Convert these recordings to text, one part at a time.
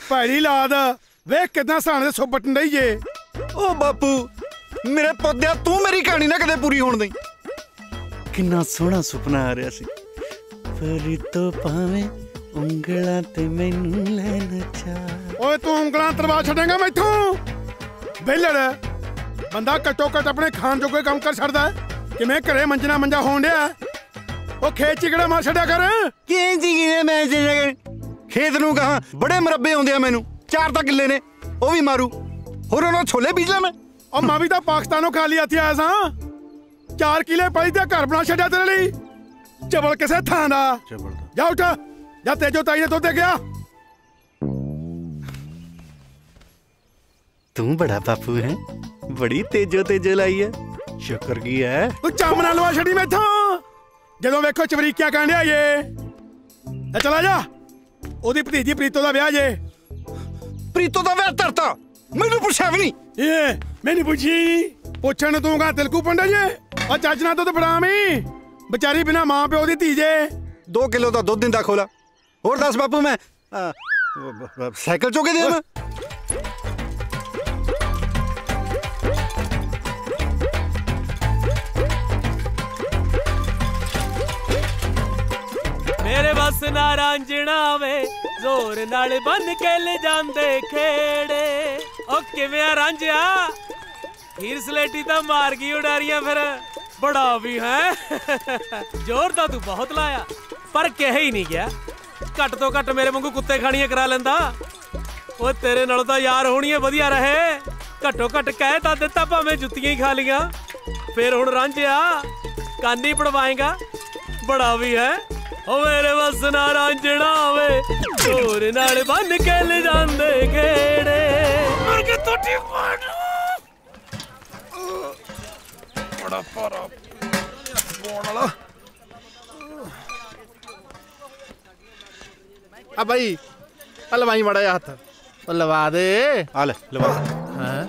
ਭੈੜੀ ਲਾਦ ਵੇਖ ਕਿਦਾਂ ਸਾਣੇ ਦੇ ਸੁੱਪਟਣ ਡਈ ਜੇ। ओ बापू मेरे पौधे तू मेरी कहानी ना कदे पूरी होण दई। किन्ना सोहना सुपना आ रहा सी। परी तो पावे ਉਂਗਲਾਂ ਤੇ ਮੈਨੂੰ ਲੈ ਨਚਾ। ਓਏ ਤੂੰ ਉਂਗਲਾਂ ਤਰਵਾ ਛੱਡੇਂਗਾ ਮੈਥੋਂ ਬੇਲੜ ਬੰਦਾ ਘੱਟੋ ਘੱਟ ਆਪਣੇ ਖਾਣ ਜੋਗੇ ਕੰਮ ਕਰ ਛੱਡਦਾ ਕਿਵੇਂ ਘਰੇ ਮੰਜਣਾ ਮੰਜਾ ਹੋਣ ਡਿਆ। ਉਹ ਖੇਤ ਚ ਕਿਹੜਾ ਮਾਰ ਛੱਡਿਆ ਕਰ ਕਿਵੇਂ ਜੀ ਕਿਵੇਂ ਮੈਂ ਖੇਤ ਨੂੰ ਕਹਾਂ ਬੜੇ ਮਰੱਬੇ ਆਉਂਦੇ ਆ ਮੈਨੂੰ 4 ਤਾਂ ਕਿੱਲੇ ਨੇ ਉਹ ਵੀ ਮਾਰੂ ਹੋਰ ਉਹਨਾਂ ਛੋਲੇ ਬੀਜ ਲਾ ਮੈਂ। ਉਹ ਮੈਂ ਵੀ ਤਾਂ ਪਾਕਿਸਤਾਨੋਂ ਖਾਲੀ ਹੱਥੀਂ ਆਇਆ ਸਾਂ 4 ਕਿੱਲੇ ਪਈ ਤੇ ਘਰ ਬਣਾ ਛੱਡਿਆ ਤੇਰੇ ਲਈ ਚਬਲ ਕਿਸੇ ਥਾਂ ਦਾ। ਜਾ ਉੱਠ ਜਾ ਤੇਜੋ ਤਾਈ ਨੇ ਦੁੱਧ ਦੇ ਗਿਆ। तू बड़ा बापू है बड़ी तेजो तेजो लाई है शुक्र की है। तू चम ना लवा छड़ी मैथों ਜਦੋਂ ਵੇਖੋ ਚਵਰੀਕਿਆ ਕਰਨ ਡਿਆ ਜੇ। ਚਲਾ ਜਾ ਉਹਦੀ ਭਤੀਜੀ ਪ੍ਰੀਤੋ ਦਾ ਵਿਆਹ ਜੇ। ਪ੍ਰੀਤੋ ਦਾ ਵਿਆਹ ਧਰਤਾ ਮੈਨੂੰ ਪੁੱਛਿਆ ਵੀ ਨਹੀਂ। ਇਹ ਮੈਨੂੰ ਪੁੱਛੀ ਪੁੱਛਣ ਨੂੰ ਤੂੰ ਕਾ ਤਿਲਕੂ ਪੰਡਾ ਜੇ। ਉਹ ਚੱਜ ਨਾਲ ਦੁੱਧ ਫੜਾਵੀਂ ਵਿਚਾਰੀ ਬਿਨਾ ਮਾਂ ਪਿਓ ਦੀ ਧੀ ਜੇ। 2 ਕਿਲੋ ਦਾ ਦੁੱਧ ਦਿੰਦਾ ਖੋਲਾ ਹੋਰ ਦੱਸ ਬਾਪੂ ਮੈਂ ਸਾਈਕਲ ਚੋਕੇ ਦੇ ਮੈਂ। मेरे बस ना रांझना वे जोर नाल बन के ले जांदे खेड़े। ओ किवें रांझिया हीर सलेटी तो मार गई उडारियां फिर बड़ा भी है जोर तो तू बहुत लाया पर कह ही नहीं गया। घट तो घट मेरे वांगू कुत्ते खाणियां करा लेंदा। ओ तेरे नालों तो यार होनी वधिया रहे घटो घट कह तां दित्ता भावें जुत्तियां ही खा लियां फिर हुण रांझिया कानी पड़वाएगा बड़ा भी है। ओ मेरे बस ना रांझना वे जोर नाल बन के ले जांदे खेड़े। मर के टोटी मार बड़ा पारा बोण वाला। आ भाई लवाई मड़ा हाथ लवा दे। आ ले लवा। हैं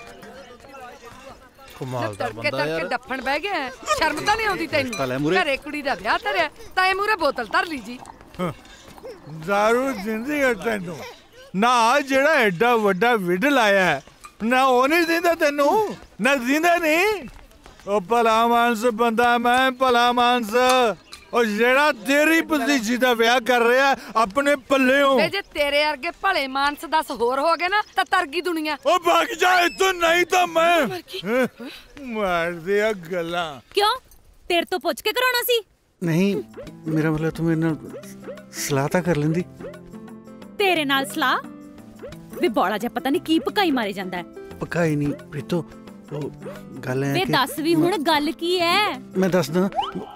कमाल दा तड़के बंदा यार। डफण बह गया शर्म ਤਾਂ ਨਹੀਂ ਆਉਂਦੀ ਤੈਨੂੰ। ਘਰੇ ਕੁੜੀ ਦਾ ਵਿਆਹ ਧਰਿਆ ਤਾਂ ਇਹ ਮੂਰੇ ਬੋਤਲ ਧਰ ਲਈ ਜੀ। ਦਾਰੂ ਦਿੰਦੀ ਹੈ ਤੈਨੂੰ ਨਾ ਜਿਹੜਾ ਐਡਾ ਵੱਡਾ ਵਿਡ ਲਾਇਆ ਨਾ ਉਹ ਨਹੀਂ ਦਿੰਦਾ ਤੈਨੂੰ ਨਾ ਦਿੰਦਾ ਨਹੀਂ। ਉਹ ਭਲਾ ਮਾਨਸ ਬੰਦਾ ਮੈਂ ਭਲਾ ਮਾਨਸ ਉਹ ਜਿਹੜਾ ਤੇਰੀ ਭਤੀਜੀ ਦਾ ਵਿਆਹ ਕਰ ਰਿਹਾ ਆਪਣੇ ਪੱਲਿਓਂ। ਤੇ ਜੇ ਤੇਰੇ ਵਰਗੇ ਭਲੇ ਮਾਨਸ 10 ਹੋਰ ਹੋ ਗਏ ਨਾ ਤਾਂ ਤਰਗੀ ਦੁਨੀਆ। ਉਹ ਭੱਗ ਜਾ ਇੱਥੋਂ ਨਹੀਂ ਤਾਂ ਮੈਂ ਮਾਰ ਦਿਆ ਗੱਲਾਂ। ਕਿਉਂ ਤੇਰੇ ਤੋਂ ਪੁੱਛ ਕੇ ਕਰਾਉਣਾ ਸੀ? नहीं मेरा मतलब तू मेरे नाल सलाह तां कर लेंदी। तेरे नाल सलाह वे बड़ा जा पता नहीं की पकाई मारे जांदा है। पकाई नहीं प्रीतो वो गल है वे दस भी हुण गल की है। मैं दसदा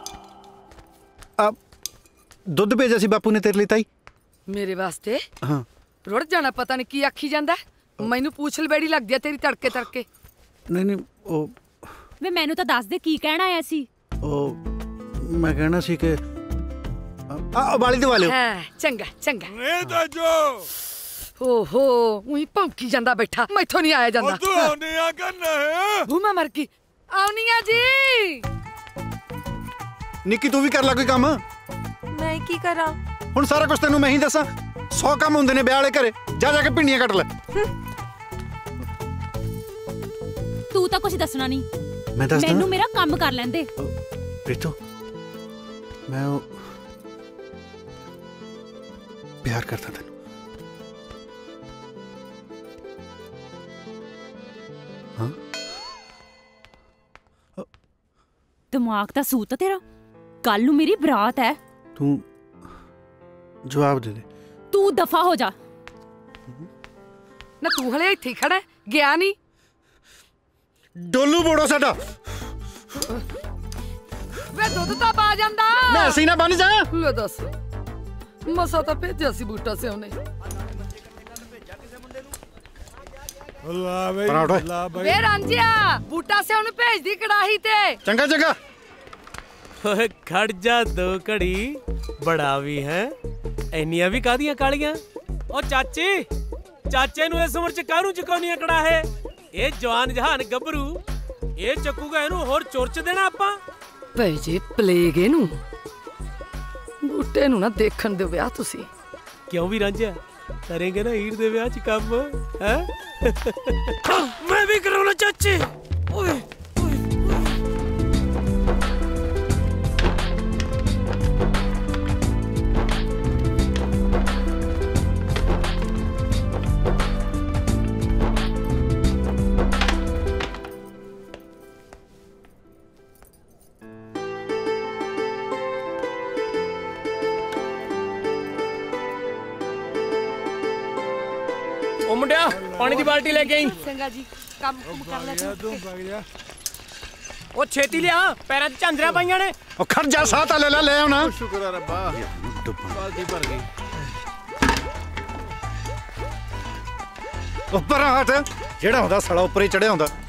आप दुध भेजा सी बापू ने तेरे लिए ताई मेरे वास्ते। हाँ रुड़ जाना पता नहीं की आखी जांदा मैनू पूछ लबेड़ी लगदी है तेरी तड़के तड़के। नहीं नहीं ओ वे मैनू तां दस दे की कहना आया सी। ओ मैं कहना सी कि बाली दवा लियो। हाँ चंगा चंगा। ए दाजो ओहो उही भौंकी जांदा बैठा मैथों नहीं आया जांदा। तू आने आ करना है भूमा मर गई आउनिया जी। निक्की तू भी कर ला कोई काम। मैं की करा हुण सारा कुछ तेनू मैं ही दसा 100 काम हुंदे ने ब्याह वाले घरे जा जाके भिंडियां कट ले। तू तां कुछ दसना नहीं मैं दसदा मैनू मेरा काम कर लैंदे। प्रीतो मैं प्यार करता तेनू। हाँ दिमाग दा सूत तेरा कल नू मेरी बरात है। तू जवाब दे दे। तू दफा हो जा। ना तू हले इत्थे खड़ा गया नहीं। डोलू बोड़ो साडा वे दुध तां पा जांदा। मैं ऐसे ही ना बन जा। ले दस मसा तां भेजिया सी बूटा से उन्हें। ला भाई ला भाई वे रांझिया बूटा से उन्हें भेज दी कड़ाही ते। चंगा चंगा। ओए खड़ जा 2 घड़ी बड़ा भी है ਇੰਨੀਆਂ ਵੀ ਕਾਦੀਆਂ ਕਾਲੀਆਂ। ਉਹ ਚਾਚੇ ਨੂੰ ਇਸ ਉਮਰ ਚ ਕਾਹਨੂੰ ਚੁਕਾਉਣੀਆਂ ਕੜਾਹੇ। ਇਹ ਜਵਾਨ ਜਹਾਨ ਗੱਭਰੂ ਇਹ ਚੱਕੂਗਾ ਇਹਨੂੰ ਹੋਰ ਚੁਰਚ ਦੇਣਾ ਆਪਾਂ। ਭਈ ਜੇ ਪਲੇਗ ਇਹਨੂੰ ਬੂਟੇ ਨੂੰ ਨਾ ਦੇਖਣ ਦਿਓ ਵਿਆਹ ਤੁਸੀਂ। ਕਿਉਂ ਵੀ ਰਾਂਝਿਆ करेंगे ना हीर दे ब्याह च काम हैं? मैं भी कराऊंगा चाचे। ओए ओ मुंडिया पानी दी बाल्टी लेके आई। चंगा जी काम कर ले तू भाग जा। ओ छेती लिया पैरां च झांजरां पाईयां ने। ओ खड़ जा साह ता ले आउणा। शुक्र है रब्बा बाल्टी भर गई। ऊपर हट जेड़ा हुंदा साला ऊपर ही चढ़िया हुंदा।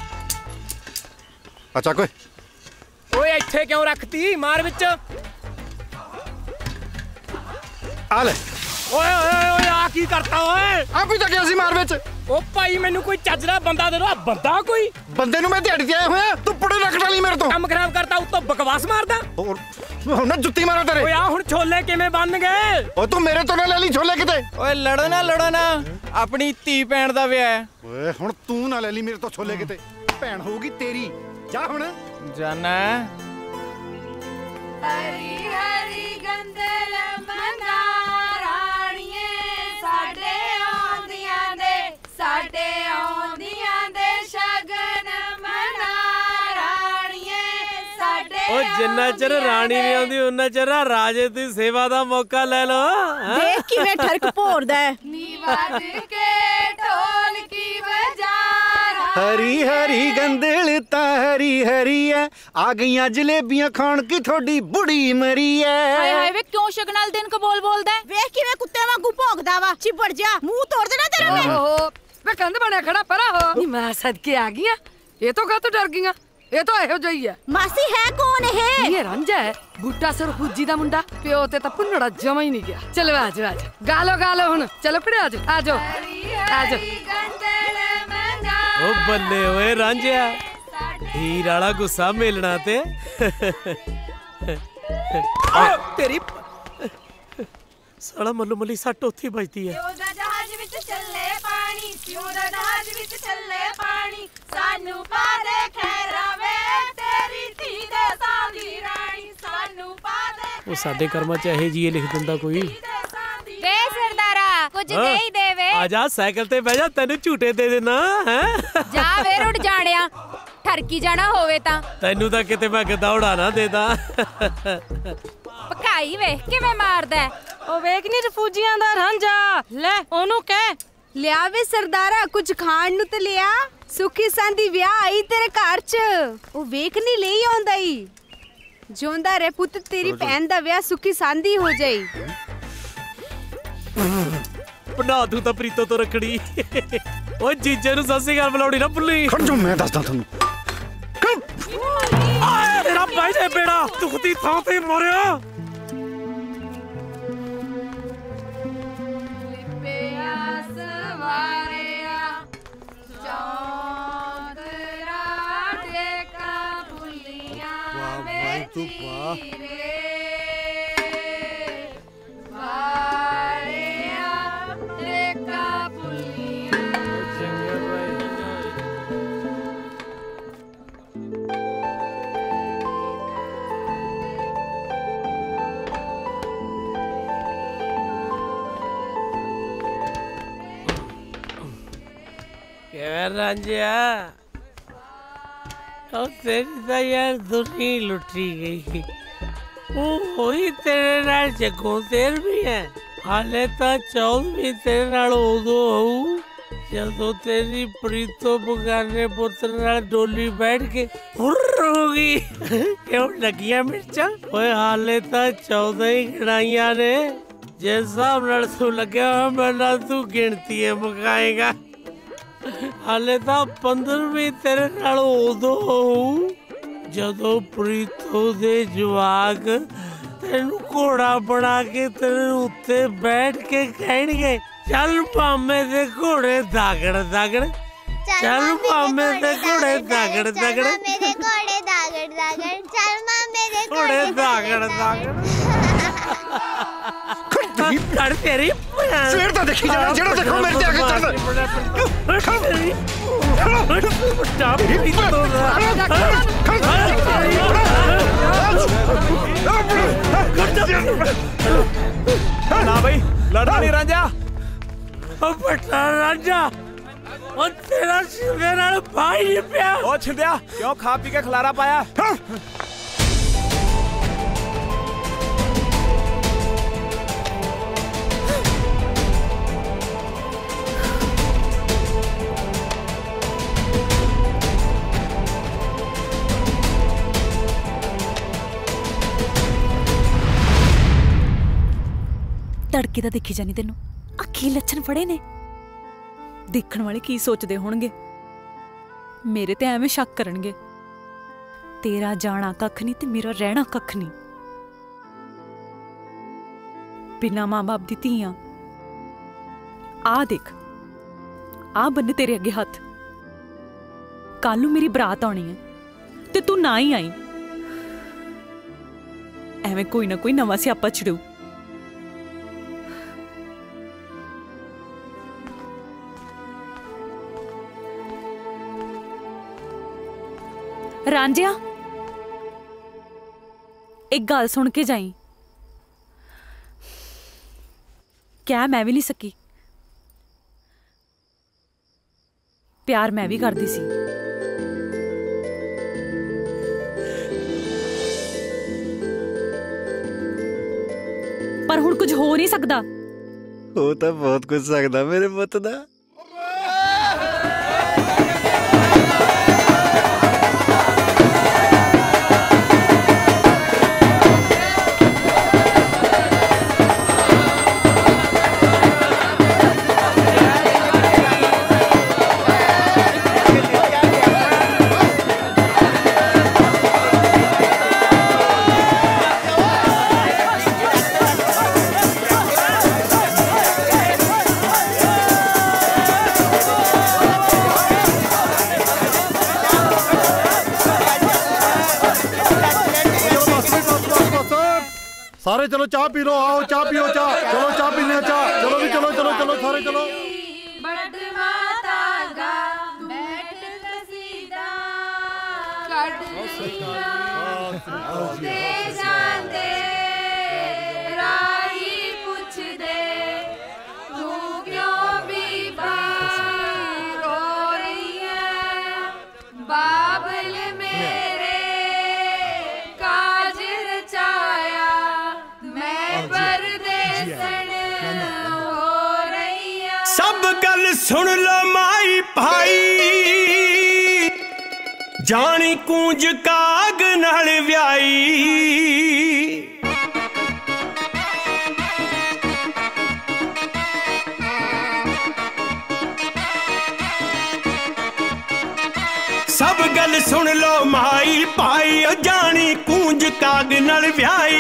अच्छा कोई ओए ਇੱਥੇ क्यों रखती मार विच। आ ले। ओए ओए ओए आ की करता ओए। आप ही तो गया सी मार विच। ओ भाई मैनू कोई ਚੱਜਦਾ ਬੰਦਾ ਦੇ ਦੋ। ਬੰਦਾ ਕੋਈ ਬੰਦੇ ਨੂੰ ਮੈਂ ਦਿਹਾੜੀ ਤੇ ਆਇਆ ਹੋਇਆ ਤੂੰ ਪੁੜੇ ਰੱਖ ਡਾਲੀ ਮੇਰੇ ਤੋਂ। ਕੰਮ ਖਰਾਬ ਕਰਤਾ ਉੱਤੋਂ ਬਕਵਾਸ ਮਾਰਦਾ। ਹੋਰ ਹੁਣ ਨਾ ਜੁੱਤੀ ਮਾਰਾਂ ਤੇਰੇ। ਓਏ ਆ ਹੁਣ ਛੋਲੇ ਕਿਵੇਂ ਬਣ ਗਏ। ਓ ਤੂੰ ਮੇਰੇ ਤੋਂ ਨਾ ਲੈ ਲਈ ਛੋਲੇ ਕਿਤੇ। ਓਏ ਲੜੋ ਨਾ ਆਪਣੀ ਧੀ ਭੈਣ ਦਾ ਵਿਆਹ ਹੈ। ਓਏ ਹੁਣ ਤੂੰ ਨਾ ਲੈ ਲਈ ਮੇਰੇ ਤੋਂ ਛੋਲੇ ਕਿਤੇ। ਭੈਣ ਹੋਊਗੀ ਤੇਰੀ। ਜਾ ਹੁਣ ਜਾਨਾ ਹਰੀ ਹਰੀ ਗੰਦਲ ਮੰਗਾ ਰਾਣੀਏ ਸਾਡੇ ਆਉਂਦੀਆਂ ਦੇ ਸ਼ਗਨ ਮਨਾ ਰਾਣੀਏ ਸਾਡੇ। ਓ ਜਿੰਨਾ ਚਿਰ ਰਾਣੀ ਨਹੀਂ ਆਉਂਦੀ ਉਹਨਾਂ ਚਿਰ ਰਾਜੇ ਦੀ ਸੇਵਾ ਦਾ ਮੌਕਾ ਲੈ ਲਓ। ਦੇਖ ਕਿਵੇਂ ਠਰਕ ਭੋਰਦਾ ਹੈ। ਨੀ ਵੱਜ ਕੇ ਢੋਲਕੀ ਵਜਾ हरी हरी गंदल ता हरी हरी है आ गईयां जलेबियां खाण की थोड़ी बुढ़ी मरी है। ਹਾਏ ਹਾਏ ਵੇ ਕਿਉਂ ਸ਼ਗਨਾਲ ਦਿਨ ਕੋ ਬੋਲ ਬੋਲਦਾ ਹੈ। ਵੇਖ ਕਿਵੇਂ ਕੁੱਤੇ ਵਾਂਗੂ ਭੌਂਕਦਾ ਵਾ। ਚਿਪੜ ਜਾ ਮੂੰਹ ਤੋੜ ਦੇਣਾ ਤੇਰਾ ਮੈਂ। ਓਹੋ ਵੇ ਕੰਧ ਬਣਿਆ ਖੜਾ ਪਰਾ ਹੋ। ਨੀ ਮੈਂ ਸਦਕੇ ਆ ਗਈਆਂ ਇਹ ਤੋਂ ਕਾਹਤੋਂ ਡਰ ਗਈਆਂ। ਇਹ ਤਾਂ ਇਹੋ ਜਿਹੀ ਹੈ। ਮਾਸੀ ਹੈ ਕੌਣ ਇਹ। ਇਹ ਰਾਂਝਾ ਹੈ ਬੂਟਾ ਸਰ ਫੂਜੀ ਦਾ ਮੁੰਡਾ। ਪਿਓ ਤੇ ਤਾਂ ਪੁੰਨੜਾ ਜਮਾ ਹੀ ਨਹੀਂ ਗਿਆ। ਚਲੋ ਆਜੋ ਗਾਲੋ ਹੁਣ ਚਲੋ ਖੜੇ ਆਜੋ ਆਜੋ। ਓ ਬੱਲੇ ਓਏ ਰਾਂਝਿਆ ਹੀਰ ਵਾਲਾ ਗੁੱਸਾ ਮੇਲਣਾ ਤੇ ਤੇਰੀ ਸਾਲਾ ਮੱਲੂ ਮੱਲੀ ਸੱਟ ਉੱਥੇ ਵੱਜਦੀ ਹੈ। ਉਹਦਾ ਜਹਾਜ਼ ਵਿੱਚ ਚੱਲੇ ਪਾਣੀ ਉਹਦਾ ਜਹਾਜ਼ ਵਿੱਚ ਚੱਲੇ ਪਾਣੀ ਸਾਨੂੰ ਪਾ ਦੇ ਖੈਰਾਵੇ ਤੇਰੀ ਧੀ ਦੇ ਸਾਂਦੀ ਰਾਣੀ ਸਾਨੂੰ ਪਾ ਦੇ। ਉਹ ਸਾਡੇ ਕਰਮਾਂ ਚ ਇਹ ਜੀ ਲਿਖ ਦਿੰਦਾ ਕੋਈ। ਵੇ ਸਰਦਾਰਾ ਕੁਝ ਦੇ ਹੀ ਦੇਵੇ। ਆ ਜਾ ਸਾਈਕਲ ਤੇ ਬਹਿ ਜਾ ਤੈਨੂੰ ਝੂਟੇ ਦੇ ਦੇਣਾ ਹੈ। ਜਾ ਵੇ ਰੁੜ ਜਾਣਿਆ ਠਰਕੀ ਜਾਣਾ ਹੋਵੇ ਤਾਂ ਤੈਨੂੰ ਤਾਂ ਕਿਤੇ ਮੈਂ ਗਦੌੜਾ ਨਾ ਦੇਦਾ। ਪਕਾਈ ਵੇ ਕਿਵੇਂ ਮਾਰਦਾ। ਉਹ ਵੇਖ ਨੀ ਰਫੂਜੀਆਂ ਦਾ ਰਾਂਝਾ ਲੈ ਉਹਨੂੰ ਕਹਿ ਲਿਆ ਵੇ ਸਰਦਾਰਾ ਕੁਝ ਖਾਣ ਨੂੰ ਤੇ ਲਿਆ। ਸੁਖੀ ਸੰਦੀ ਵਿਆਹ ਆਈ ਤੇਰੇ ਘਰ ਚ ਉਹ ਵੇਖ ਨਹੀਂ ਲਈ ਆਉਂਦਾ ਈ। ਜਿਉਂਦਾ ਰਹਿ ਪੁੱਤ ਤੇਰੀ ਭੈਣ ਦਾ ਵਿਆਹ ਸੁਖੀ ਸੰਦੀ ਹੋ ਜਾਈ। ਬਣਾ ਦੂ ਤਾਂ ਪ੍ਰੀਤੋ ਤੋਂ ਰੱਖੜੀ। ਓ ਜੀਜੇ ਨੂੰ ਸਤਿ ਸ੍ਰੀ ਅਕਾਲ ਬੁਲਾਉਣੀ ਨਾ ਭੁੱਲੀ। ਖੜ ਜਾ ਮੈਂ ਦੱਸਦਾ ਤੁਹਾਨੂੰ। ਤੇਰਾ ਭਾਈ ਦੇ ਬੇੜਾ ਦੁਖਦੀ ਥਾਂ ਤੇ ਮਰਿਆ। तू वाह रांझिया तेरी तो यार दुनिया लुटी गई। वो होई तेरे नाल जगों तेर भी है। हाले तो 14वीं तेरे नाल उदो होऊ जदों तेरी प्रीतो बगाने पुत्र नाल डोली बैठ के हुर्र होगी। क्यों लगियां मिर्चा ओए हाले तो 14 ही गिनाइयां ने। जिस हिसाब नाल तू लग्या मैं तू गिनती है मुकाएगा। हाले तो 15वीं तेरे नाल उदो होऊ जदों प्रीतो दे जवाक तेनू घोड़ा बना के तेरे उत्ते बैठ के कहणगे चल मामे दे घोड़े दागड़ दागड़। चल मामे दे घोड़े दागड़ दागड़। मेरे घोड़े दागड़ दागड़। चल मामे दे घोड़े दागड़ दागड़। कर तेरी ਸਵੇਰ ਤਾਂ ਦੇਖੀ ਜਾਣਾ ਜਿਹੜਾ ਦੇਖੋ ਮੇਰੇ ਤੇ ਆ ਕੇ ਚੜਦਾ ना भाई लड़ना नहीं रांझा बड़ा रांझा और तेरा शिंदे नाल भाई नहीं पिया ओ छिंदिया क्यों खा पी के खलारा पाया तड़के दा देखी जानी तेनू अखी लक्षण फड़े ने देखण वाले की सोचदे होणगे मेरे ते एवें शक करनगे तेरा जाना कख नहीं ते मेरा रहना कख नहीं बिना मां बाप दी धीआं आ देख आ बन्ने तेरे अगे हथ कल नूं मेरी बरात आनी है ते तू ना ही आई एवें कोई ना कोई नवां स्यापा छड़ू रांझिया एक गल सुन के जाई क्या मैं भी नहीं सकी प्यार मैं भी करदी सी पर हुण कुछ हो नहीं सकदा हो तो बहुत कुछ सकदा मेरे पुत दा सारे चलो चाह पी लो आओ चाह पियो चाह चलो चाह पीने चाह चलो भी चलो चलो चलो सारे चलो बड़ माता गा बैठ कसीदा कट दे जांदे राही पूछ दे तू क्यों बीबा रो रही है बाबल मेरे काज रचाया सब गल सुन लो माई भाई जानी कूंज काग नाल व्याई सब गल सुन लो माई भाई जानी कूंज काग नाल व्याई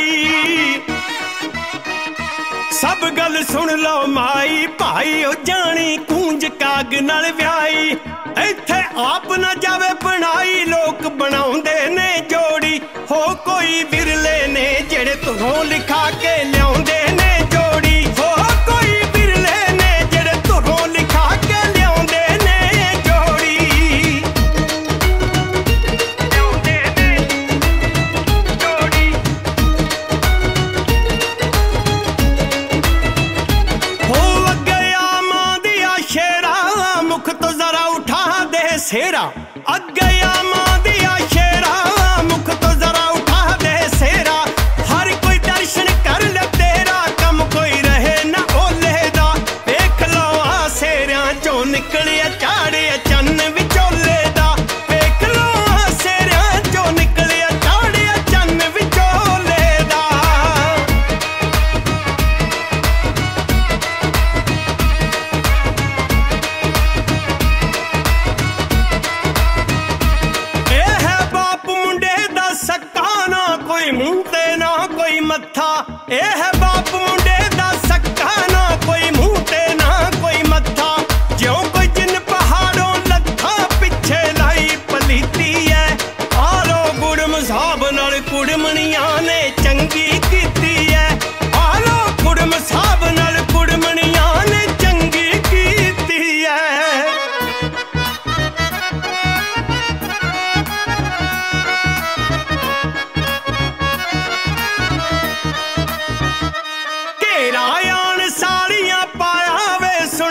सब गल सुन लो माई भाई जानी कूंज काग नाल व्याई इत्थे आप न जावे बनाई लोक बनाउंदे ने जोड़ी हो कोई विरले ने जेड़े तुहों लिखा के लियाउंदे ने जोड़ी हो कोई विरले ने जेड़े तुहों लिखा के लियाउंदे ने जोड़ी लियाउंदे ने जोड़ी मुख तो जरा उठा दे सेरा अगया मां दिया शेरा मुख तो जरा उठा दे सेरा हर कोई दर्शन कर ले तेरा कम कोई रहे ना ओले दा देख लो आ सेरिया चों निकलिया चाड़िया चन्न विचोले दा देख लो आ सेरिया चों निकलिया चाड़िया चन्न विचोले दा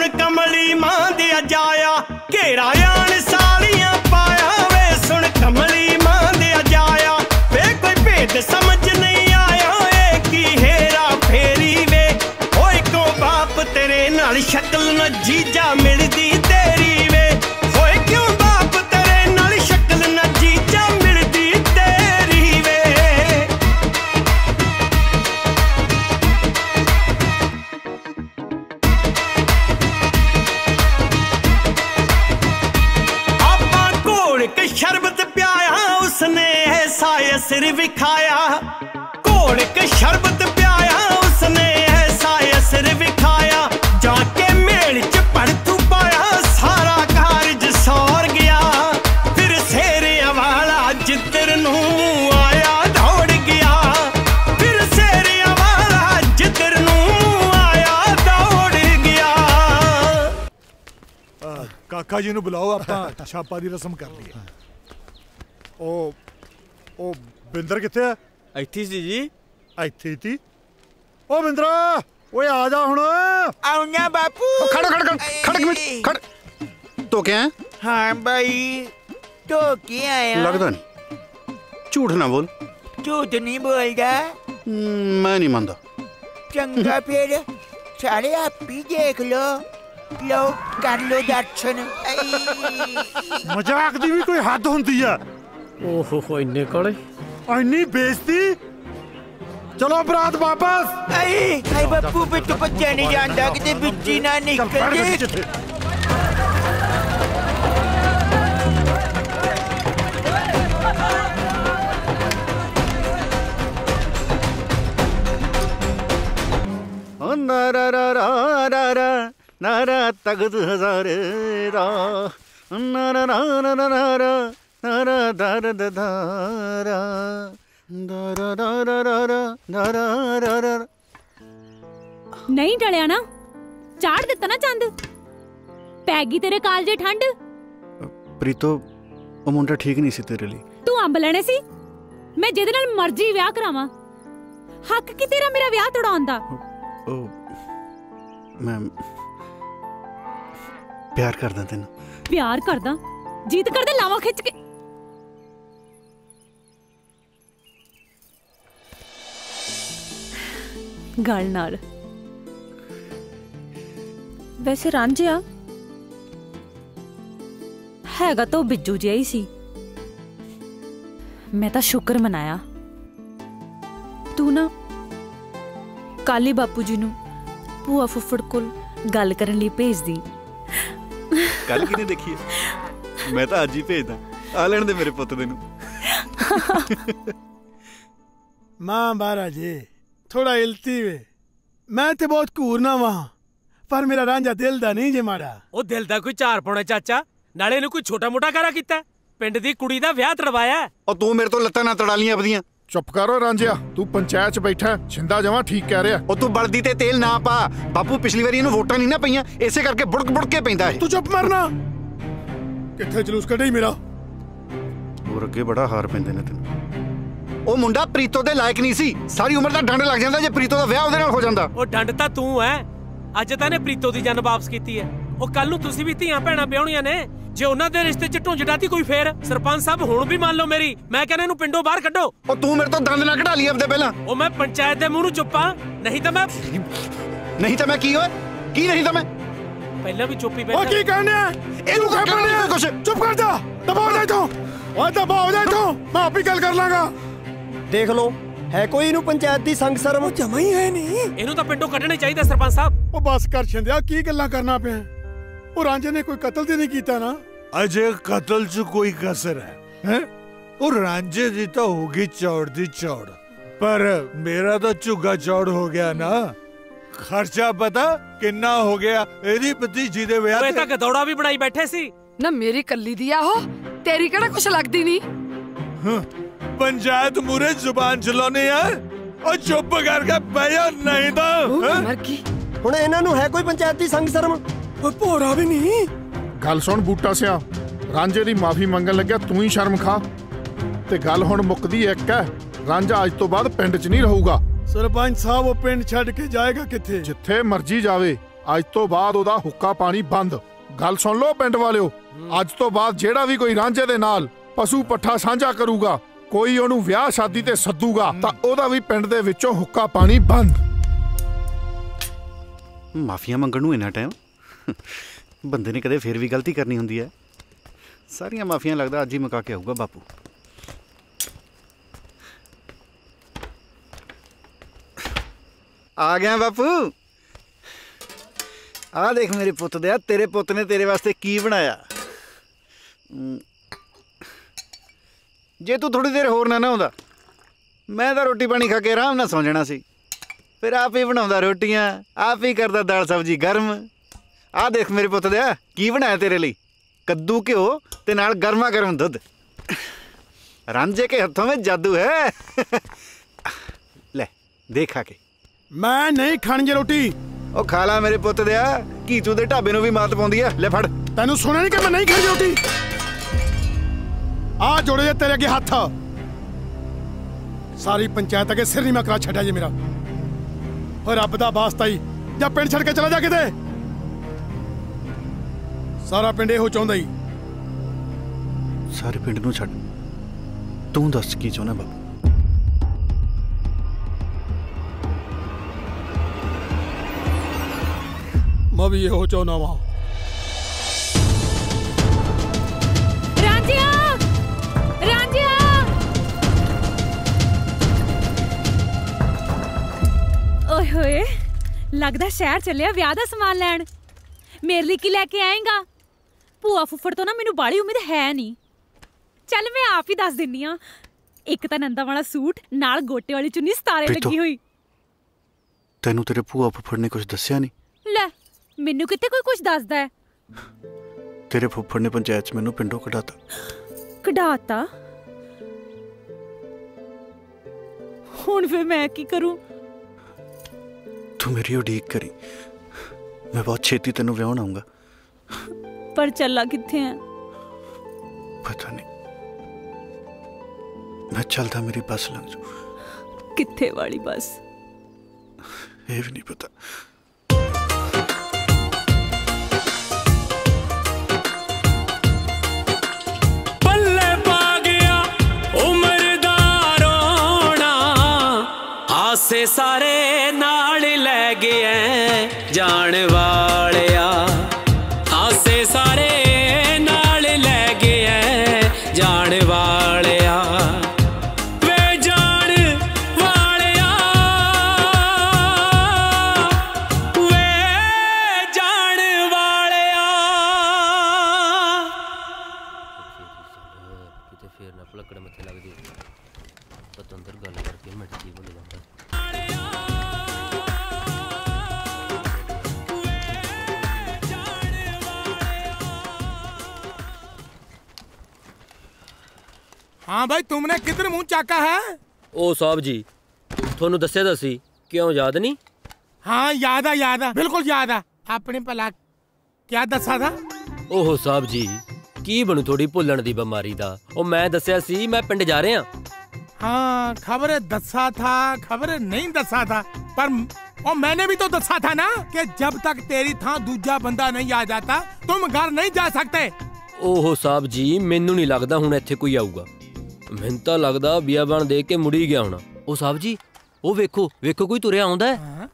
सुन कमली मां दिया जाया घेरा आन सालियां पाया वे सुन कमली मां दिया जाया वे कोई भेद समझ नहीं आया ए की हेरा फेरी वे ओए को बाप तेरे नाल शक्ल न जीजा मिलदी तेरी वे ओए क्यों बाप तेरे नाल शक्ल न जीजा मिलदी तेरी वे आपा घोल के शरबत प्याया उसने ऐसा असर विखाया घोल के शरबत प्याया उसने ऐसा असर विखाया जाके मेल च पड़तू पाया सारा कारज सौर गया फिर सेरिया वाला जिधर नू आया दौड़ गया फिर सेरिया वाला जिधर नू आया दौड़ गया काका जी ਨੂੰ ਬੁਲਾਓ ਆਪਾਂ ਛਾਪਾ ਦੀ ਰਸਮ ਕਰ ਲਈਏ ਉਹ ਬਿੰਦਰ ਕਿੱਥੇ ਆ ਇੱਥੇ ਸੀ ਜੀ ਇੱਥੇ ਸੀ ਉਹ ਬਿੰਦਰਾ ਓਏ ਆ ਜਾ ਹੁਣ ਆਉਣਾ ਬਾਪੂ खड़ खड़ खड़ खड़ एक मिनट खड़ तो क्या है हाँ भाई तो क्या आया लगता नहीं झूठ ना बोल झूठ नहीं बोलता मैं नहीं मानता चंगा फिर सारे आप ही देख लो कर लो दर्शन ਮਜ਼ਾਕ ਦੀ ਵੀ ਕੋਈ ਹੱਦ ਹੁੰਦੀ ਆ ਓਹੋ ਇੰਨੇ ਕੋਲੇ ਇੰਨੀ ਬੇਇੱਜ਼ਤੀ ਚਲੋ ਬਰਾਤ ਵਾਪਸ आई बापू पे तो बच्चा नहीं जानता कि बिच्ची ना निकल नारा रा रा रा रा नारा तगद हजारे रा नारा रा रा रा रा रा नारा दार दारा दारा दारा रा दारा रा रा ਨਹੀਂ ਟਲਿਆ ਨਾ ਚਾੜ ਦਿੱਤਾ ਨਾ ਚੰਦ ਪੈ ਗਈ ਤੇਰੇ ਕਾਲਜੇ ਠੰਡ ਪ੍ਰੀਤੋ ਉਹ ਮੁੰਡਾ ਠੀਕ ਨਹੀਂ ਸੀ ਤੇਰੇ ਲਈ ਤੂੰ ਅੰਬ ਲੈਣੇ ਸੀ ਮੈਂ ਜਿਹਦੇ ਨਾਲ ਮਰਜ਼ੀ ਵਿਆਹ ਕਰਾਵਾਂ ਹੱਕ ਕੀ ਤੇਰਾ ਮੇਰਾ ਵਿਆਹ ਤੜਾਉਣ ਦਾ ਉਹ ਮੈਂ ਪਿਆਰ ਕਰਦਾ ਤੈਨੂੰ ਪਿਆਰ ਕਰਦਾ ਜੀਤ ਕਰਦਾ ਲਾਵਾ ਖਿੱਚ ਕੇ ਗੱਲ ਨਾਲ ਵੈਸੇ ਰਾਂਝਿਆ ਹੈਗਾ ਤਾਂ ਬਿੱਜੂ ਜਿਹਾ ਹੀ ਸੀ ਮੈਂ ਤਾਂ ਸ਼ੁਕਰ ਮਨਾਇਆ ਤੂੰ ਨਾ ਕਾਲੀ ਬਾਪੂ ਜੀ ਨੂੰ ਭੂਆ ਫੁੱਫੜ ਕੋਲ ਗੱਲ ਕਰਨ ਲਈ ਭੇਜਦੀ ਕੱਲ ਕਿਨੇ ਦੇਖੀ ਮੈਂ ਤਾਂ ਅੱਜ ਹੀ ਭੇਜਦਾ ਆ ਲੈਣ ਦੇ ਮੇਰੇ ਪੁੱਤ ਦੇ ਨੂੰ मां बारा जी थोड़ा इलती वे मैं ते बहुत घूरना वहां पर मेरा रांझा दिल दा नहीं जे माड़ा ਉਹ ਦਿਲ ਦਾ ਕੋਈ ਝਾਰ ਪਾਉਣਾ ਚਾਚਾ ਨਾਲੇ ਇਹਨੂੰ ਕੋਈ ਛੋਟਾ ਮੋਟਾ ਕਾਰਾ ਕੀਤਾ ਪਿੰਡ ਦੀ ਕੁੜੀ ਦਾ ਵਿਆਹ ਤੜਵਾਇਆ ਉਹ ਤੂੰ ਮੇਰੇ ਤੋਂ ਲੱਤਾਂ ਨਾ ਤੜਾ ਲੀਆਂ ਆਪਦੀਆਂ ਚੁੱਪ ਕਰੋ ਰਾਂਝਿਆ ਤੂੰ ਪੰਚਾਇਤ 'ਚ ਬੈਠਾ ਛਿੰਦਾ ਜਮਾ ਠੀਕ ਕਹਿ ਰਿਹਾ ਉਹ ਤੂੰ ਬਲਦੀ ਤੇ ਤੇਲ ਨਾ ਪਾ ਬਾਪੂ ਪਿਛਲੀ ਵਾਰੀ ਇਹਨੂੰ ਵੋਟਾਂ ਨਹੀਂ ਨਾ ਪਈਆਂ ਇਸੇ ਕਰਕੇ ਬੁੜਕ ਬੁੜਕ ਕੇ ਪੈਂਦਾ ਹੈ ਤੂੰ ਚੁੱਪ ਮਰਨਾ ਕਿੱਥੇ ਜਲੂਸ ਕੱਢੀ ਮੇਰਾ ਹੋਰ ਅੱਗੇ ਬੜਾ ਹਾਰ ਪੈਂਦੇ ਨੇ ਤੈਨੂੰ ਉਹ ਮੁੰਡਾ ਪ੍ਰੀਤੋ ਦੇ ਲਾਇਕ ਨਹੀਂ ਸੀ ਸਾਰੀ ਉਮਰ ਦਾ ਡੰਡ ਲੱਗ ਜਾਂਦਾ ਜੇ ਪ੍ਰੀਤੋ ਦਾ ਵਿਆਹ ਉਹਦੇ ਨਾਲ ਹੋ ਜਾਂਦਾ ਉਹ ਡੰਡ ਤਾਂ ਤੂੰ ਐ ਅੱਜ ਤਾਂ ਨੇ ਪ੍ਰੀਤੋ ਦੀ ਜਾਨ ਵਾਪਸ ਕੀਤੀ ਐ ਉਹ ਕੱਲ ਨੂੰ ਤੁਸੀਂ ਵੀ ਧੀਆਂ ਭੈਣਾਂ ਵਿਆਹਣੀਆਂ ਨੇ ਜੇ ਉਹਨਾਂ ਦੇ ਰਿਸ਼ਤੇ 'ਚ ਢੁੰਝ ਡਾਤੀ ਕੋਈ ਫੇਰ ਸਰਪੰਚ ਸਾਹਿਬ ਹੁਣ ਵੀ ਮੰਨ ਲਓ ਮੇਰੀ ਮੈਂ ਕਹਿੰਦਾ ਇਹਨੂੰ ਪਿੰਡੋਂ ਬਾਹਰ ਕੱਢੋ ਉਹ ਤੂੰ ਮੇਰੇ ਤੋਂ ਦੰਦ ਨਾ ਕਢਾ ਲਈ ਆਪਦੇ ਪਹਿਲਾਂ ਉਹ ਮੈਂ ਪੰਚਾਇਤ ਦੇ ਮੂੰਹ ਨੂੰ ਚੁੱਪਾਂ ਨਹੀਂ ਤਾਂ ਮੈਂ ਕੀ ਓਏ ਕੀ ਨਹੀਂ ਤਾਂ ਮੈਂ ਪਹਿਲਾਂ ਵੀ ਚੁੱਪੀ ਬੈਠਾ ਉਹ ਕੀ ਕਰਨਾ ਇਹਨੂੰ ਕਹਿਣਾ ਕੁਛ ਚੁੱਪ ਕਰ ਜਾ ਦਬਾਓ ਜਾ ਤੂੰ ਓਏ ਦਬਾਓ ਜਾ ਤੂੰ ਮੈਂ ਆਪੇ ਗੱਲ ਕਰ ਲਾਂਗਾ ਦੇਖ ਲਓ ਹੈ ਕੋਈ ਇਹਨੂੰ ਪੰਚਾਇਤ ਦੀ ਸੰਗ ਸ਼ਰਮ ਜਮਾ ਹੀ ਹੈ ਨਹੀਂ ਇਹਨੂੰ ਤਾਂ ਪਿੰਡੋਂ ਕੱਢਣੇ ਚਾਹੀਦਾ ਸਰਪੰਚ ਸਾਹਿਬ ਉਹ ਬਸ ਕਰ ਛਿੰਦਿਆ ਕੀ ਗੱਲਾਂ ਕਰਨਾ ਪਿਆ ਉਹ ਰਾਂਝੇ ਨੇ ਕੋਈ ਕਤਲ ਤੇ ਨਹੀਂ ਕੀਤਾ ਨਾ ਅਜੇ ਕਤਲ 'ਚ ਕੋਈ ਕਸਰ ਹੈ ਉਹ ਰਾਂਝੇ ਦੀ ਤਾਂ ਹੋਗੀ ਚੌੜ ਦੀ ਚੌੜ ਪਰ ਮੇਰਾ ਤਾਂ ਝੁੱਗਾ ਚੌੜ ਹੋ ਗਿਆ ਨਾ ਖਰਚਾ ਪਤਾ ਕਿੰਨਾ ਹੋ ਗਿਆ ਇਹਦੀ ਭਤੀਜੀ ਦੇ ਵਿਆਹ ਤੇ ਤਾਂ ਗਦੌੜਾ ਵੀ ਬਣਾਈ ਬੈਠੇ ਸੀ ਨਾ ਮੇਰੀ ਕੱਲੀ ਦੀ ਆਹੋ ਤੇਰੀ ਕਿਹੜਾ ਕੁਛ ਲੱਗਦੀ ਨਹੀਂ पंचायत मुरे जुबान चलाने यार और चुप करके बैठो नहीं तो मर गई ਹੁਣ ਇਹਨਾਂ ਨੂੰ ਹੈ ਕੋਈ ਪੰਚਾਇਤ ਦੀ ਸੰਗ ਸ਼ਰਮ ਓਏ ਭੋਰਾ ਵੀ ਨਹੀਂ ਗੱਲ ਸੁਣ ਬੂਟਾ ਸਿਆ ਰਾਂਝੇ ਦੀ ਮਾਫੀ ਮੰਗਣ ਲੱਗਿਆ ਤੂੰ ਹੀ ਸ਼ਰਮ ਖਾ ਤੇ ਗੱਲ ਹੁਣ ਮੁੱਕਦੀ ਇੱਕ ਹੈ ਰਾਂਝਾ ਅੱਜ ਤੋਂ ਬਾਅਦ ਪਿੰਡ 'ਚ ਨਹੀਂ ਰਹੂਗਾ ਸਰਪੰਚ ਸਾਹਿਬ ਉਹ ਪਿੰਡ ਛੱਡ ਕੇ ਜਾਏਗਾ ਕਿੱਥੇ ਜਿੱਥੇ ਮਰਜ਼ੀ ਜਾਵੇ ਅੱਜ ਤੋਂ ਬਾਅਦ ਉਹਦਾ ਹੁੱਕਾ ਪਾਣੀ ਬੰਦ। ਗੱਲ ਸੁਣ ਲਓ ਪਿੰਡ ਵਾਲਿਓ, ਅੱਜ ਤੋਂ ਬਾਅਦ ਜਿਹੜਾ ਵੀ ਕੋਈ ਰਾਂਝੇ ਦੇ ਨਾਲ ਪਸ਼ੂ ਪੱਠਾ ਸਾਂਝਾ ਕਰੂਗਾ, ਕੋਈ ਉਹਨੂੰ ਵਿਆਹ ਸ਼ਾਦੀ ਤੇ ਸੱਦੂਗਾ ਤਾਂ ਉਹਦਾ ਵੀ ਪਿੰਡ ਦੇ ਵਿੱਚੋਂ ਹੁੱਕਾ ਪਾਣੀ ਬੰਦ। ਮਾਫੀਆਂ ਮੰਗਣ ਨੂੰ ਇੰਨਾ ਟਾਈਮ? ਬੰਦੇ ਨੇ ਕਦੇ ਫੇਰ ਵੀ ਗਲਤੀ ਕਰਨੀ ਹੁੰਦੀ ਹੈ। ਸਾਰੀਆਂ ਮਾਫੀਆਂ ਲੱਗਦਾ ਅੱਜ ਹੀ ਮੁਕਾ ਕੇ ਆਊਗਾ ਬਾਪੂ। ਆ ਗਿਆ ਬਾਪੂ। ਆ ਦੇਖ ਮੇਰੇ ਪੁੱਤ ਦਿਆ, ਤੇਰੇ ਪੁੱਤ ਨੇ ਤੇਰੇ ਵਾਸਤੇ ਕੀ ਬਣਾਇਆ। ਜੇ ਤੂੰ ਥੋੜੀ ਦੇਰ ਹੋਰ ਨਾ ਆਉਂਦਾ, ਮੈਂ ਤਾਂ ਰੋਟੀ ਪਾਣੀ ਖਾ ਕੇ ਆਰਾਮ ਨਾਲ ਸੌਂ ਜਾਣਾ ਸੀ। ਫਿਰ ਆਪ ਹੀ ਬਣਾਉਂਦਾ ਰੋਟੀਆਂ, ਆਪ ਹੀ ਕਰਦਾ ਦਾਲ ਸਬਜ਼ੀ ਗਰਮ। ਆਹ ਦੇਖ ਮੇਰੇ ਪੁੱਤ ਦਿਆ ਕੀ ਬਣਾਇਆ ਤੇਰੇ ਲਈ, ਕੱਦੂ ਘਿਓ ਤੇ ਨਾਲ ਗਰਮਾ ਗਰਮ ਦੁੱਧ। ਰਾਂਝੇ ਕੇ ਹੱਥੋਂ ਵਿੱਚ ਜਾਦੂ ਹੈ। ਲੈ ਦੇਖ ਖਾ ਕੇ। ਮੈਂ ਨਹੀਂ ਖਾਣੀ ਜੇ ਰੋਟੀ। ਉਹ ਖਾ ਲਾ ਮੇਰੇ ਪੁੱਤ ਦਿਆ, ਘੀਚੂ ਦੇ ਢਾਬੇ ਨੂੰ ਵੀ ਮਾਤ ਪਾਉਂਦੀ ਆ। ਲੈ ਫੜ। ਤੈਨੂੰ ਸੁਣਿਆ ਨਹੀਂ ਕਿ ਮੈਂ ਨਹੀਂ ਖਾਣੀ ਰੋਟੀ? ਆ ਜੋੜੇ ਜੇ ਤੇਰੇ ਅੱਗੇ ਹੱਥ। ਸਾਰੀ ਪੰਚਾਇਤ ਅੱਗੇ ਸਿਰ ਨਹੀਂ ਮੈਂ ਕਰਾ ਛੱਡਿਆ ਜੇ ਮੇਰਾ। ਓ ਰੱਬ ਦਾ ਵਾਸਤਾ ਹੀ ਜਾਂ ਪਿੰਡ ਛੱਡ ਕੇ ਚਲਾ ਜਾ ਕਿਤੇ। ਸਾਰਾ ਪਿੰਡ ਇਹੋ ਚਾਹੁੰਦਾ ਹੀ। ਸਾਰੇ ਪਿੰਡ ਨੂੰ ਛੱਡ, ਤੂੰ ਦੱਸ ਕੀ ਚਾਹੁੰਦਾ ਬਾਬੂ? ਮੈਂ ਵੀ ਇਹੋ ਚਾਹੁੰਦਾ ਵਾਂ। ਰਾਂਝਿਆ, ਰਾਂਝਿਆ। ਓਏ ਹੋਏ, ਲੱਗਦਾ ਸ਼ਹਿਰ ਚੱਲਿਆ ਵਿਆਹ ਦਾ ਸਮਾਨ ਲੈਣ। ਮੇਰੇ ਲਈ ਕੀ ਲੈ ਕੇ ਆਏਗਾ? ਭੂਆ ਫੁੱਫੜ ਤੋਂ ਨਾ ਮੈਨੂੰ ਬਾੜੀ ਉਮੀਦ ਹੈ ਨਹੀਂ। ਚੱਲ ਮੈਂ ਆਪ ਹੀ ਦੱਸ ਦਿੰਨੀ ਆ। ਇੱਕ ਤਾਂ ਨੰਦਾ ਵਾਲਾ ਸੂਟ ਨਾਲ ਗੋਟੇ ਵਾਲੀ ਚੁੰਨੀ ਸਤਾਰੇ ਲੱਗੀ ਹੋਈ। ਤੈਨੂੰ ਤੇਰੇ ਭੂਆ ਫੁੱਫੜ ਨੇ ਕੁਝ ਦੱਸਿਆ ਨਹੀਂ? ਲੈ ਮੈਨੂੰ ਕਿਤੇ ਕੋਈ ਕੁਝ ਦੱਸਦਾ ਹੈ? ਤੇਰੇ ਫੁੱਫੜ ਨੇ ਪੰਚਾਇਤ 'ਚ ਮੈਨੂੰ ਪਿੰਡੋਂ ਕਢਾਤਾ। ਕਢਾਤਾ? ਹੁਣ ਫਿਰ ਮੈਂ ਕੀ ਕਰੂੰ? ਤੂੰ ਮੇਰੀ ਉਡੀਕ ਕਰੀ, ਮੈਂ ਬਹੁਤ ਛੇਤੀ ਤੈਨੂੰ ਵਿਆਹਣ ਆਊਂਗਾ। ਪਰ ਚੱਲਾ ਕਿੱਥੇ ਹੈ? ਪਤਾ ਨਹੀਂ, ਮੈਂ ਚੱਲਦਾ ਮੇਰੀ ਬੱਸ ਲੰਘ ਜੂ। ਕਿੱਥੇ ਵਾਲੀ ਬੱਸ? ਇਹ ਵੀ ਨਹੀਂ ਪਤਾ। ਪੱਲੇ ਪਾ ਗਿਆ ਉਮਰ ਦਾ ਰੋਣਾ, ਹਾਸੇ ਸਾਰੇ ਨਾਲ ਲੈ ਗਿਆ ਜਾਣ ਵਾਲਿਆ। ਹਾਸੇ ਸਾਰੇ ਨਾਲ ਲੈ ਗਿਆ ਜਾਣ ਵਾਲਿਆ। ਵੇ ਜਾਣ ਵਾਲਿਆ, ਵੇ ਜਾਣ ਵਾਲਿਆ। ਕਿਤੇ ਫੇਰ ਨਾ ਪਲਕੜ ਮੱਥੇ ਲੱਗ ਜੇ। ਪਤੰਦਰ ਗੱਲ ਕਰਕੇ ਮਿੱਟ ਜੀ ਬੋਲ ਜਾਂਦਾ। हाँ भाई, तुमने किधर मुंह चाका है? ओ साहब जी, थोनू दस्या दा सी, क्यों याद नहीं? हाँ याद आ बिल्कुल याद आ। अपने भला क्या दसा था? ओहो साहब जी, की बनू थोड़ी भुल्लण दी बीमारी दा। ओ मैं दस्या सी मैं पिंड जा रहा। हाँ खबर दसा था, खबर नहीं दसा था, पर और मैंने भी तो दसा था ना कि जब तक तेरी थां दूजा बंदा नहीं आ जाता तुम घर नहीं जा सकते। ओहो साहब जी, मैनू नहीं लगदा हुण इत्थे कोई आऊगा। मैनूं तां लगदा बियाबान देख के मुड़ी गया होना। ओ साहब जी, ओ वेखो वेखो कोई तुरिया आउंदा है।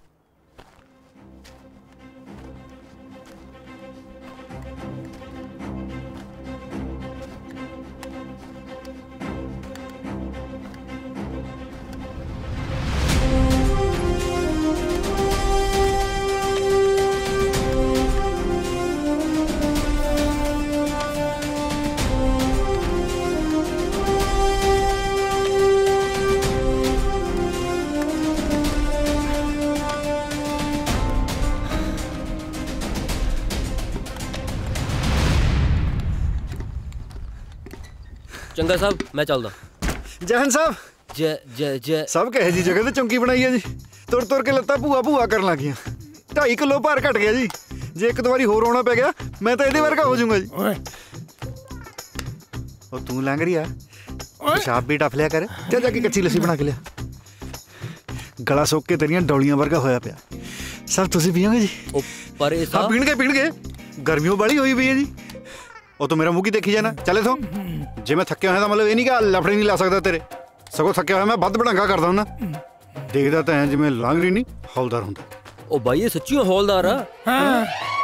चंगा साहब, मैं चलदा। जहन साहब, जय जय जय। सब कहे जी जगह ते चौंकी बनाई है जी। तुर तुर के लत्ता भूआ भूआ करन लग गया। 2.5 किलो भार घट गया जी। जे एक दो बारी होर आउणा पै गया मैं तो इहदे वर्गा हो जाऊंगा जी। और तू लंघ रही आ, पेशाब भी टफ लिया कर। जा जाके कच्ची लस्सी बना के लिया। गला सुक के तेरियां डौलियां वर्गा होया पिया। सब तुसीं पीओगे जी? पर ये हाँ पीणगे गर्मियों वाली हुई हुई है जी। वो तो मेरा मुंह की देखी जाना चले तो जे मैं थक्या होया मतलब ये नहीं कि लफड़े नहीं ला सकता तेरे सगों थक्या होया मैं बद भड़ंगा करदा हूं ना देखदा तो है जिवें लांगरी नहीं हौलदार हुंदा। ओ भाई ये सच्ची हौलदार आ। हाँ।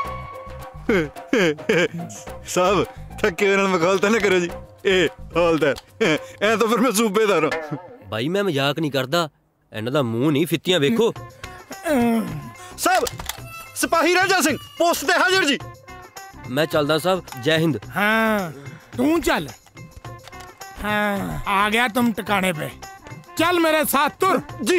साहब थके हुए नाल मखौलता ना करो जी ए हौलदार ऐ तो फिर मैं सूबेदार हूं। भाई मैं मजाक नहीं करदा इन्हां दा मुंह नहीं फित्तियां वेखो। साहब सिपाही राजा सिंह पोस्ट ते हाजिर जी। मैं चलदा साहब जय हिंद। हाँ तू चल। हाँ आ गया तुम ठिकाने पे चल मेरे साथ तुर जी।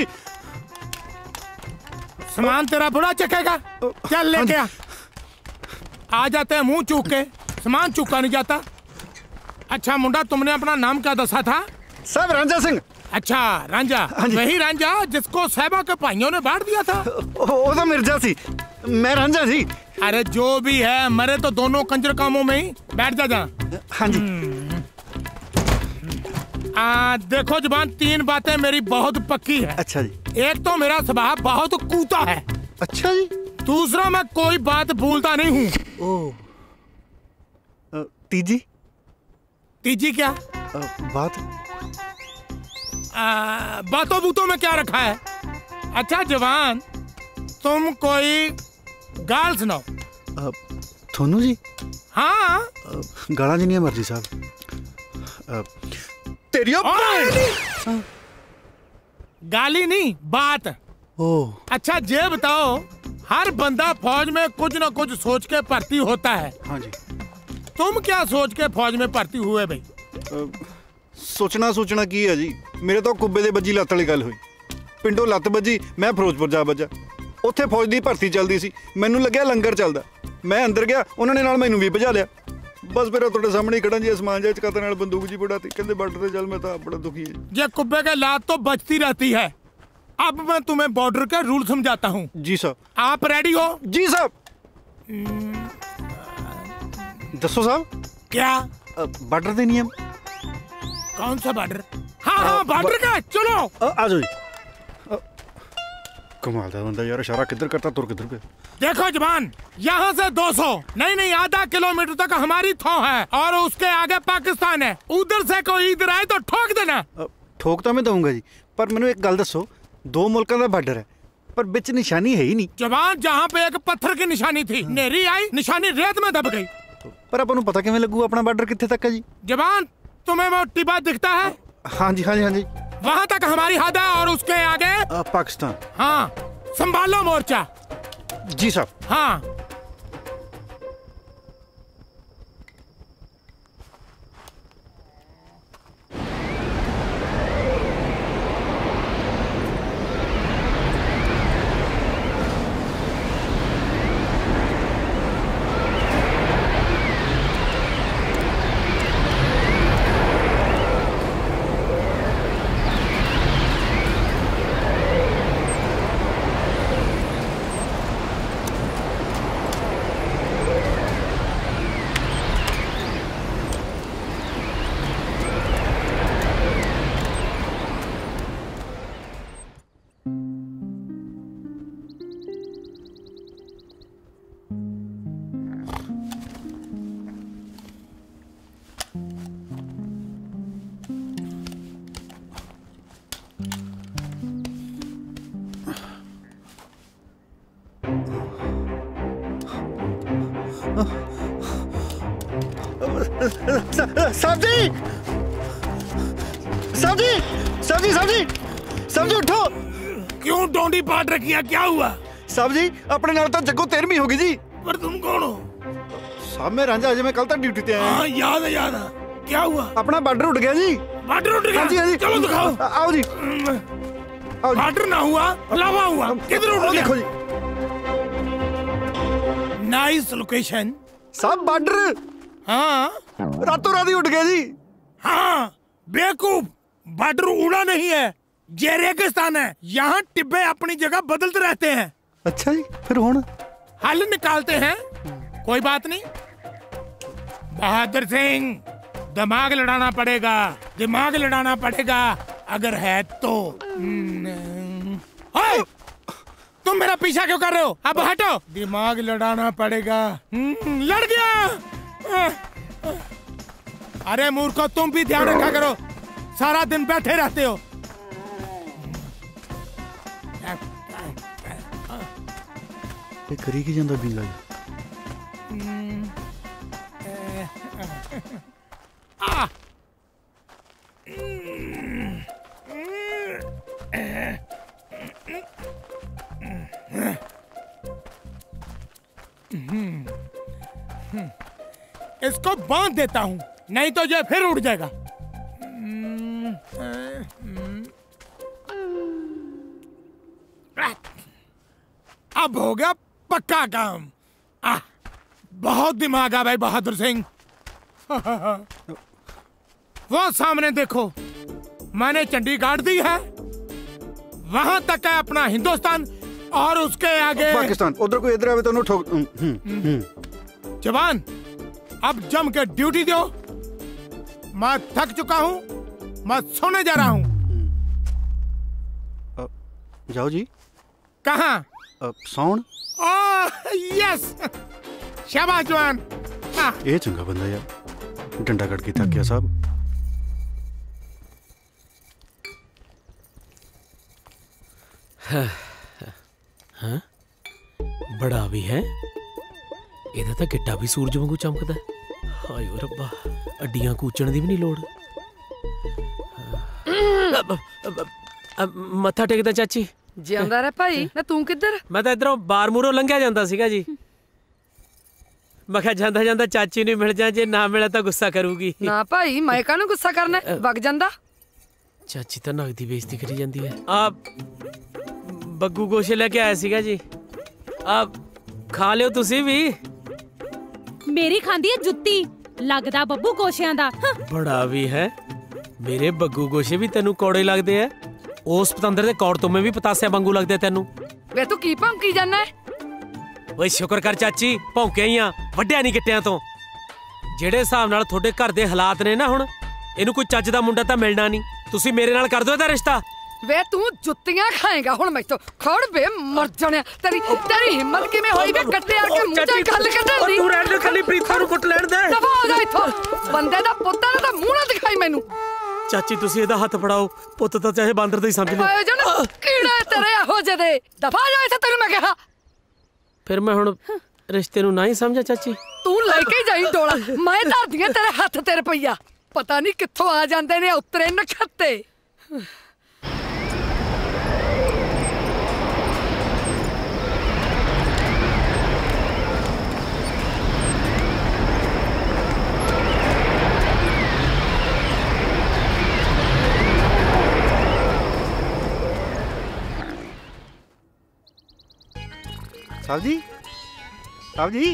सामान तेरा बुरा चकेगा चल लेके आ जाते हैं मुंह चूक के सामान चूका नहीं जाता। अच्छा मुंडा तुमने अपना नाम क्या दसा था? साहब रांझा सिंह। अच्छा रांझा वही रांझा जिसको साहबा के भाइयों ने बांट दिया था। वो तो मिर्जा सी मैं रांझा जी। अरे जो भी है मरे तो दोनों कंजर कामों में ही बैठ जा। हाँ जी। देखो जुबान 3 बातें मेरी बहुत पक्की है। अच्छा जी। एक तो मेरा स्वभाव बहुत कूता है। अच्छा जी। दूसरा मैं कोई बात भूलता नहीं हूँ। ओह तीजी क्या बात बातों बूतों में क्या रखा है? अच्छा जवान तुम कोई गाल सुनाओ। थोनू जी। हाँ गाला जिन्नी मर्जी साहब तेरी गाली नहीं बात। ओह अच्छा ये बताओ हर बंदा फौज में कुछ न कुछ सोच के भर्ती होता है। हाँ जी। तुम क्या सोच के फौज में भर्ती हुए भाई? सोचना की है जी मेरे तो कुब्बे दे बजी लत्त वाली गल हुई पिंडों लत्त बजी मैं फिरोजपुर जा बजा उत्थे फौज दी भर्ती चलदी सी मैनू लग्या लंगर चलदा मैं अंदर गया उन्होंने नाल मैनू भी भजा लिया बस फिर तुहाडे सामने खड़ा जी आसमान जा चकाते नाल बंदूक जी बढ़ाती कहंदे बॉर्डर ते चल मैं तो बड़ा दुखी है। ये कुब्बे के लात तो बचती रहती है। अब मैं तुम्हें बॉर्डर का रूल समझाता हूँ। जी साहब। आप रेडी हो? जी साहब। दसो साहब। क्या? बॉर्डर दे नियम। कौन सा बॉर्डर? हाँ बॉर्डर का चलो आ जाओ जी। कमाल दा बंदा यार इशारा किधर करता तुर किधर पे। देखो जवान यहाँ से 200 नहीं आधा किलोमीटर तक हमारी थौ है और उसके आगे पाकिस्तान है। उधर से कोई इधर आए तो ठोक देना। ठोक तो मैं दूंगा जी पर मैंने एक गल दसो 2 मुल्कों का बॉर्डर है पर बिच निशानी है ही नहीं। जवान जहाँ पे एक पत्थर की निशानी थी नेरी आई निशानी रेत में दब गई। पर अपन पता किवें लगू अपना बॉर्डर कित्थे तक है जी? जवान तुम्हें वो टिब्बा दिखता है? हाँ जी वहाँ तक हमारी हद है और उसके आगे पाकिस्तान। हाँ संभालो मोर्चा। जी साहब। हाँ साहब जी उठो। क्यों डोंडी पाट रखी है? क्या हुआ? साहब जी अपने नाल तो जग्गो 13वीं होगी जी। पर तुम कौन हो? साहब मैं रांझा अजय मैं कल तक ड्यूटी ते आया। हाँ याद है क्या हुआ? अपना बॉर्डर उठ गया जी। बॉर्डर उठ गया? हाँ जी चलो दिखाओ। आओ जी। बॉर्डर ना हुआ लावा हुआ किधर उठ गया? देखो जी नाइस लोकेशन। साहब बॉर्डर हाँ रातों रात ही उठ गया जी। हाँ बेवकूफ बॉर्डर उड़ा नहीं है ये रेगिस्तान है। यहाँ टिब्बे अपनी जगह बदलते रहते हैं। अच्छा जी फिर हुन हल निकालते हैं। कोई बात नहीं बहादुर सिंह दिमाग लड़ाना पड़ेगा अगर है तो। तुम मेरा पीछा क्यों कर रहे हो? अब हटो। दिमाग लड़ाना पड़ेगा। लड़ गया। अरे मूर्खो, तुम भी ध्यान रखा करो, सारा दिन बैठे रहते हो। करी की जांदा बीला इसको बांध देता हूँ, नहीं तो ये फिर उड़ जाएगा। अब हो गया पक्का काम। बहुत दिमाग आ भाई बहादुर सिंह। वो सामने देखो, मैंने चंडी गाड़ दी है, वहां तक है अपना हिंदुस्तान, और उसके आगे पाकिस्तान। उधर कोई इधर आवे तो ठोक। जवान, अब जम के ड्यूटी दो। मैं थक चुका हूँ, मैं सोने जा रहा हूँ। जाओ जी। कहाँ? सौन। यस, शाबाश जवान। ये चंगा बंदा यार, डंडा कट के थक गया साहब। हाँ, बड़ा भी है, ਇਹਦਾ ਤਾਂ ਗਿੱਟਾ ਵੀ ਸੂਰਜ ਵਾਂਗੂ ਚਮਕਦਾ। ਹਾਏ ਓ ਰੱਬਾ, ਅੱਡੀਆਂ ਕੂਚਣ ਦੀ ਵੀ ਨਹੀਂ ਲੋੜ। ਮੱਥਾ ਟੇਕਦਾ ਚਾਚੀ। ਜਿਉਂਦਾ ਰਹਿ ਭਾਈ। ਨਾ ਤੂੰ ਕਿੱਧਰ? ਮੈਂ ਤਾਂ ਇਧਰੋਂ ਬਾਰ ਮੂਰੋਂ ਲੰਘਿਆ ਜਾਂਦਾ ਸੀਗਾ ਜੀ। ਮੈਂ ਕਿਹਾ ਜਾਂਦਾ ਜਾਂਦਾ ਚਾਚੀ ਨੂੰ ਮਿਲ ਜਾ, ਜੇ ਨਾ ਮਿਲਿਆ ਤਾਂ ਗੁੱਸਾ ਕਰੂਗੀ। ਨਾ ਭਾਈ, ਮੈਂ ਕਾਹਨੂੰ ਗੁੱਸਾ ਕਰਨਾ, ਵਗ ਜਾਂਦਾ। ਚਾਚੀ ਤਾਂ ਨਗਦੀ ਬੇਇੱਜ਼ਤੀ ਕਰੀ ਜਾਂਦੀ ਹੈ। ਆ ਬੱਗੂ ਗੋਸ਼ੇ ਲੈ ਕੇ ਆਇਆ ਸੀਗਾ ਜੀ, ਆ ਖਾ ਲਿਓ ਤੁਸੀਂ ਵੀ। ਮੇਰੀ ਖਾਂਦੀ ਹੈ ਜੁੱਤੀ, ਲੱਗਦਾ ਬੱਬੂ ਗੋਸ਼ਿਆਂ ਦਾ। ਬੜਾ ਵੀ ਹੈ, ਮੇਰੇ ਬੱਗੂ ਗੋਸ਼ੇ ਵੀ ਤੈਨੂੰ ਕੌੜੇ ਲੱਗਦੇ ਆ। ਉਸ ਪਤੰਦਰ ਦੇ ਕੌੜ ਤੋਂ ਮੈਂ ਵੀ ਪਤਾਸਿਆਂ ਵਾਂਗੂ ਲੱਗਦੇ ਤੈਨੂੰ। ਵੇ ਤੂੰ ਕੀ ਭੌਂਕੀ ਜਾਂਦਾ? ਓਏ ਸ਼ੁਕਰ ਕਰ ਚਾਚੀ, ਭੌਂਕਿਆ ਹੀ ਆ, ਵੱਡਿਆ ਨਹੀਂ ਗਿੱਟਿਆਂ ਤੋਂ। ਜਿਹੜੇ ਹਿਸਾਬ ਨਾਲ ਤੁਹਾਡੇ ਘਰ ਦੇ ਹਾਲਾਤ ਨੇ ਨਾ ਹੁਣ, ਇਹਨੂੰ ਕੋਈ ਚੱਜ ਦਾ ਮੁੰਡਾ ਤਾਂ ਮਿਲਣਾ ਨਹੀਂ। ਤੁਸੀਂ ਮੇਰੇ ਨਾਲ ਕਰ ਦਿਓ ਇਹਦਾ ਰਿਸ਼ਤਾ। ਵੇ ਤੂੰ ਜੁੱਤੀਆਂ ਖਾਏਗਾ ਹੁਣ ਮੈਥੋਂ। ਖੜ ਬੇ ਮਰ ਜਾਣਿਆ, ਤੇਰੀ ਹਿੰਮਤ ਕਿਵੇਂ ਹੋਈ ਵੇ ਕੱਟੇ ਆ ਕੇ ਮੂੰਹ ਤੇ ਗੱਲ ਕੱਢਣ ਦੀ? ਤੂੰ ਰਹਿਣ ਦੇ, ਖਾਲੀ ਪ੍ਰੀਤਾਂ ਨੂੰ ਕੁੱਟ ਲੈਣ ਦੇ। ਦਫਾ ਹੋ ਜਾ ਇੱਥੋਂ, ਬੰਦੇ ਦਾ ਪੁੱਤ ਨਾ ਤਾਂ ਮੂੰਹ ਨਾ ਦਿਖਾਈ ਮੈਨੂੰ। ਚਾਚੀ ਤੁਸੀਂ ਇਹਦਾ ਹੱਥ ਫੜਾਓ, ਪੁੱਤ ਤਾਂ ਚਾਹੇ ਬਾਂਦਰ ਦਾ ਹੀ ਸਮਝ ਲਓ। ਆਏ ਜਨ ਕੀੜਾ ਤੇਰੇ ਇਹੋ ਜਿਹੇ ਦੇ, ਦਫਾ ਜਾ ਇੱਥੇ, ਤੈਨੂੰ ਮੈਂ ਕਿਹਾ। ਫਿਰ ਮੈਂ ਹੁਣ ਰਿਸ਼ਤੇ ਨੂੰ ਨਾ ਹੀ ਸਮਝਾ ਚਾਚੀ? ਤੂੰ ਲੈ ਕੇ ਜਾਈ ਡੋਲਾ, ਮੈਂ ਧਰਦੀਆਂ ਤੇਰੇ ਹੱਥ ਤੇ ਰੁਪਈਆ। ਪਤਾ ਨਹੀਂ ਕਿੱਥੋਂ ਆ ਜਾਂਦੇ ਨੇ ਉਤਰੇ ਨਖੱਤੇ। साहब जी, साहब जी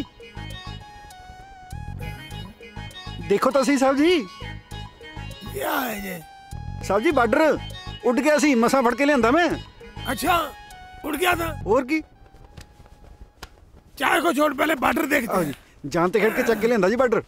देखो तो सही साहब जी। क्या है ये? साहब जी बार्डर उड़ गया सी, मसा फड़ के लिया मैं। अच्छा, उड़ गया था? और की चाय को छोड़, पहले बार्डर देखते हैं। जानते खेड़ के चक के लिया जी बार्डर।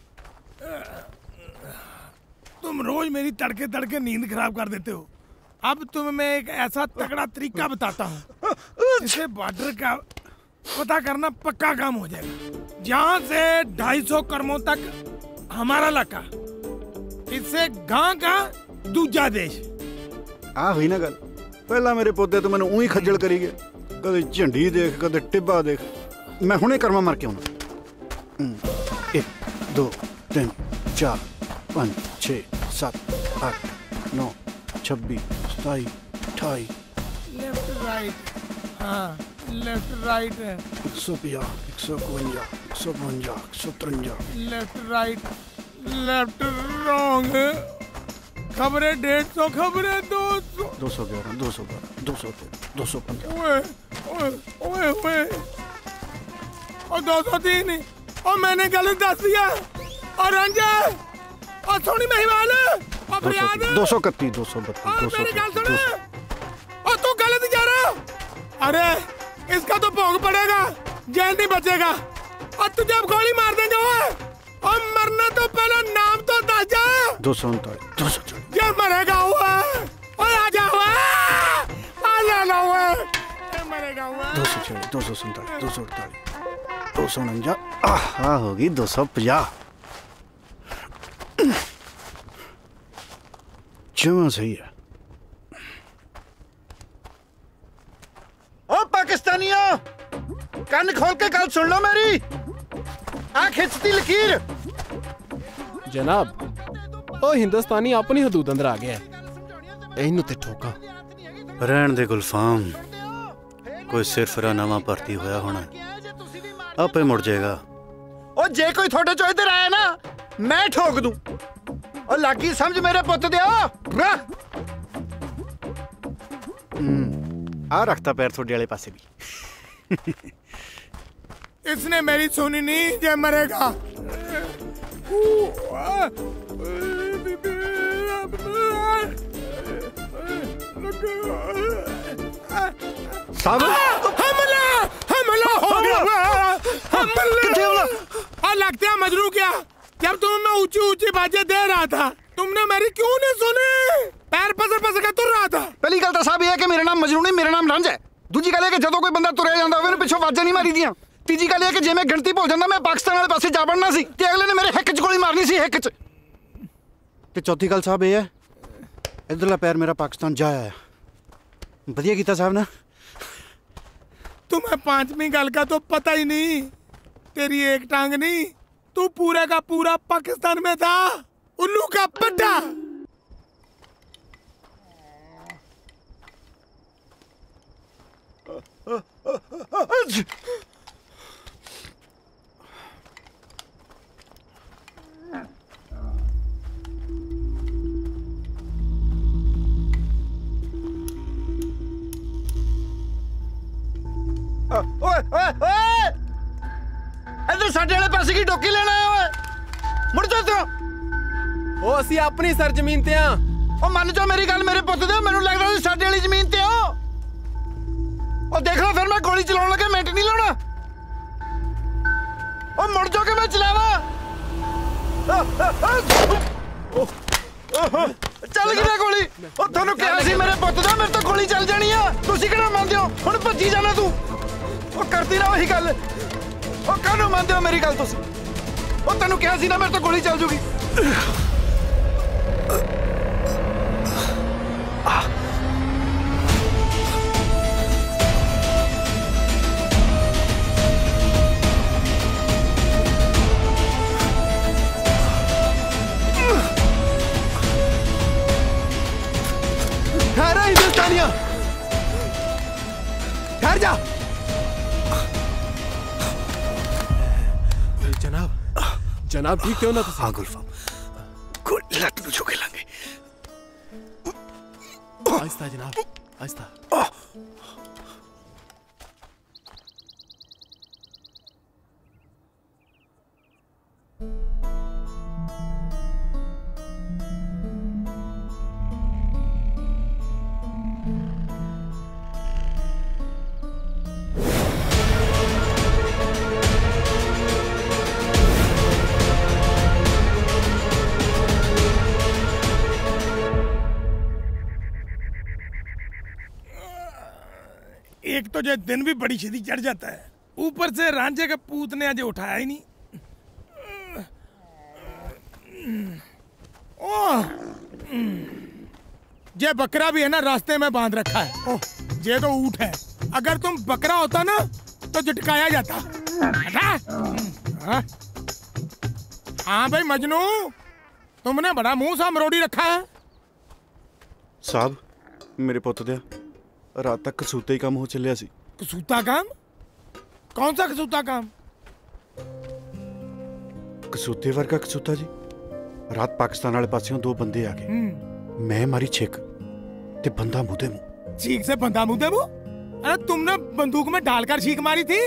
तुम रोज मेरी तड़के तड़के नींद खराब कर देते हो। अब तुम्हें मैं एक ऐसा तगड़ा तरीका बताता हूँ जिससे बार्डर का पता करना पक्का काम हो जाएगा। जहाँ से 250 करमों तक हमारा इलाका, इससे गांव का दूजा देश। आ हुई ना गल, पहला मेरे पोते तो मैंने ऊही खज्जल करी गए, कदे झंडी देख कदे टिब्बा देख। मैं हुणे कर्मा मार के आउना। 1 2 3 4 5 6 7 8 9 26 27 28। लेफ्ट राइट, हाँ लेफ्ट राइट है। 150 152 152 153। Left right, left wrong. खबरें 150, खबरें 200। 211 212 213 215। ओए ओए ओए ओए, और 203। और मैंने गलत दस दिया। और रंजन और सोनी महिवाल और फरियाद 231 232 मेरी गल सुन, और तू गलत जा रहा। अरे इसका तो भोग पड़ेगा, जेल नहीं बचेगा। और तुझे अब गोली मार देंगे वो, और मरना तो पहले नाम तो दस जा। 239 240। ये मरेगा हुआ, और आ जा हुआ, आ जाना हुआ, मरेगा हुआ। 246, 247, 248, 249, आहा होगी 250। जमा सही है। ओ पाकिस्तानियों, कान खोल के गल सुन लो मेरी। आ खिंचती लकीर। जनाब, ओ हिंदुस्तानी अपनी हदूद अंदर आ गया है। इन्हू ते ठोका। रहन दे गुलफाम, कोई सिरफरा नवा भर्ती होया होना, आपे मुड़ जाएगा। ओ जे कोई थोड़े चो इधर आया ना, मैं ठोक दूं। ओ लागी समझ मेरे पुत दिया। आ रखता पैर थोड़े वाले पासे भी। इसने मेरी सुनी नहीं, जे मरेगा। हमला हमला हो गया। हमला लगता है मजनू क्या, जब तुम मैं ऊंची ऊंची बाजें दे रहा था, तुमने मेरी क्यों नहीं सुनी? पैर पसर पसर के तुर रहा था। पहली गल तो साहब ये है कि मेरा नाम मजनू नहीं, मेरा नाम रंज है। दूजी गल है कि जदों कोई बंदा तुरया जांदा होवे पिछों वाजां नहीं मारी दियां। तीजी गल है कि जे मैं गिनती भुल जांदा, मैं पाकिस्तान वाले पासे जा बढ़ना सी ते अगले ने मेरे हिक च गोली मारनी सी, हिक च। ते चौथी गल साहब ये है, इधरला पैर मेरा पाकिस्तान जा आया। बढ़िया कीता साहब ने। तुम्हें पांचवी गल का तो पता ही नहीं। तेरी एक टांग नहीं, तू पूरे का पूरा पाकिस्तान में था। उल्लू का पट्टा। इधर साडे वाले पासे की डोकी लेना है। ओए मुड़ जा तू। ओ असि अपनी सर जमीन ते आ। ओ मन जाओ मेरी गल, मेरे पुत दे। मैनू लगदा सी साडे वाली जमीन ते हो। ओ देख लो, फिर मैं गोली चलाउण लगे मिनट नहीं लाउणा। ओ मुड़ जाओ कि मैं चलावा। चल गई गोली। ओ थानू कहा सी मेरे पुत दा, मेरे तो गोली चल जानी है। तुसी किहड़ा मंनदे हो? हुण भज्जी जाना तू। ओ करदी ना वही गल। ओ काहनू मंनदे हो मेरी गल तुसी? ओ तैनू कहा सी ना मेरे तो गोली चल जूगी। ठहरा हिंदुस्तानिया, ठहर जा। जनाब, जनाब ठीक क्यों ना? हाँ गुलफाम, गोली लट नू चुके लांगे। आहिस्ता जनाब, आहिस्ता। एक तो जो दिन भी बड़ी छेती चढ़ जाता है, ऊपर से रांझे के पूत ने अजय उठाया ही नहीं। ये बकरा भी है ना, रास्ते में बांध रखा है। ओह, ये तो ऊंट है। अगर तुम बकरा होता ना तो झटकाया जाता। हाँ भाई मजनू, तुमने बड़ा मुंह सा मरोड़ी रखा है। साहब मेरे पुत दे रात तक कसूते ही काम हो चलिया सी। कसूता काम? कौन सा कसूता काम? कसूते वर्गा कसूता जी। रात पाकिस्तान वाले पासियों दो बंदे आ गए। मैं मारी छिक ते बंदा मुंह मुंह। छीक से बंदा मुंह मुंह? अरे तुमने बंदूक में डालकर छीक मारी थी।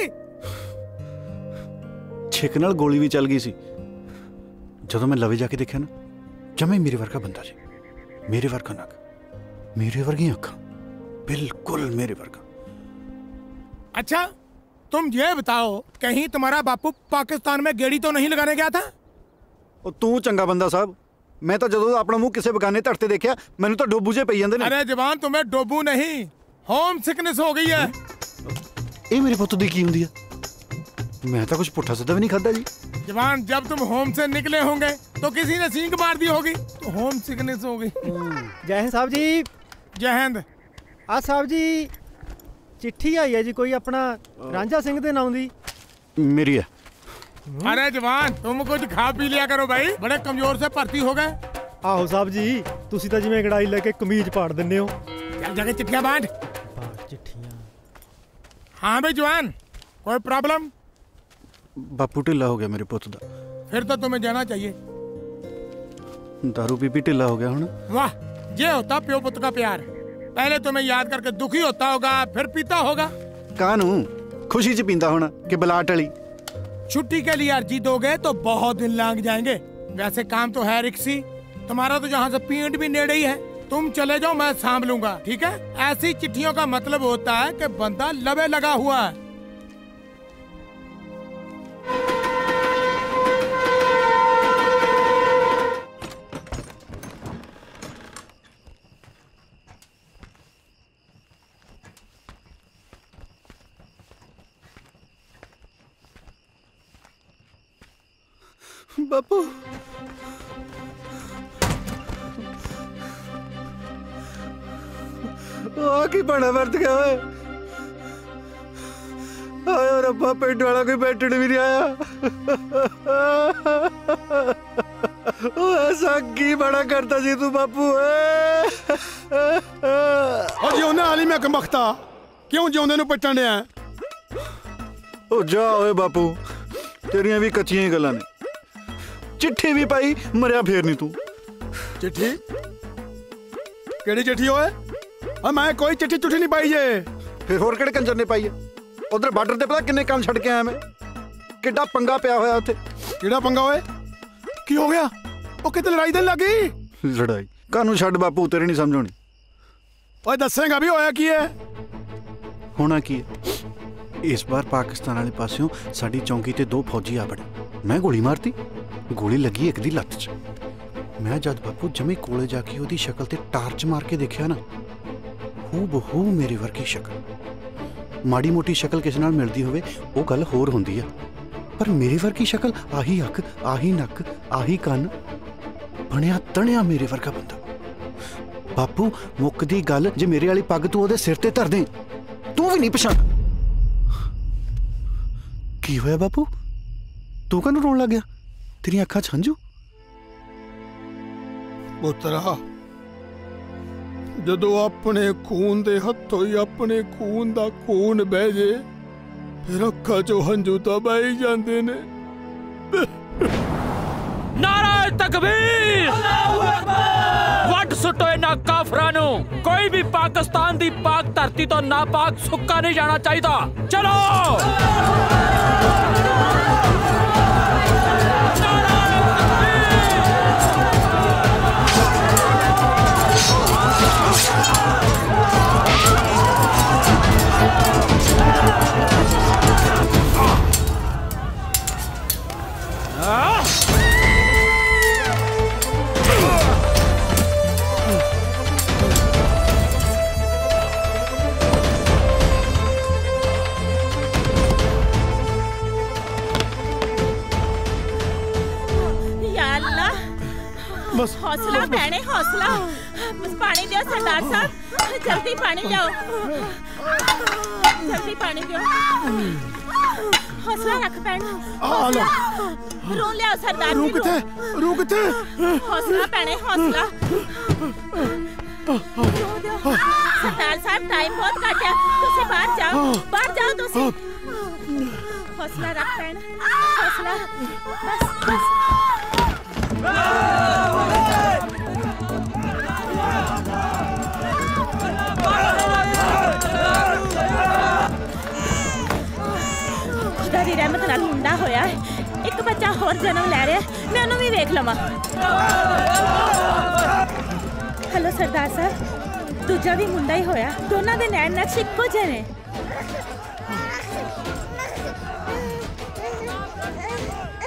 छिक नाल गोली भी चल गई सी। जदों मैं लवे जाके देखा ना, जमे मेरे वर्गा बंदा जी, मेरे वर्गा नक, मेरे वर्गी अखा, बिल्कुल मेरे वर्गा। अच्छा तुम ये बताओ, कहीं तुम्हारा बापू पाकिस्तान में गेड़ी तो नहीं लगाने गया था? ओ तू चंगा बंदा साहब, मैं तो जदों अपना मुंह किसी बेगाने धड़ ते देखा, मैनू तो डोबू जे पई जांदे ने। अरे जवान, तुम्हें डोबू नहीं, होम सिकनेस हो गई है। ਇਹ ਮੇਰੇ ਪੁੱਤ ਦੀ ਕੀ ਹੁੰਦੀ ਆ? मैं तो कुछ पुट्ठा सीधा भी नहीं खाता जी। जवान, जब तुम होम से निकले होंगे तो किसी ने सींग मार दी होगी तो होम सिकनेस हो गई। जय हिंद साहब जी। जय हिंद। आ साहब जी चिट्ठी आई है जी कोई अपना रांझा सिंह दे नाम दी। मेरी है। अरे जवान, तुम कुछ खा पी लिया करो भाई, बड़े कमजोर से भर्ती हो गए। आहो साहब जी, तुसी तो जिवें कड़ाई लेके कमीज पाड़ दिंदे हो। चल जाके चिट्ठियां बांट। चिट्ठियां। हाँ भाई जवान, कोई प्रॉब्लम? बापू ढिला हो गया मेरे पुत दा। फिर तो तुम्हें जाना चाहिए। दारू पी पी ढिला हो गया हुण। वाह, ये होता प्यो पुत का प्यार। पहले तुम्हें याद करके दुखी होता होगा, फिर पीता होगा। कानू खुशी च पींदा होना कि बलाट वाली। छुट्टी के लिए अर्जी दोगे तो बहुत दिन लग जाएंगे। वैसे काम तो है रिक्सी, तुम्हारा तो यहाँ से पीएंट भी नेड़े ही है। तुम चले जाओ, मैं सांभ लूंगा, ठीक है? ऐसी चिट्ठियों का मतलब होता है कि बंदा लबे लगा हुआ है। बापू की बड़ा वर्त गया है। आया रब्बा, पेट वाला कोई बैठने भी नहीं आया। ऐसा की बड़ा करता जी तू बापू? जिउंदे हाली मैं कमख्ता क्यों जिउंदे नूं पट्टण दिया? ओ जा ओए बापू, तेरियां भी कच्चियां ही गल्लां ने। चिट्ठी भी पाई, मरिया फिर नहीं तू। चिट्ठी? केड़ी चिट्ठी होए? मैं कोई चिट्ठी चुट्ठी नहीं पाई जे। फिर होर केड़े कंजर ने पाई है? उधर बार्डर ते पता किन्ने काम छड़ के आया मैं। किड्डा पंगा पिया होया उत्थे। किहड़ा पंगा होए? की हो गया? ओ किते लड़ाई देन लगी? लड़ाई कानू छड़ बापू, तेरे नहीं समझ आनी। ओए दसेगा भी होया की है? होना की है, इस बार पाकिस्तान वाले पासों साडी चौंकी ते दो फौजी आ बड़े। मैं गोली मारती, गोली लगी एक दी लत्त च। मैं जद बापू जमे कोले जाके ओदी शक्ल ते टार्च मार के देखिया ना, हूबहू मेरे वर्गी शक्ल। माड़ी मोटी शक्ल किसी नाल मिलदी होवे वो गल होर हुंदी है, पर मेरे वर्गी शक्ल, आही अख, आही नक, आही कान, बनिया तणिया मेरे वर्गा बंदा। बापू मुकदी गल, जे मेरे वाली पग तू ओदे सिर ते धर दे, तू भी नहीं पछाण। की होया बापू, तू कानू रोन लग गया? तेरी अखां च हंझू? पुत्रा, जदों अपने खून दे हथों ही अपने खून दा खून बह जे, फिर अखां चों हंझू तां बह ही जांदे ने। नारे तकबीर! वट सुटो इन्हां काफरां नूं। कोई भी पाकिस्तान दी पाक धरती तो नापाक सुक्का नहीं जाना चाहिए। चलो हौसला भैने, हौसला। बस पानी दियो सरदार साहब, जल्दी पानी लियो, जल्दी पानी दियो। हौसला रख भैन, हौसला। रू लिया सरदार जी, रू किथे? हौसला भैने, हौसला। सरदार साहब टाइम बहुत घट है, तुसी बाहर जाओ तुसी। हौसला रख भैन, हौसला। बस बस। खुदा दी रहमत नाल मुंडा होया है, एक बच्चा होर जन्म ले रहा है, मैं उन्हें भी वेख लवां। हेलो सरदार साहब, दूजा भी मुंडा ही होया, दोनों दे नैन नक्श इक्को जे ने।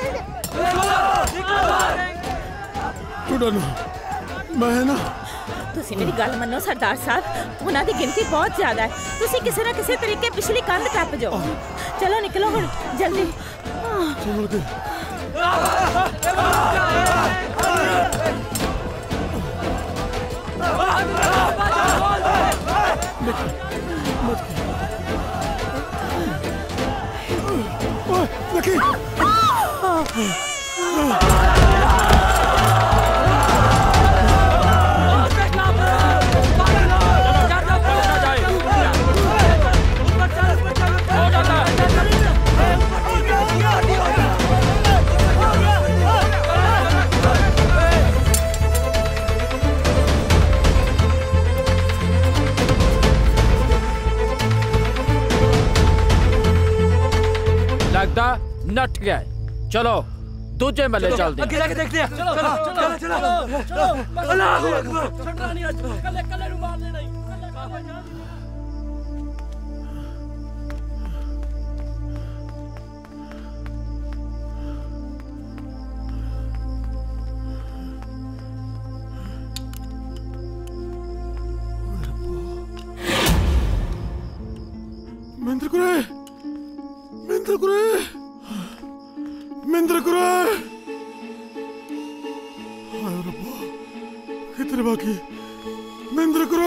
मैं ना ਤੁਸੀਂ ਮੇਰੀ ਗੱਲ ਮੰਨੋ ਸਰਦਾਰ ਸਾਹਿਬ, ਉਹਨਾਂ ਦੀ ਗਿਣਤੀ ਬਹੁਤ ਜ਼ਿਆਦਾ ਹੈ। ਤੁਸੀਂ ਕਿਸੇ ਨਾ ਕਿਸੇ ਤਰੀਕੇ ਪਿਛਲੀ ਕੰਧ ਟੱਪ ਜਾਓ। ਚਲੋ ਨਿਕਲੋ ਹੁਣ ਜਲਦੀ। लगता नट गया है। चलो दूजे मल्ले चल दी। देखते हैं। चलो चलो चलो चलो। अल्लाह अकबर। छटरा नहीं आज। कल्ले कल्ले नु मार देना ही। महेंद्र कुरे, महेंद्र कुरे, महेंद्र कुरे। हाय रब्बा, कितने बाकी? महेंद्र कुरे।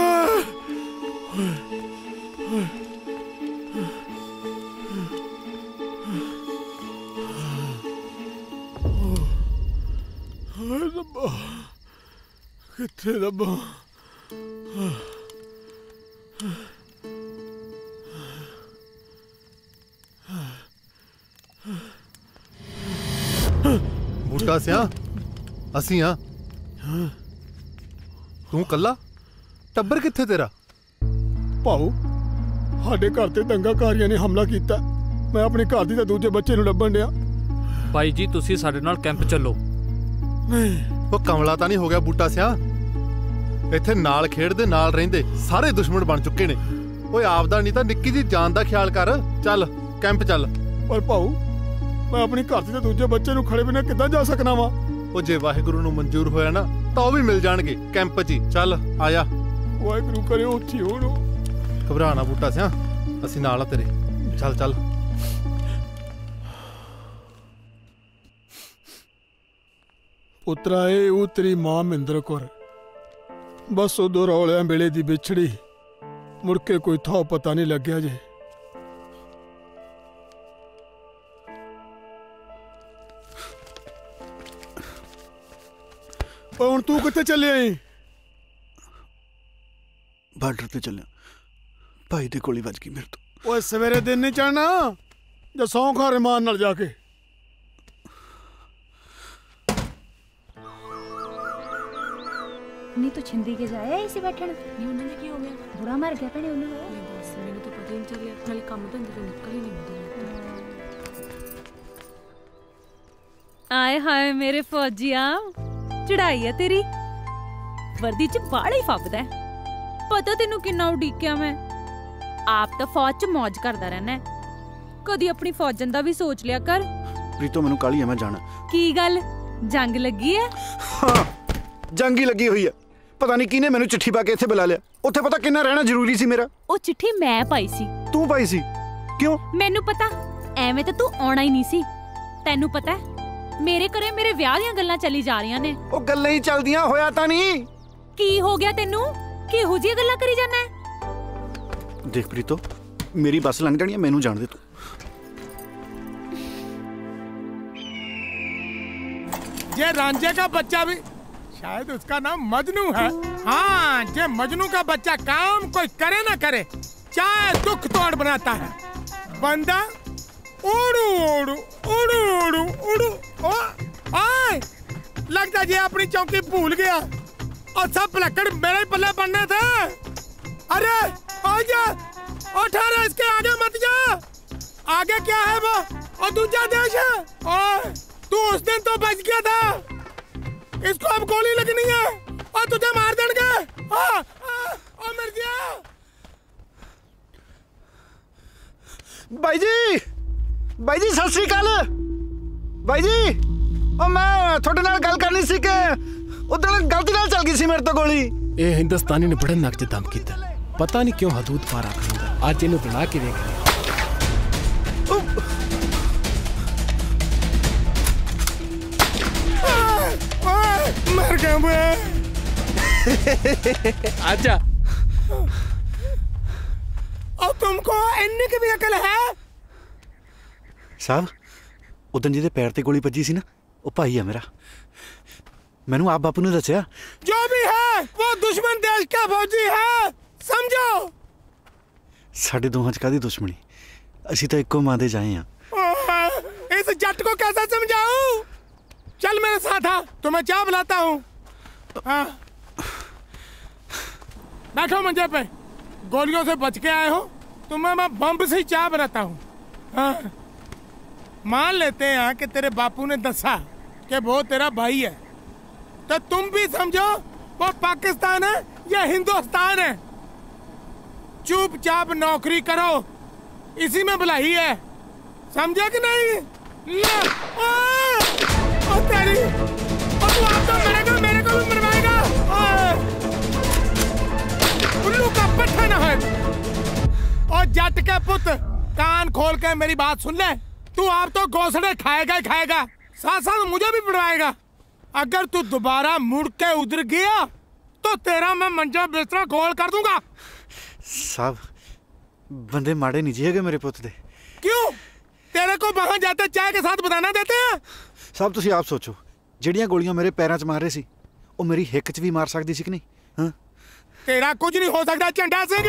हाय रब्बा, कितने रब्बा। बूटा सिया असी हाँ तू कला टब्बर किथे तेरा? भाऊ साडे घर ते दंगाकारियां ने हमला कीता। मैं अपने घर दी ते दूजे बच्चे नूं लभण दिया। भाई जी तुसी साडे नाल कैंप चलो। नहीं वो कमला तां नहीं हो गया बूटा सिया? इत्थे नाल खेडदे नाल रहिंदे सारे दुश्मन बन चुके ने। ओए आपदा नहीं तां निक्की जी जान दा ख्याल कर। चल कैंप चल। पर भाऊ मैं अपनी घर ते दूजे बच्चे नूं खड़े बिना किद्दां जा सकना वा? ओ जे वाहिगुरू नूं मंजूर होया ना तां ओ भी मिल जाणगे कैंप च ही। चल आया। वाहिगुरू करे उत्थी होण। घबरा ना बूटा सिया, असीं नाल आ तेरे। चल चल। पुत्रा ए ਉਹ ਤੇਰੀ ਮਾਂ ਮਹਿੰਦਰ ਕੌਰ ਬਸ ਉਦੋਂ ਰੌਲਿਆਂ ਵੇਲੇ ਦੀ ਵਿਛੜੀ ਮੁੜ ਕੇ ਕੋਈ ਥਾਂ ਪਤਾ ਨਹੀਂ ਲੱਗਿਆ ਜੇ। ਹੁਣ ਤੂੰ ਕਿੱਥੇ ਚੱਲਿਆ ਏ? ਬਾਰਡਰ ਤੇ ਚੱਲਿਆ। ਭਾਈ ਦੀ ਗੋਲੀ ਵੱਜ ਗਈ ਮੇਰੇ ਤੋਂ। ਓਏ ਸਵੇਰੇ ਦਿਨ ਨਹੀਂ ਚੜਨਾ ਜਾਂ ਸੌਂ ਖਾ ਰਮਾਨ ਨਾਲ ਜਾ ਕੇ। नहीं तो छिंदी के जाया इसी बैठन नहीं उन्होंने की हो गया बुरा मर गया भैने उन्होंने बस मैंने तो पता ही नहीं चलिया नाले काम तो अंदर निकल ही नहीं होता। आए हाय मेरे फौजिया चढ़ाई है तेरी वर्दी च बाड़ा ही फबदा है। पता तेनू किन्ना उड़ीकिया मैं। आप तो फौज च मौज करदा रहना है, कदी अपनी फौजन दा भी सोच लिया कर। प्रीतो मैनू काली है, मैं जाना। की गल जंग लगी है? हाँ जंग ही लगी हुई है। पता नहीं किने मैनू चिट्ठी पा के इत्थे बुला लिया। उत्थे पता किन्ना रहना जरूरी सी मेरा। ओ चिट्ठी मैं पाई सी। तू पाई सी? क्यों? मैनू पता एवें तो तू आना ही नहीं सी। तैनू पता है मेरे घरे मेरे ब्याह दियां गल्लां चली जा रही ने। ओ गल्लां ही चलदियां होया तां नहीं। की हो गया तेनू? किहो जी गल्लां करी जाना है? देख प्रीतो मेरी बस लंघ जानी है, मैनू जान दे तू। ये रांझे का बच्चा भी शायद उसका नाम मजनू है। हाँ ये मजनू का बच्चा काम कोई करे ना करे चाहे दुख तोड़ बनाता है। बंदा उड़ू उड़ू उड़ू उड़ू उड़ू आए लगता जी अपनी चौकी भूल गया और सब पलक्कड़ मेरे ही पल्ले बनने थे। अरे आजा 18 इसके आगे मत जा। आगे क्या है वो और दूसरा देश है। ओए तू उस दिन तो बच गया था, इसको अब गोली लगनी है और तुझे मार देंगे। मर गया। भाई जी सत श्री अकाल। भाई जी ओ मैं थोड़े नाल गल करनी सी कि उधर गलती नाल चल गई सी मेरे तो गोली। ਇਹ ਹਿੰਦੁਸਤਾਨੀ ਨੇ ਬੜੇ ਨੱਕ 'ਚ ਦਮ ਕੀਤਾ। ਪਤਾ ਨਹੀਂ ਕਿਉਂ ਹਦੂਦ ਪਾਰ ਆਖਦਾ। ਅੱਜ ਇਹਨੂੰ ਬੁਲਾ ਕੇ ਵੇਖ ਲਿਆ। मर गया मैं। आजा। और तुमको इन्नी की भी अकल है? साहब उदन जी दे पैर ते गोली बजी सी ना, वो भाई है मेरा। मैनू आप बापू ने दसिया। जो भी है वो दुश्मन देश का फौजी है, समझो। साडे दोहां च कादी दुश्मनी? असीं तां इक्को मां दे जाए हां। इस जट को कैसे समझाऊं? चल मेरे साथ आ, तुम्हें चाय बुलाता हूँ। बैठो मंजे पे, गोलियों से बच के आए हो, तुम्हें मैं बम से ही चाय बनाता हूँ। मान लेते हैं कि तेरे बापू ने दसा कि वो तेरा भाई है, तो तुम भी समझो वो पाकिस्तान है या हिंदुस्तान है। चुपचाप नौकरी करो, इसी में भलाई है, समझे कि नहीं? तेरी और तू आप तो मरेगा, मेरे को भी मरवाएगा। उल्लू का पट्टा न है। और जट के पुत, कान खोल के मेरी बात सुन ले। तू आप तो घोंसड़े खाएगा ही खाएगा, साथ साथ मुझे भी पड़वाएगा। अगर तू दोबारा मुड़ के उधर गया तो तेरा मैं मंजा बिस्तरा गोल कर दूंगा। साहब बंदे माड़े नहीं जी है मेरे पुत दे। क्यों? तेरे को वहां जाते चाय के साथ बताना देते हैं? साहब तुसी आप सोचो, ਜਿਹੜੀਆਂ ਗੋਲੀਆਂ ਮੇਰੇ ਪੈਰਾਂ 'ਚ ਮਾਰ ਰਹੇ ਸੀ ਉਹ ਮੇਰੀ ਹਿੱਕ 'ਚ ਵੀ ਮਾਰ ਸਕਦੀ ਸੀ ਕਿ ਨਹੀਂ? ਹਾਂ तेरा कुछ नहीं हो सकता झंडा सिंह।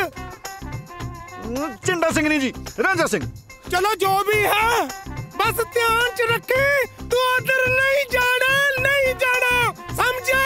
झंडा सिंह नहीं जी, रांझा सिंह। चलो जो भी है, बस ध्यान च रखे, तू उधर नहीं जाना, नहीं जाना, समझा?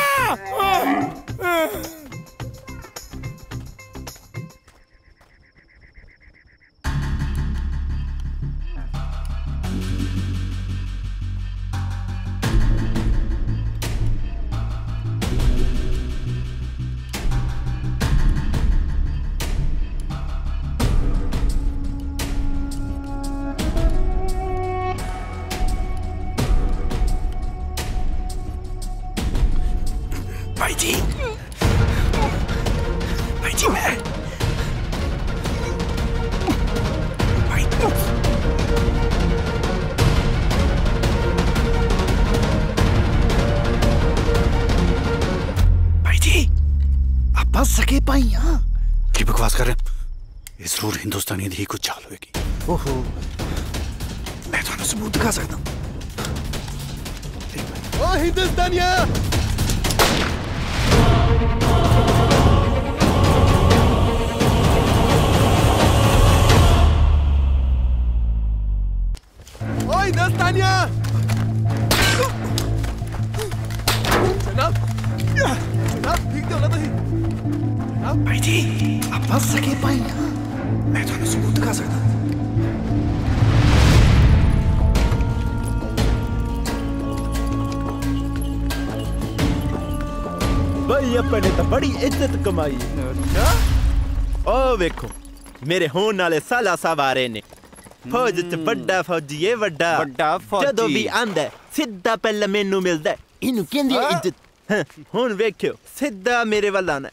भाई जी मैं भाई जी आप सके भाई हाँ की बकवास कर रहे? ये जरूर हिंदुस्तानी दी कुछ चाल होगी। ओहो मैं थानू सबूत दिखा सकता हूँ। ओ हिंदुस्तानिया हिंदुस्तानिया जनाब जनाब ठीक तो तुसी जनाब। भाई जी आप बस सके भाई हाँ मैं थानू सबूत दिखा सकता हूँ। भाई अपने तो बड़ी इज्जत कमाई। ओ वेखो मेरे होने वाले साला सवारे ने फौज च बड़ा फौजी है, बड़ा फौजी जदों भी आंदा सीधा पहले मेनू मिलदा इनू कहंदी इज्जत। हुन वेखियो सीधा मेरे वाल आना।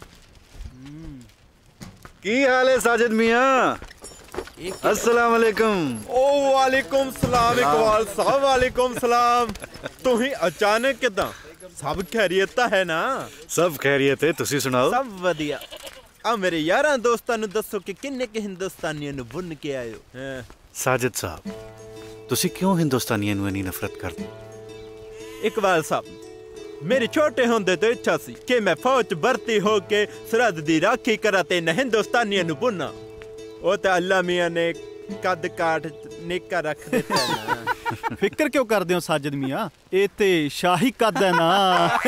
की हाल है साजिद मियां? अस्सलाम वालेकुम। ओ वालेकुम सलाम इकबाल साहब, वालेकुम सलाम। तू ही अचानक किदां? सब खैरियत है ना? सब खैरियत है, तुसी सुनाओ? सब वधिया। आ मेरे यारां दोस्तां नू दसो कि किन्ने के हिंदुस्तानियां नू बुन के आए हो? साजिद साहब तुसी क्यों हिंदुस्तानियां नू इन्नी नफरत करदे? इकबाल साहब मेरी छोटे होंदे तो इच्छा सी कि मैं फौज भर्ती होके सरहद दी राखी करा ते न हिंदुस्तानियां नू बुना। ओ ते अल्लाह मियां ने कद काठ निका रख दिता है। फिक्र क्यों करदे हो साजिद मियां? ए ते शाही कद है ना।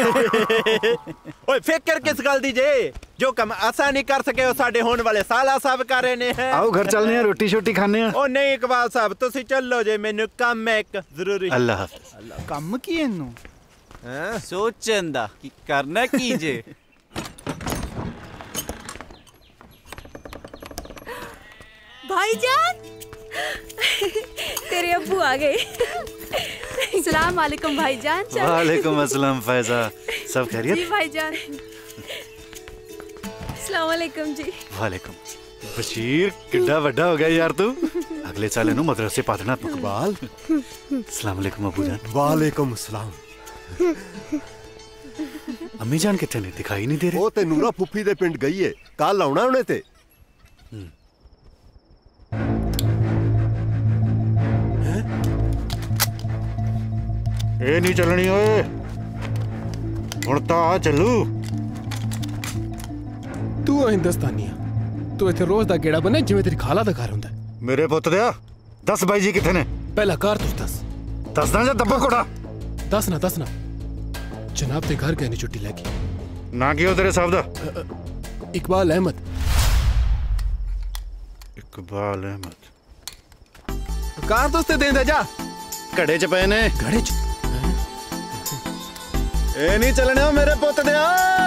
ओए फिक्र किस गल दी जे? जो कम असा नहीं कर सके वो साडे होने वाले साला साहब कर रहे ने। आओ घर चलने हैं, रोटी शोटी खाने हैं। ओ नहीं इकबाल साहब तुसी चलो जे, मैनू काम है एक जरूरी। अल्लाह हाफिज। काम की इन्नू सोचन दा कि करना की जे। भाईजान तेरे अब्बू आ गए। सलाम वालेकुम भाईजान। वालेकुम अस्सलाम फैजा, सब खैरियत? जी भाईजान। अस्सलाम वालेकुम जी। वालेकुम। बशीर किड्डा वड्डा हो गया यार तू। अगले साल इनू मदरसे पा देना। इकबाल। अस्सलाम वालेकुम अबू जान। वालेकुम सलाम। अम्मी जान कितने ने दिखाई नहीं दे रहे? वो ते नूरा फुफी दे पिंड गई है, कल आउना उन्हें ते। ए नहीं चलनी ओए। हुण तां आ चलू। तू हिंदुस्तानी आ, तू इत्थे रोज दा गेड़ा बने जिवें तेरी खाला दा घर हुंदा। मेरे पुत्त दिया दस बाई जी कितने ने? पहला कार तू दस। दसना जा दब्बा कोड़ा। दसना दसना। जनाब दे घर गए ने छुट्टी लैके। ना क्यों तेरे साहब दा? इकबाल अहमद। इकबाल अहमद। कार दोस्ते देंदा जा। घड़े च पे ने। घड़े च ए नहीं चलने मेरे पुत्त दिया।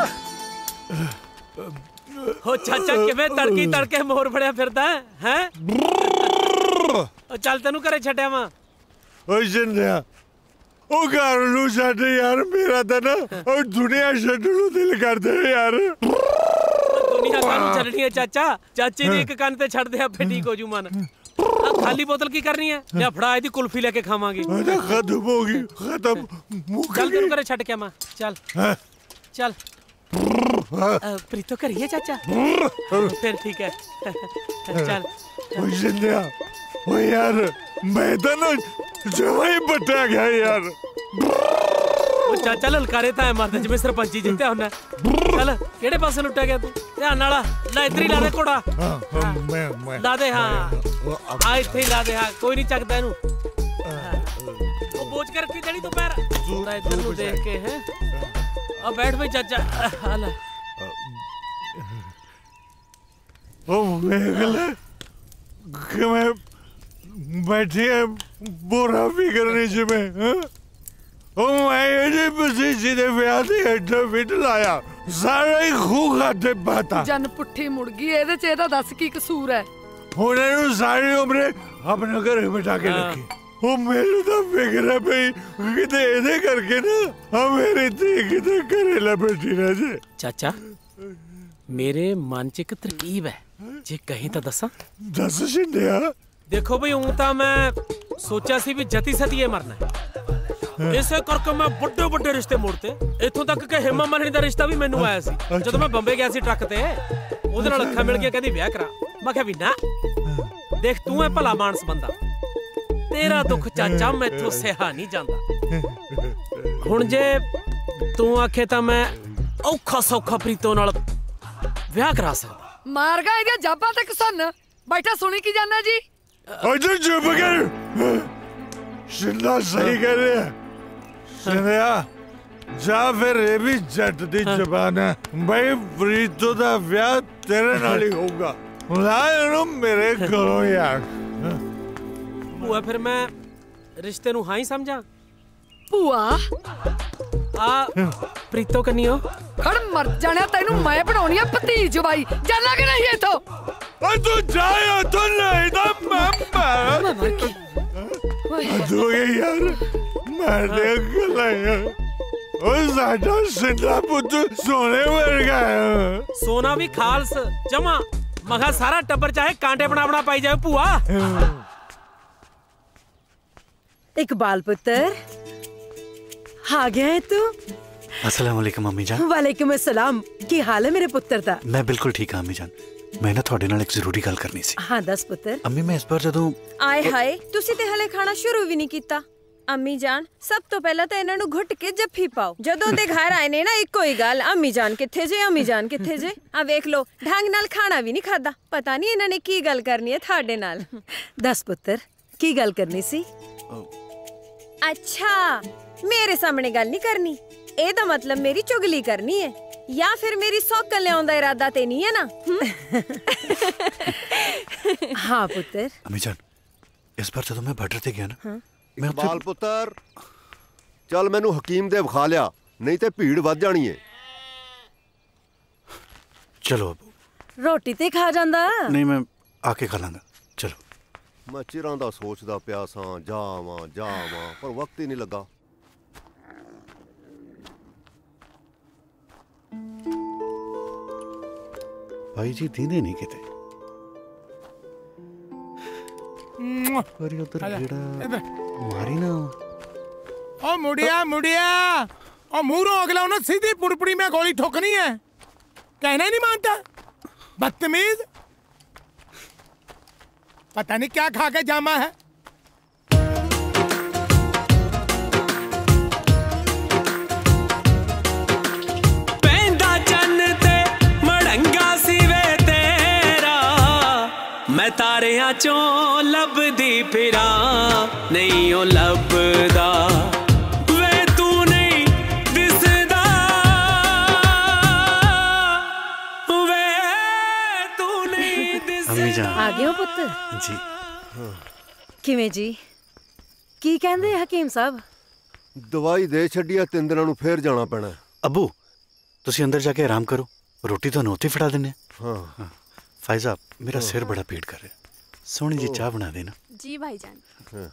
हो चाचा किवें तड़की तड़के मोर फड़िया फिरदा है? चल तेनू घरे छड्डिया वा। ओ जिंदया ओ घर नू छड्ड यार, मेरा तां ना ओ दुनिया छड्डण नू दिल करदा यार। दुनिया कानू छड्डनी है चाचा? चाची दी एक कंन ते छड्ड दे आपे ठीक हो जू मन। खाली बोतल की करनी है? ले फड़ा इदी कुल्फी लेके खावांगे। खत्म होगी, खत्म। चल तेनू घरे छड्ड के आवां। चल चल। प्रीतो करिए चाचा। फिर ठीक है चल। ओ जिंदया ओ यार मैं तो ना जमा ही बटा गया यार। ओ चाचा ललकारे तां मरद जिवें सरपंची जित्तिया हुंदा। चल केड़े पासे लुट्टिया गया तू? ध्यान नाल ला, इधर ही ला दे घोड़ा। ला दे। हाँ आ इत्थे ही ला दे। हाँ कोई नहीं चकदा इनू। ओ बोझ के रखी जड़ी तू पैर इधर नू देख के हैं। अब बैठ भाई चाचा। हाल ओ मेघले कि मैं बैठी है बुरा फिकर च में। ओ मैं जी बसीसी दे ब्याह ते एड्डा विड लाया, सारा ही खूह खाते पाता। जन पुट्ठी मुड़ गई, एदे च एदा दस की कसूर है? हुण इहनू सारी उम्र अपने घरे बिठा के रखी। ओ मेरे तो फिक्र है भाई किते एदे करके ना मेरी धी किते घरे ला बैठी रह जे। चाचा मेरे मन च एक तरकीब है, जे कहीं तो दसा। दस शिंदिया। देखो भाई हूं तो मैं सोचा सी भी जती सतीए मरना है, इसे करके मैं बड़े बड़े रिश्ते मोड़ते। इथों तक कि हेमा मालिनी दा रिश्ता भी मैनू आया सी जदों मैं बंबे गया सी ट्रक ते। ओदे नाल अक्खां मिल गया, कहदी ब्याह करा। मैं कहा भी ना, देख तू है भला मानस बंदा, तेरा दुख चाचा मैथों सहा नहीं जांदा। हुण जे तू आखे तां मैं औखा सौखा प्रीतो नाल ब्याह करा सकदा। मार गा इहदी जाबा ते किसन बैठा सुनी की जाना जी। अजय चुप कर, शिंदा सही कह रहे हैं। शिंदिया जा फिर ये भी जट दी जबान है भाई, प्रीतो दा ब्याह तेरे नाल ही होगा। ला इहनू मेरे घरों यार। भूआ फिर मैं रिश्ते नू हाँ ही समझा? भूआ आ प्रीतो कन्नी हो खड़ मर जाने, तेनू मैं बनाउणी है भतीज भाई। जाना कि नहीं इथों? ओ तू जाए तो नहीं तो मैं तू यार मैं देख लाया। ओ साडा सिंधा पुੱਤ सोने वर्गा है। सोना भी खालस जमा मगा सारा टब्बर चाहे कांटे बना बना पाई जाए। भूआ इकबाल पुत्र आ गया है तू? अस्सलाम वालेकुम अम्मी जान। वालेकुम अस्सलाम। की हाल है मेरे पुत्र दा? मैं बिल्कुल ठीक हां अम्मी जान। मैं ना ਤੁਹਾਡੇ ਨਾਲ ਇੱਕ ਜ਼ਰੂਰੀ ਗੱਲ ਕਰਨੀ ਸੀ। हाँ दस पुत्र। अम्मी मैं इस बार ਜਦੋਂ ਆਏ ਹਾਏ ਤੁਸੀਂ ਤੇ ਹਲੇ ਖਾਣਾ ਸ਼ੁਰੂ ਵੀ ਨਹੀਂ ਕੀਤਾ। ਅੰਮੀ ਜਾਨ ਸਭ ਤੋਂ ਪਹਿਲਾਂ ਤਾਂ ਇਹਨਾਂ ਨੂੰ ਘੁੱਟ ਕੇ ਜੱਫੀ ਪਾਓ। ਜਦੋਂ ਦੇ ਘਰ ਆਏ ਨੇ ਨਾ ਇੱਕੋ ਹੀ ਗੱਲ, ਅੰਮੀ ਜਾਨ ਕਿੱਥੇ ਜੇ, ਅੰਮੀ ਜਾਨ ਕਿੱਥੇ ਜੇ। ਆ ਵੇਖ ਲੋ ਢੰਗ ਨਾਲ ਖਾਣਾ ਵੀ ਨਹੀਂ ਖਾਦਾ। ਪਤਾ ਨਹੀਂ ਇਹਨਾਂ ਨੇ ਕੀ ਗੱਲ ਕਰਨੀ ਹੈ ਤੁਹਾਡੇ ਨਾਲ। दस पुत्र की गल करनी सी? अच्छा मेरे सामने गल नहीं करनी, ਇਹਦਾ मतलब मेरी चुगली करनी है या फिर मेरी सौकल लियाउण दा इरादा ते नहीं है ना? हाँ पुत्र। अम्मी जान इस बार ਜਦੋਂ मैं ਬਾਰਡਰ ਤੇ ਗਿਆ ਨਾ ਮੈਂ ਇਕਬਾਲ ਪੁੱਤਰ ਚੱਲ ਮੈਨੂੰ ਹਕੀਮ ਦੇ ਵਿਖਾ ਲਿਆ, ਨਹੀਂ ਤੇ ਭੀੜ ਵੱਧ ਜਾਣੀ ਏ। ਚਲੋ ਅਬੂ। रोटी ते खा जांदा? ਨਹੀਂ ਮੈਂ ਆ ਕੇ ਖਾ ਲਾਂਗਾ। ਚਲੋ ਮੈਂ ਚਿਰਾਂ ਦਾ ਸੋਚਦਾ ਪਿਆ ਸਾਂ ਜਾਵਾਂ ਪਰ ਵਕਤ ਹੀ ਨਹੀਂ ਲੱਗਾ। बाई जी दीने नहीं किते और उधर गेड़ा मारी ना ओ मुड़िया मुड़िया और मुंह अगला उन्हें सीधी पुड़पुड़ी में गोली ठोकनी है, कहना ही नहीं मानता, बदतमीज। पता नहीं क्या खा के जामा है। पैंदा चन्न ते मड़ंगा सिवे तेरा, मैं तारियां चों लभदी फिरा, नहीं ओ लभदा वे तू नहीं दिसदा, वे तू नहीं दिसदा। अम्मी जान आ गए हो पुत्र जी। किवें जी की कहंदे हकीम साहब? दवाई दे छड्डिया 3 दिनां नूं फेर जाना पैना। अबू तुसी अंदर जाके आराम करो, रोटी तो नोती फड़ा देने। हाँ फायजा मेरा सिर बड़ा पीड़ कर रहा है, सोनी जी चाह बना देना। जी भाईजान।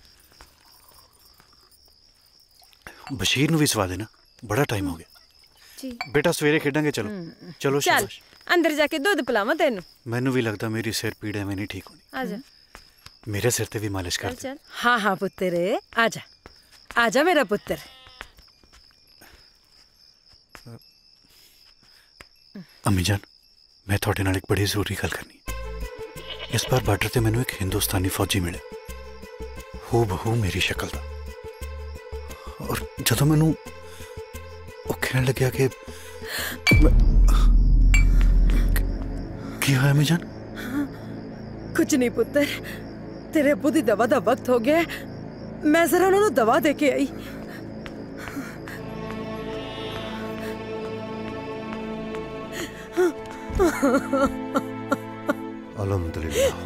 बशीर नू भी सवा देना, बड़ा टाइम हो गया। जी बेटा सवेरे खेडांगे, चलो चलो चल शाबाश। अंदर जाके दूध पिलावा तेन। मैनू भी लगता मेरी सिर पीड़ है, मैं नहीं ठीक होनी। आजा मेरे सिर ते भी मालिश कर दे। चल। हाँ हाँ पुत्र आजा आजा मेरा पुत्र। अम्मी जान मैं थोड़े नाल एक बड़ी जरूरी गल करनी। इस बार बार्डर ते मैनू एक हिंदुस्तानी फौजी मिले, हू बहू मेरी शक्ल दा, और जदों मैनू वो कहन लग्या कि की होया अम्मी जान? कुछ नहीं पुत्र, तेरे अब्बू दी दवा दा वक्त हो गया, मैं जरा उन्होंने दवा दे के आई। अलहमदुलिल्लाह।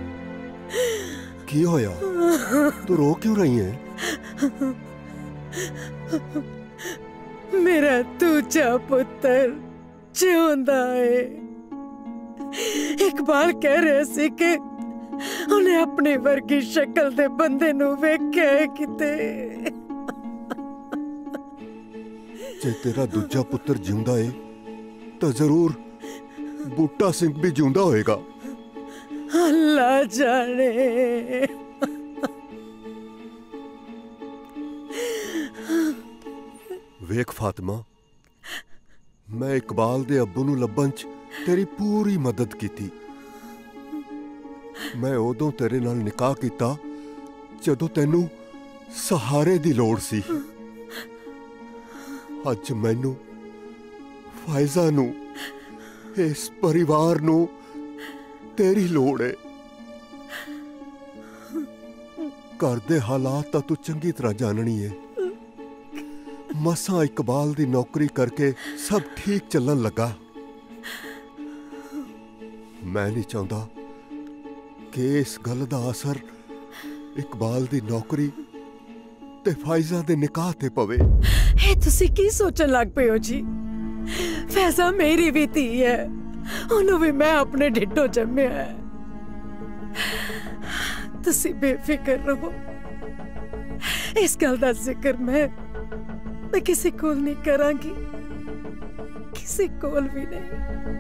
की होया? तू रो क्यों रही है? मेरा दूजा पुत्र जिਉਂਦਾ है। इकबाल कह रहे सी कि उन्हें अपनी वर्गी शक्ल दे बंदे नू वेख्या है किते। जे तेरा दूजा पुत्र जिਉਂਦਾ है तो जरूर बूटा सिंह भी जिਉਂਦਾ होएगा। अल्लाह जाने। वेख फातिमा, मैं इकबाल दे अब्बू नू लब्भण च तेरी पूरी मदद कीती। मैं उदों तेरे नाल निकाह कीता जदों तैनू सहारे दी लोड़ सी। अज मैनू फायजा नू इस परिवार नू तेरी लोड़ है। घर दे हालात तां तू चंगी तरह जाननी है। मसा इकबाल दी नौकरी करके सब ठीक चलन लगा। मैं नहीं चाहता कि इस गल दा असर इकबाल दी नौकरी ते फायजा दे निकाह ते पवे। ए तुसी की सोचन लग पे हो जी? फैजा मेरी भी धी है, उन्हों भी मैं अपने ढिड्डों जम्मिया है। तुसी बेफिक्र रहो, इस गल दा जिक्र मैं किसी कोल नहीं करांगी, किसी कोल भी नहीं।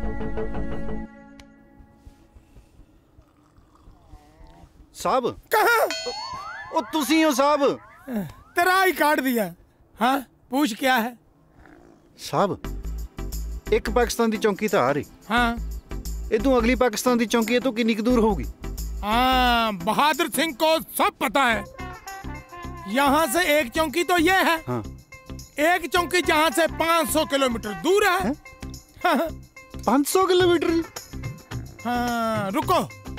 साहब कहाँ? ओ तुसी हो साहब? तेरा ही काट दिया। हाँ पूछ क्या है? साहब एक पाकिस्तान दी चौकी तो आ रही। हाँ इदों अगली पाकिस्तान दी चौकी है तो कितनी दूर होगी? हाँ बहादुर सिंह को सब पता है। यहाँ से एक चौकी तो ये है। हाँ। एक चौकी जहाँ से 500 किलोमीटर दूर है। हाँ। 500 किलोमीटर? हाँ रुको।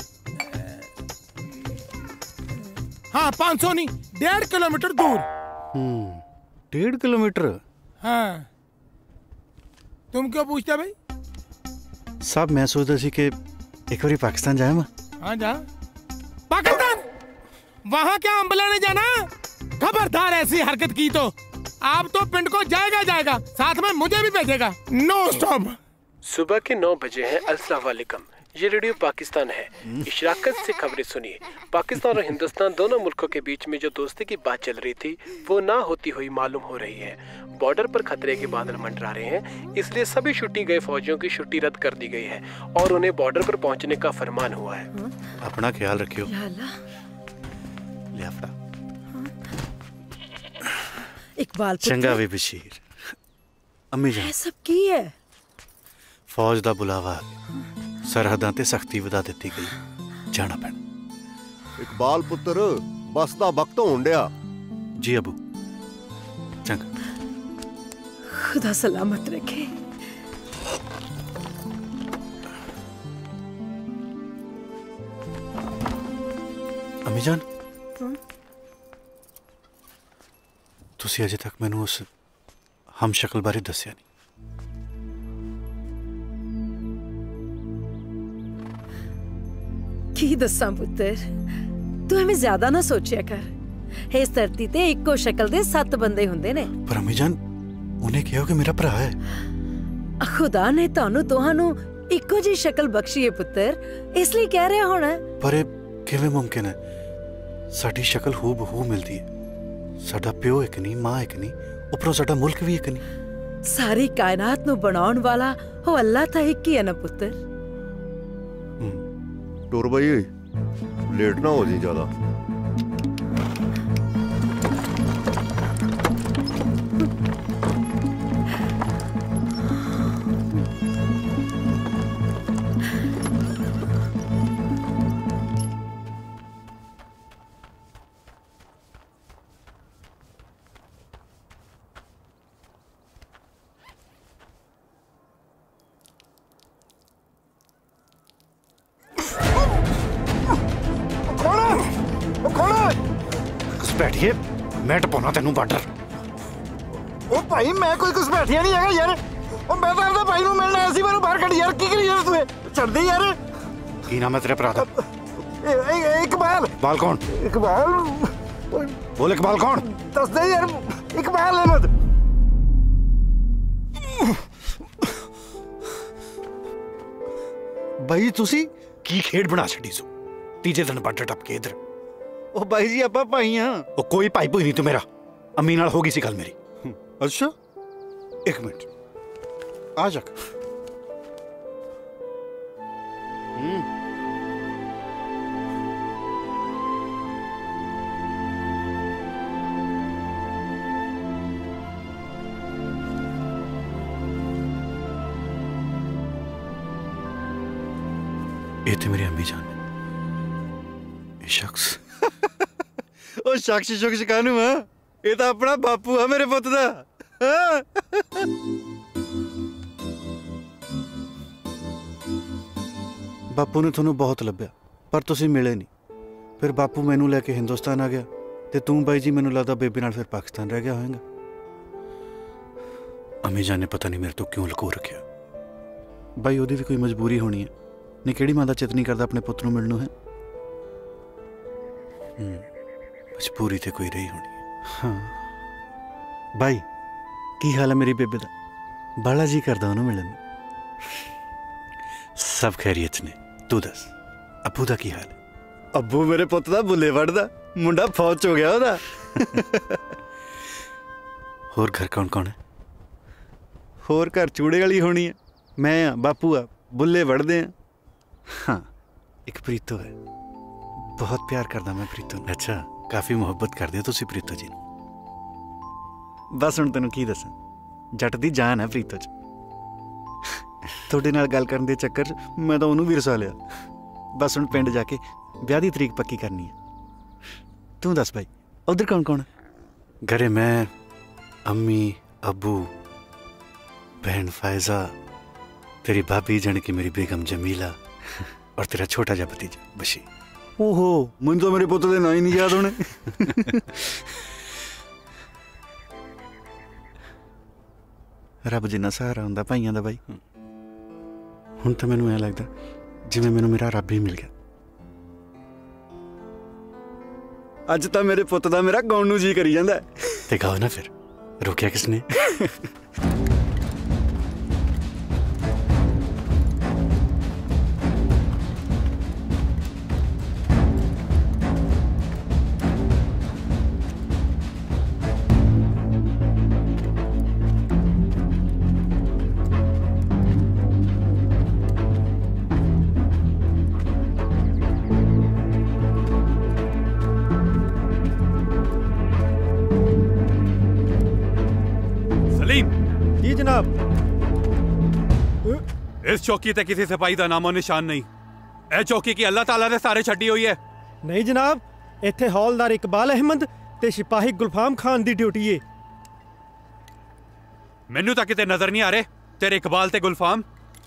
हाँ 500 नहीं, 1.5 किलोमीटर दूर। 1.5 किलोमीटर? हाँ तुम क्यों पूछते भाई? साहब मैं सोचता सी कि एक बार पाकिस्तान जाए मैं। हाँ जा। पाकिस्तान? वहाँ क्या अम्बला ने जाना? खबरदार ऐसी हरकत की तो आप तो पिंड को जाएगा, साथ में मुझे भी भेजेगा। No stop. सुबह के 9 बजे हैं। अस्सलाम वालेकुम। ये रेडियो पाकिस्तान है। इशराकत से खबरें सुनिए। पाकिस्तान और हिंदुस्तान दोनों मुल्कों के बीच में जो दोस्ती की बात चल रही थी वो ना होती हुई मालूम हो रही है। बॉर्डर पर खतरे के बादल मंडरा रहे हैं, इसलिए सभी छुट्टी गए फौजियों की छुट्टी रद्द कर दी गई है और उन्हें बॉर्डर पर पहुंचने का फरमान हुआ है। अपना ख्याल रखियो। इकबाल चंगा वे बशीर। अम्मी जान सब की है? फौज दा बुलावा सरहदां ते सख्ती वधा दित्ती गई, जाना पैना। इकबाल पुत्र बस दा वक्त होण डिया। जी अबू, चंगा। खुदा सलामत रखे। अम्मी जान, तुसी अजे तक मैनू उस हम शक्ल बारे दस्या नहीं। की दस्सां पुत्तर, तू हमें ज्यादा ना सोचिया कर। इस धरती ते इक्को शक्ल दे 7 बंदे हुंदे ने। पर अम्मी जान, उन्हें कहो कि मेरा भरा है। खुदा ने तानू दोहानू इक्को जी शक्ल बख्शी है पुत्तर, इसलिए कह रहा होना। पर किवें मुमकिन है? साडी शक्ल हू बहू मिलती है। साडा प्यो एक नहीं, मां एक नहीं, उपरों साडा मुल्क भी एक नहीं। सारी कायनात नू बनाउण वाला हो अल्लाह ता एक ही है ना पुत्तर। टुर भाई, लेट ना हो जी ज्यादा। बैठिए, मैं टपाना तेनू बार्डर। ओ भाई, मैं कोई घुसपैठिया नहीं है यार। ओ मैं तो अपने भाई नू मिलना आया सी, मैनू बाहर कढ़ यार। की करी यार तू? छड़ दे यार। की नाम है तेरे भरा दा? इकबाल। इकबाल कौन? इकबाल बोल, इकबाल कौन? दस दे यार। इकबाल अहमद। भाई तुसी की खेड बना छड़ी सो? तीजे दिन बार्डर टप के इधर। ओ भाई जी, आपा भाई हां। ओ कोई भाई भूई नहीं तू मेरा। अम्मी नाल होगी सी गल मेरी। अच्छा, एक मिनट आ जा। ये थे मेरी अम्मी जान। ये शख्स ओ शख्स कानू हां? ये तो अपना बापू है मेरे पुत दा। बापू ने थोनू बहुत लभ्या पर तुसी मिले नहीं। फिर बापू मैनू लैके हिंदुस्तान आ गया ते तू बाई जी मैनू लगदा बेबी नाल फिर पाकिस्तान रह गया होएगा। अम्मी जान ने पता नहीं मेरे तो क्यों लुको रखिया। बाई ओदी भी कोई मजबूरी होनी है, नहीं केड़ी मां दा चित नहीं करदा अपने पुत नू मिलनू है। मजबूरी ते कोई रही होनी है। हाँ बाई, की हाल है मेरी बेबे दा? बड़ा जी करदा ओनू मिलन। सब खैरियत ने। तू दस, अबू दा की हाल है? अबू मेरे पुत दा बुले वड़दा, मुंडा फौज च हो गया ओदा। होर घर कौन कौन है? होर घर चूड़े वाली होनी है। मैं आ, बापू आ, बुले वड़दे आ। हाँ, एक प्रीतो है, बहुत प्यार करदा मैं प्रीतो नूं। अच्छा, काफी मुहब्बत करदे हो तुसी प्रीतो जी नूं। बस हुण तैनूं की दसां, जट दी जान है प्रीतो च। तुहाडे नाल गल करन दे चक्कर च मैं तां ओनू भी रसा लिया। बस हुण पिंड जाके ब्याह दी तरीक पक्की करनी है। तू दस भाई, उधर कौन कौन है? घरे मैं, अम्मी, अबू, बहन फायजा, तेरी भाभी जाने की मेरी बेगम जमीला और तेरा छोटा जा भतीजा बशीर। ओहो, मुझे तो मेरे पुत्र दे नाम ही नहीं याद होने। रब जिन्ना सहारा हुंदा भाइयां दा भाई। हुण तां मैनूं ऐ लगदा जिवें मैनूं मेरा रब ही मिल गया। अज तां मेरे पुत दा मेरा गाउण नूं जी करी जांदा है। ते गाओ ना फिर, रोकिया किसने? जी जनाब। इस चौकी ते किसी सिपाही का नामो निशान नहीं। ए चौकी की अल्लाह ताला ने सारे छड्डी हुई है। नहीं जनाब, इत्थे हौलदार इकबाल अहमद ते सिपाही गुलफाम खान दी ड्यूटी है। मैनू तो किते नजर नहीं आ रहे तेरे इकबाल ते गुलफाम।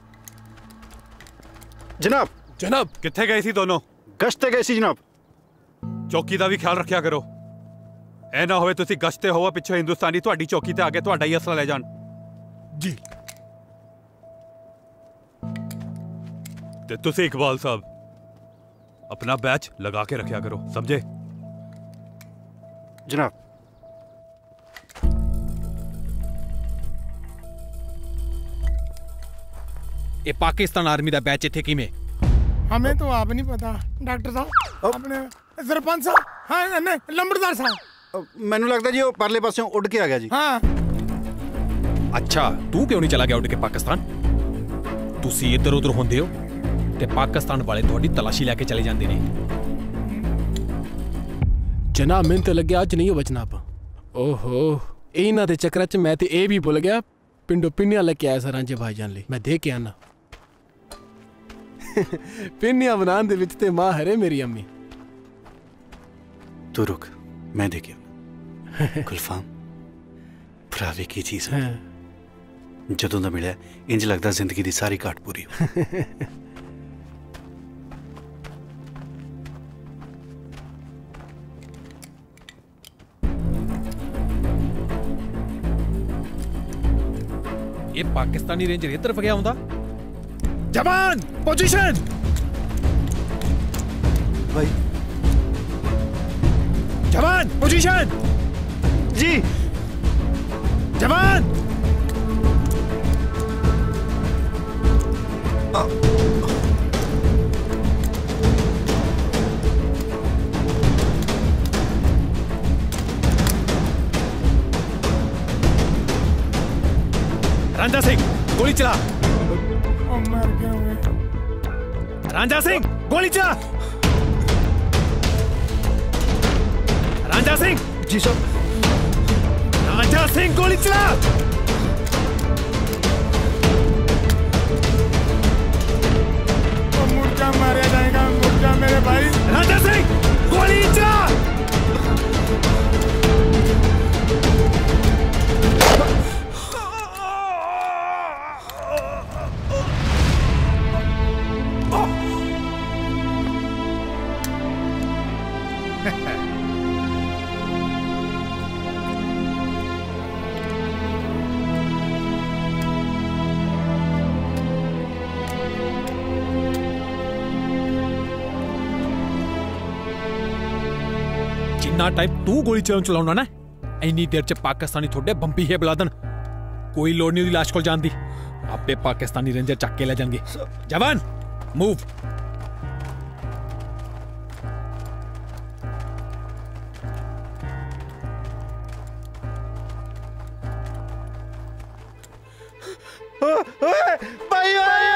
जनाब। जनाब किथे गए सी दोनों? गश्त गए सी जनाब। चौकी का भी ख्याल रखा करो। ए ना होवे तुसी गश्ते होवो पिछे हिंदुस्तानी तुहाडी चौकी ते आके तुहाडा ही असला ले जान। जी। ते तुसी इकबाल साहब अपना बैच लगा के रखा करो, समझे? जनाब। ये पाकिस्तान आर्मी दा बैच इत्थे किवें? हमें तो आप नहीं पता डॉक्टर साहब। अपने सरपंच साहब, हाँ नहीं लंबड़दार साहब। मैनू लगता जी वो परले पासों उड़ के आ गया जी। हाँ। अच्छा तू क्यों नहीं चला गया उड़ के पाकिस्तान? तुसी इधर उधर होंदे हो ते पाकिस्तान वाले थोड़ी तलाशी लेके चले जाते ने। जनाब मैंने तो लगे अज नहीं हो जनाब। ओहो इन्हां दे चक्कर च मैं ते ए भी भुल गया पिंडो पिन्नियां लेके आया सर रांझे भाईजान ले। मैं दे के आना पिन्नियां बनाने दे विच ते माहिर है मेरी अम्मी। तू रुक मैं दे के आना। गुलफाम भरावे की चीज है। जदों दा मिलिया इंज लगदा जिंदगी दी सारी घाट पूरी हो। ये पाकिस्तानी रेंजर इधर तरफ गया हुंदा। जवान पोजीशन। भाई जवान पोजीशन। जी जवान। रांझा सिंह गोली चला। मर गए। रांझा सिंह गोली चला। रांझा सिंह। जी सर। रांझा सिंह गोली चला। मुर्गा मारा जाएगा, मुर्गा मेरे भाई। रांझा सिंह गोली चला। जिन्ना टाइम तू गोली चलाउना ना इन्नी देर च पाकिस्तानी थोड़े बंबी है बुलादन। कोई लोड़ नहीं लाश को जान दी। आपे पाकिस्तानी रेंजर चक के ले जाएंगे। जवान मूव। भाई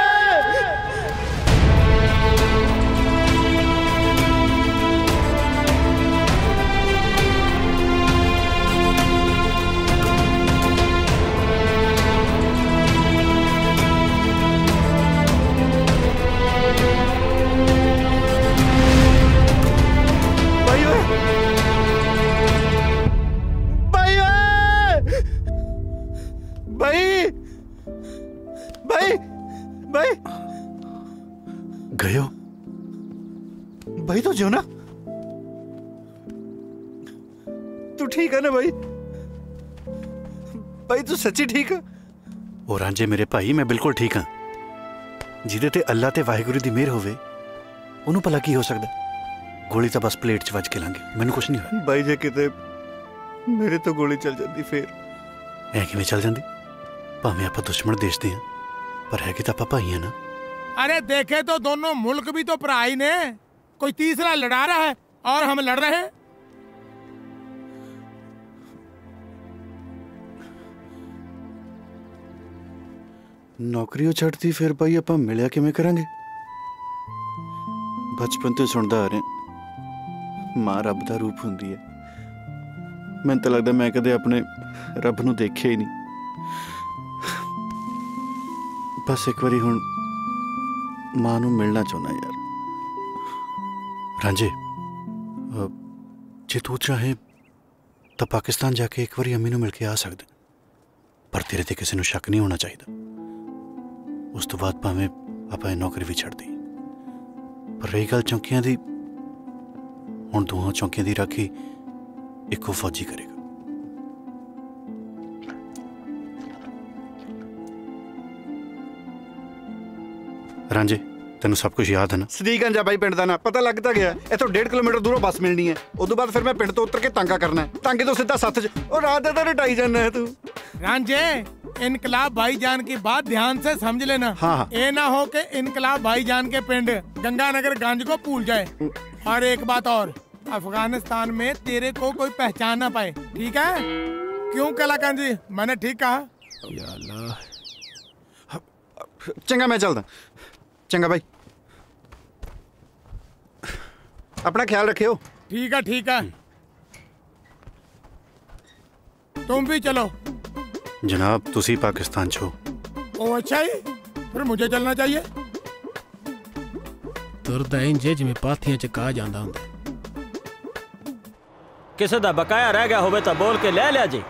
भाई भाई गयो भाई तो जो ना तू ठीक है ना भाई? भाई तू सच्ची ठीक है? ओ रांझे मेरे भाई मैं बिल्कुल ठीक हाँ। जिदे ते अल्लाह ते वाहिगुरू दी मेहर होवे ओनू भला की हो सकदा। गोली तो बस प्लेट च वज के लांगे, मैनू कुछ नहीं होया। भाई जे किते मेरे तो गोली चल जाती फिर ऐ किवें चल जांदी? भावें आपां दुश्मन देश दे हां पर है कि तां आपां भाई हां ना। अरे देखे तो दोनों मुल्क भी तो भरा ही ने। कोई तीसरा लड़ा रहा है और हम लड़ रहे हैं। नौकरी छड्डती फिर भाई आपां मिलिया किवें करांगे? बचपन तो सुनदा आ रहा मां रब दा रूप हुंदी है। मैनूं तां लगदा मैं कदे अपने रब नूं देखिया ही नहीं। बस एक बारी हुण मां नूं मिलना चाहुंदा यार। रांझे जे तू चाहे तो पाकिस्तान जाके एक बारी अम्मी नूं मिल के आ सकदे, पर तेरे ते किसी नूं शक नहीं होना चाहिए। उस तो बाद भावें आपां नौकरी भी छड्ड दी। पर रही गल चौकियां दी, हुण दोहां चौकियां दी राखी इक्को फौजी करेगा। रांझे तेन सब कुछ याद है ना? सदीकगंज आ बाई पिंड दा ना, पता लगता गया। इथों 1.5 किलोमीटर दूरों बस मिलनी है, उदों बाद फिर मैं पिंड तो उतर के तांगा करना है, तांगे तो सीधा सत्थ च। और रात दा रटाई जाना है तू। रांझे इनकलाब भाईजान की बात ध्यान से समझ लेना। हाँ। ये ना हो कि इनकलाब भाईजान के पिंड गंगानगर गंज को भूल जाए। और एक बात और, अफगानिस्तान में तेरे को कोई पहचान ना पाए, ठीक है? क्यों कलाकंद जी, मैंने ठीक कहा? चंगा मैं चलदा। चंगा भाई, अपना ख्याल रखियो। ठीक है ठीक है, तुम भी चलो। जनाब तुसी पाकिस्तान छो। ओ अच्छा ही, फिर मुझे चलना चाहिए। तुरदा इंजे जिवें पाथियां च कहा जांदा हुंदा। किसे दा बकाया रह गया होवे तो बोल के ले लिया जी।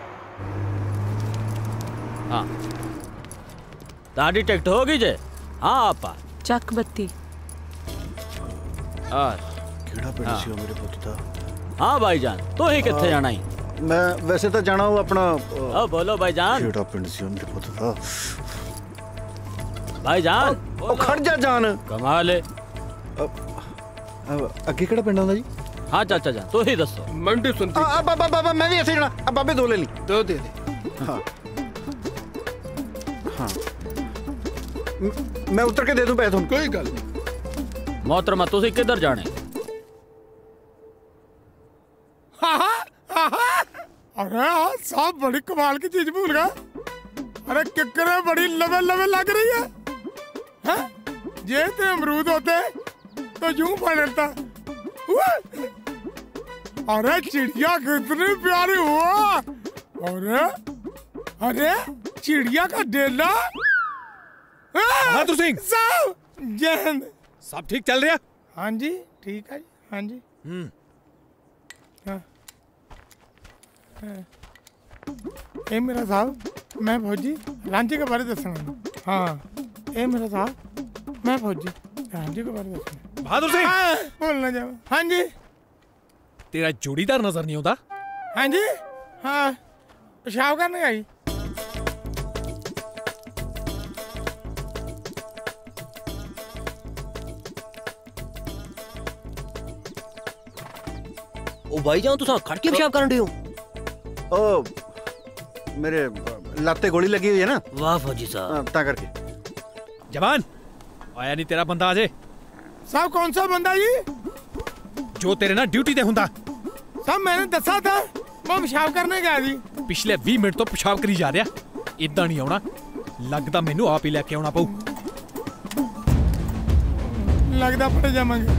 हाँ ताड़ी टिकट होगी जे? हाँ आपा ਚੱਕ ਬੱਤੀ। ਕਿਹੜਾ ਪਿੰਡ ਸੀ ਉਹ ਮੇਰੇ ਪੁੱਤ ਦਾ? हाँ भाईजान, तू ही किथे जाना ही? मैं वैसे तो जाना हूँ अपना। ओ बोलो भाईजान। ਕਿਹੜਾ ਪਿੰਡ ਸੀ ਉਹ ਮੇਰੇ ਪੁੱਤ ਦਾ? भाईजान ਉਹ ਖੜ ਜਾ ਜਾਨ। कमाल है। ਅੱਗੇ ਕਿਹੜਾ ਪਿੰਡ ਆਉਂਦਾ ਜੀ? हाँ चाचा जान, तू ही दसो। मंडी सुनती। बाबा मैं भी ऐसे जाना। अब बाबे दो ले ली। दो दे दे। हाँ हाँ, मैं उतर के दे दूं पैसे तुम। कोई गल नहीं। मोहतरमा तुसी किधर जाने? अरे हाँ साहब, बड़ी कमाल की चीज भूल गया। अरे किकरे बड़ी लवे लवे लग रही है, हाँ? ये तो अमरूद होते तो यूं पड़ता। अरे चिड़िया कितनी प्यारी हुआ। अरे अरे चिड़िया का डेला। बहादुर सिंह साहब जय हिंद। सब ठीक चल रहा? हाँ जी ठीक है जी। हाँ जी। हाँ। ए मेरा साहब, मैं फौजी रांची के बारे दसना। हाँ ए मेरा साहब, मैं फौजी रांची के बारे दसना। बहादुर सिंह बोलना जाओ। हाँ जी। तेरा जोड़ीदार नजर नहीं होता? हाँ जी। हाँ पेशाब करने आई। ओ भाईजान तुसा खड़ के पेशाब करन रहे हो? ओ मेरे लाते गोली लगी हुई है ना। वाह फौजी साहब। ता करके। जवान आया नहीं तेरा बंदा अजय? साहब कौन सा बंदा जी? जो तेरे ना ड्यूटी ते हुंदा। साहब मैंने दसा था मैं पेशाब करने गया जी। पिछले 20 मिनट तो पेशाब करी जा रहा। इदा नहीं आना, लगता मैनू आप ही लेके आना पऊ। लगता पड़े जावांगे।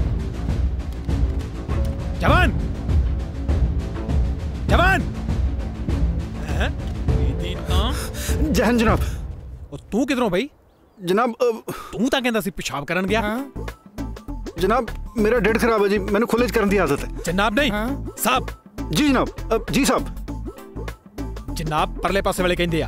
जवान जवान। जहन जनाब। और तू किधरों भाई? जनाब तू तां कहंदा सी पेशाब करन गया। जनाब मेरा डेढ़ खराब है जी, मैंने खुले करने की आदत है। जनाब नहीं साहब। जी जनाब। जी साहब। जनाब परले पासे वाले कहंदे आ।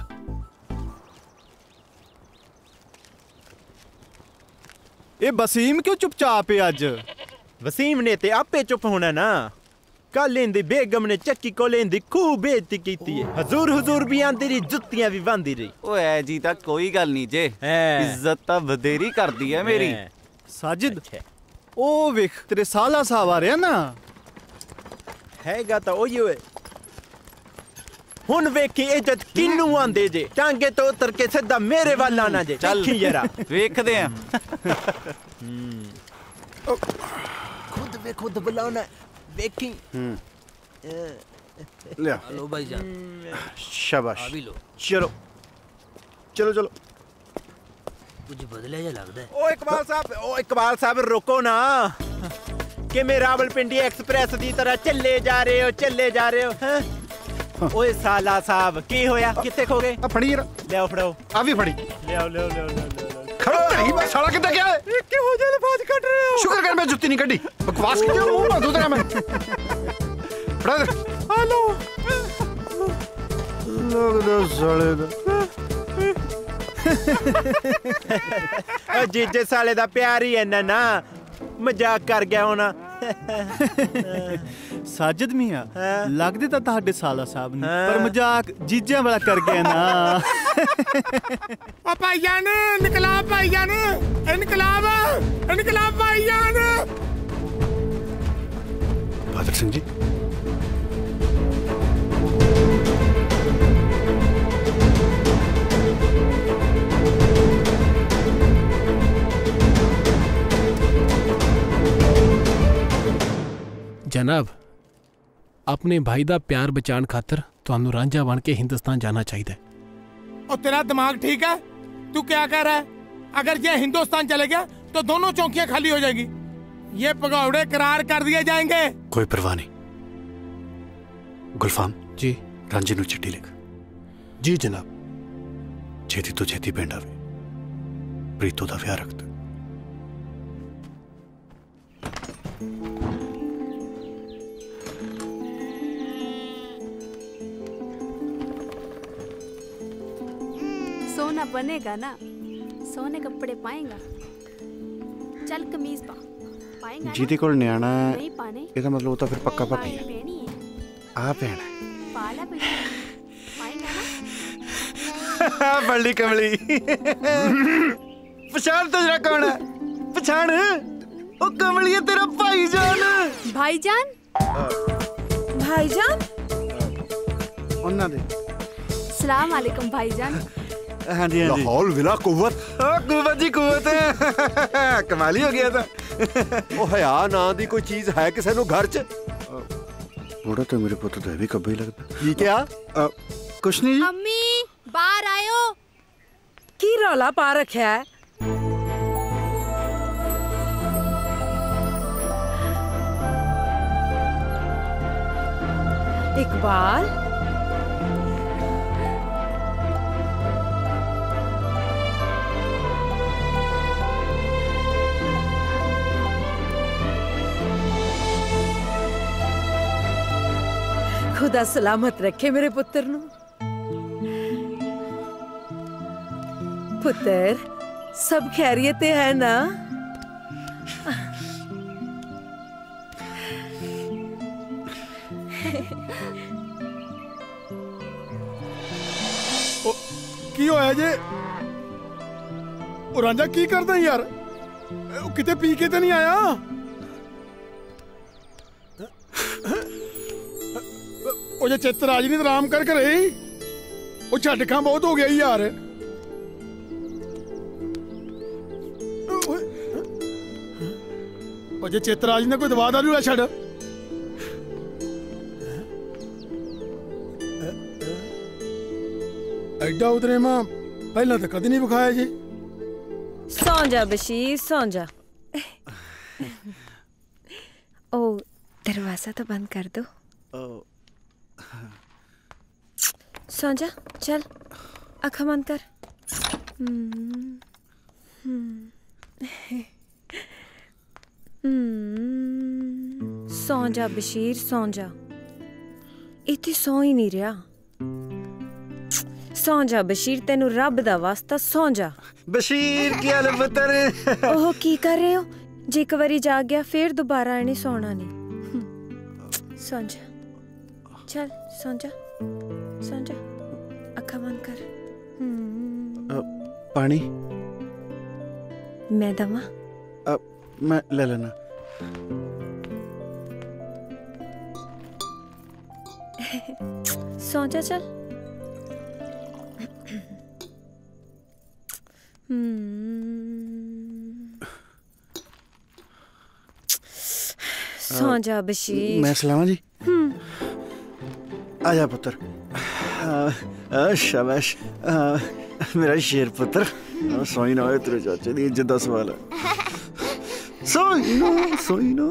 ए वसीम क्यों चुपचाप है अज? वसीम ने ते आपे चुप होना ना। कल इंदी बेगम ने चक्की कोले इंदी खूब बेइज्जती कीती है। हजूर हुजूर भी आंदी रही, जुत्तियां भी बांधी रही। ओए जी ता कोई गल नहीं जे, इज्जत ता बधेरी कर दी है मेरी। साजिद ओ वेख तेरे साला साहब आ रहे ना। हैगा तो ओही होए। हुन वेखी इज्जत किन्नू आंदे जे। टांगे तो उतर के सीधा मेरे वाल आना जे। चल जरा वेखदे हैं। खुद वे खुद बुलाना देखी। ले लो भाईजान। शाबाश। अभी लो। चलो चलो चलो। कुछ बदले जा लगता है। ओ इकबाल साहब रुको ना। कि मैं रावलपिंडी एक्सप्रेस दी तरह चले जा रहे हो हैं? ओए साला साहब की होया? किथे खो गए? फड़ी जरा। ले आओ फड़ाओ। आ भी फड़ी। ले आओ। खड़ा तेरी मैं साला कितना क्या है क्यों हो जाए बात कट रहे हो? शुक्र कर मैं जुत्ती नहीं कटी बकवास की मुंह बंद तेरा मैं फड़ा दे हेलो लोग दो साले दा जीजे साले दा प्यार ही है ना मजाक कर गया होना साजिद मियां लगदे ਤਾਂ ਤੁਹਾਡੇ ਸਾਲਾ ਸਾਹਿਬ ਨੇ ਪਰ ਮਜ਼ਾਕ ਜੀਜਿਆਂ ਵਾਲਾ ਕਰ ਗਏ ਨਾ ओ भाईजान इनकलाब भाईजान इनकलाब इनकलाब भाईजान बहादुर सिंह जी जनाब अपने भाई दा प्यार बचाण खातर ਤੁਹਾਨੂੰ ਰਾਂਝਾ बन के हिंदुस्तान जाना चाहिए। और तेरा दिमाग ठीक है? तू क्या कह रहा है? अगर ये हिंदुस्तान चले गया तो दोनों चौकियां खाली हो जाएगी। ये पगौड़े करार कर दिए जाएंगे। कोई परवाह नहीं। गुलफाम जी रांझे नू चिट्ठी लिख। जी जनाब। छेती तो छेती पिंड आवे प्रीतो दा विआह रख दे। सोना बनेगा ना, सोने कपड़े पाएगा। चल कमीज पा पाएगा ਜਿਹਦੇ ਕੋਲ ਨਿਆਣਾ ਹੈ नहीं पाने ਇਹਦਾ ਮਤਲਬ ਉਹ ਤਾਂ ਫਿਰ ਪੱਕਾ ਭਾਪੀ ਹੈ। पहनी है ਆ ਭੈਣ पाला पैसा पाएगा ना। बड़ी कमली पछाण तो जरा कौन है पछाण ओ कमली है तेरा भाईजान। भाईजान भाईजान ਉਹਨਾਂ ਦੇ सलाम वालेकुम भाईजान। हाँ जी हाँ जी लाहौल विला कुव्वत कुव्वत जी कुव्वत कमाल ही हो गया था। ओ हया ना दी कोई चीज है किसी नु घर च? मुड़ा तो मेरे पुत्र तो भी कभी लगता। की क्या कुछ नहीं जी। अम्मी बाहर आयो। की रौला पा रखा है? इकबाल खुदा सलामत रखे मेरे पुत्र नु। पुत्र सब खैरियत है ना? की होया जे? ओ रांझा की करदा यार? किते पी के तो नहीं आया? ओ जे चित्रराज नहीं आराम करके रही ओ झटका बहुत हो गया यार। ओ जे चित्रराज ने कोई दवा दारू छड़ एडा उतरे मां पहला तो कदी नहीं विखाया जी। सौ जा बशीर सौ जा। ओ दरवाजा तो बंद कर दो। सौ जा चल आँखें बंद कर। सौ जा बशीर सौ जा। इत्थे सौ ही नहीं रहा। सौ जा बशीर तेनू रब दा वास्ता सौ जा। बशीर क्या पुत्र ओह की कर रहे हो? जे एक बारी जाग गया फिर दोबारा इन्हें सोना नहीं। सौ जा चल सौ जा सौ जा आँखें बंद कर। पानी मैं दवा? मैं ले लेना। सौ जा चल। सौ जा बशीर। मैं सलामा जी। आजा पुत्र। शाबाश मेरा शेर पुत्र। सोई ना होए तेरे चाचे दी इज्जत दा सवाल है। सोई ना सोई ना।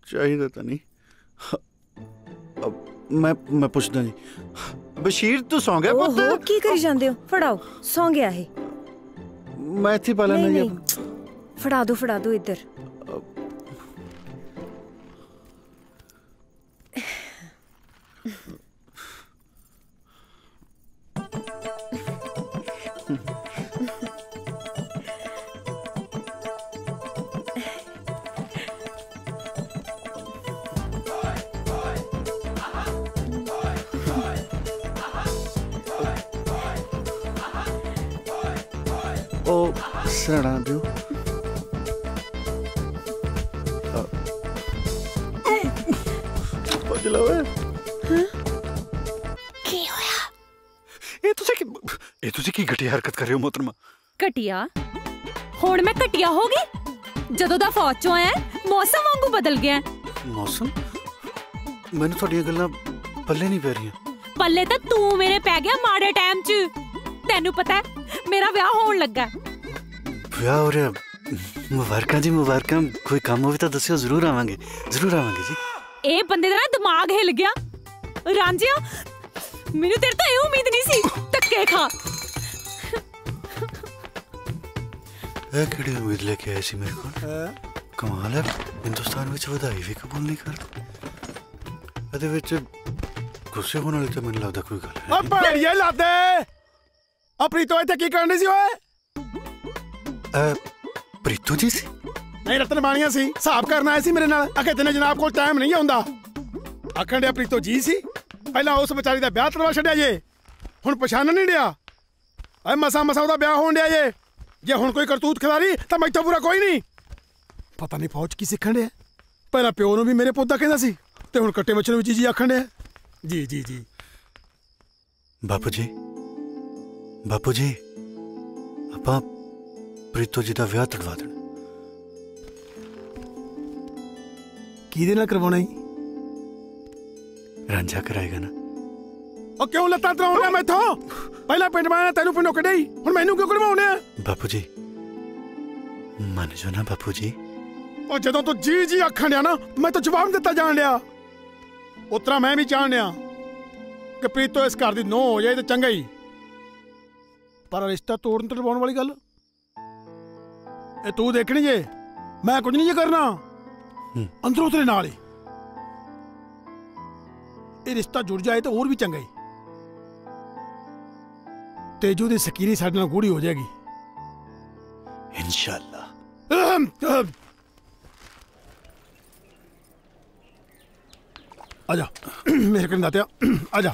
चाहिए तो नहीं। मैं पुछदा जी। बशीर तू सौ गया पुत्त? ओहो की करी जांदे हो? फड़ाओ, सौ गया है। मैं इत्थे पा लैना जी। फड़ा दो इधर। ओ सड़ा दो। की घटिया हरकत कर रहे हो मोहतरमा? घटिया? हुण मैं घटिया हो गई? जदों दा फौज चों आया मौसम वांगू बदल गया। मौसम? मैनू तुहाडियां गल्लां पल्ले नहीं पै रहियां। पल्ले तो तू मेरे पै गया माड़े टाइम च। तैनू पता है मेरा ब्याह होण लगा। ब्याह हो रहा? मुबारकां जी मुबारकां। कोई काम होवे तां दस्सियो, जरूर आवांगे जी। ए बंदे दा ना दिमाग हिल गया। रांझिया मैनू तेरे तो ये उम्मीद नहीं सी। धक्के खा। ਇਹ ਕਿਹੜੀ ਉਮੀਦ ਲੈ ਕੇ ਆਏ ਸੀ ਮੇਰੇ ਕੋਲ? ਕਮਾਲ ਹੈ, ਹਿੰਦੁਸਤਾਨ ਵਿੱਚ ਵਧਾਈ ਵੀ ਕਬੂਲ ਨਹੀਂ ਕਰਦੇ। ਇਹਦੇ ਵਿੱਚ ਗੁੱਸੇ ਹੋਣ ਵਾਲੀ ਤਾਂ ਮੈਨੂੰ ਲੱਗਦਾ ਕੋਈ ਗੱਲ ਹੈ। ਆ ਭੈੜੀਏ ਲਾਦੇ ਆ ਪ੍ਰੀਤੋ ਇੱਥੇ ਕੀ ਕਰਨ ਸੀ ਓਏ? ਪ੍ਰੀਤੋ ਜੀ ਸੀ? ਨਹੀਂ ਰਤਨ ਬਾਣੀਆਂ ਸੀ, ਹਿਸਾਬ ਕਰਨ ਆਏ ਸੀ ਮੇਰੇ ਨਾਲ। ਆਖੇ ਤੈਨੂੰ ਜਨਾਬ ਕੋਲ ਟਾਈਮ ਨਹੀਂ ਆਉਂਦਾ। ਆਖਣ ਡਿਆ ਪ੍ਰੀਤੋ ਜੀ ਸੀ। ਪਹਿਲਾਂ ਉਸ ਵਿਚਾਰੀ ਦਾ ਵਿਆਹ ਕਰਵਾ ਛੱਡਿਆ ਜੇ, ਹੁਣ ਪਛਾਣ ਨਹੀਂ ਡਿਆ। ਐ ਮਸਾ ਉਹਦਾ ਵਿਆਹ ਹੋਣ ਡਿਆ ਜੇ। ਜੇ ਹੁਣ ਕੋਈ ਕਰਤੂਤ ਖਿਲਾਰੀ ਤਾਂ ਮੈਥੋਂ ਪੂਰਾ ਕੋਈ ਨਹੀਂ। ਪਤਾ ਨਹੀਂ ਫੌਜ ਕੀ ਸਿੱਖਣ ਡਿਆ। ਪਹਿਲਾਂ ਪਿਓ ਨੂੰ ਵੀ ਮੇਰੇ ਪੁੱਤ ਦਾ ਕਹਿੰਦਾ ਸੀ ਤੇ ਹੁਣ ਕੱਟੇ ਬੱਚੇ ਨੂੰ ਵੀ ਜੀ ਆਖਣ ਡਿਆ। ਜੀ ਬਾਪੂ ਜੀ ਆਪਾਂ ਪ੍ਰੀਤੋ ਜੀ ਦਾ ਵਿਆਹ ਤੜਵਾ ਦੇਣਾ। ਕਿਹਦੇ ਨਾਲ ਕਰਵਾਉਣਾ ਜੀ? ਰਾਂਝਾ ਕਰਾਏਗਾ ਨਾ। ਉਹ ਕਿਉਂ ਲੱਤਾਂ ਤਰਾਉਣਿਆ ਮੈਥੋਂ? ਪਹਿਲਾਂ ਪਿੰਡ ਮਾਇਆ ਤੈਨੂੰ ਪਿੰਡੋਂ ਕੱਢਿਆ, ਹੁਣ ਮੈਨੂੰ ਕਿਉਂ ਕਢਵਾਉਣੇ ਆ? ਬਾਪੂ ਜੀ ਮੰਨ ਜੋ ਨਾ ਬਾਪੂ ਜੀ। ਉਹ ਜਦੋਂ ਤੂੰ ਜੀ ਆਖਣ ਡਿਆ ਨਾ, ਮੈਂ ਤਾਂ ਜਵਾਬ ਦਿੱਤਾ ਜਾਣ ਡਿਆ। ਉਤਰਾ ਮੈਂ ਵੀ ਚਾਹਣ ਡਿਆ ਕਿ ਪ੍ਰੀਤੋ ਇਸ ਘਰ ਦੀ ਨੋ ਹੋ ਜਾਏ ਤੇ ਚੰਗਾ ਹੀ। ਪਰ ਰਿਸ਼ਤਾ ਤੋੜਨ ਤੇ ਲਵਾਉਣ ਵਾਲੀ ਗੱਲ ਇਹ ਤੂੰ ਦੇਖਣੀ ਜੇ। ਮੈਂ ਕੁਝ ਨਹੀਂ ਜੇ ਕਰਨਾ, ਅੰਦਰੋਂ ਤੇਰੇ ਨਾਲ ਹੀ। ਇਹ ਰਿਸ਼ਤਾ ਜੁੜ ਜਾਏ ਤਾਂ ਹੋਰ ਵੀ ਚੰਗਾ ਹੀ। तेजू दी सकीनी साडे नाल गूढ़ी हो जाएगी इंशाअल्लाह। आजा मेरे कन दातिया, आजा।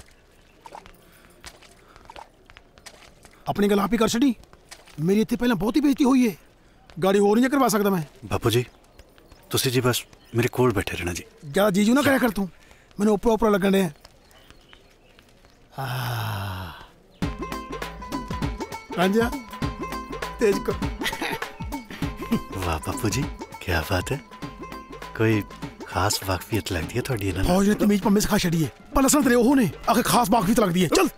अपनी गल आप ही कर छड़ी। मेरी इत्थे पहले बहुत ही बेइज्जती हुई है, गाड़ी होर नहीं करवा सकता मैं। बापू जी तुसी जी बस मेरे कोल बैठे रहना जी। ज्यादा जीजू ना करा कर तू, मैंने ऊपर लगन डे। रांझा तेज को। वाह बापू जी क्या बात है। कोई खास वाकफियत लगती है थोड़ी ना? फौज ने तमीज पम्मे सिखा छड़ी है, पर लसन तेरे ओहो ने आखे खास वाकफियत लगती है। चल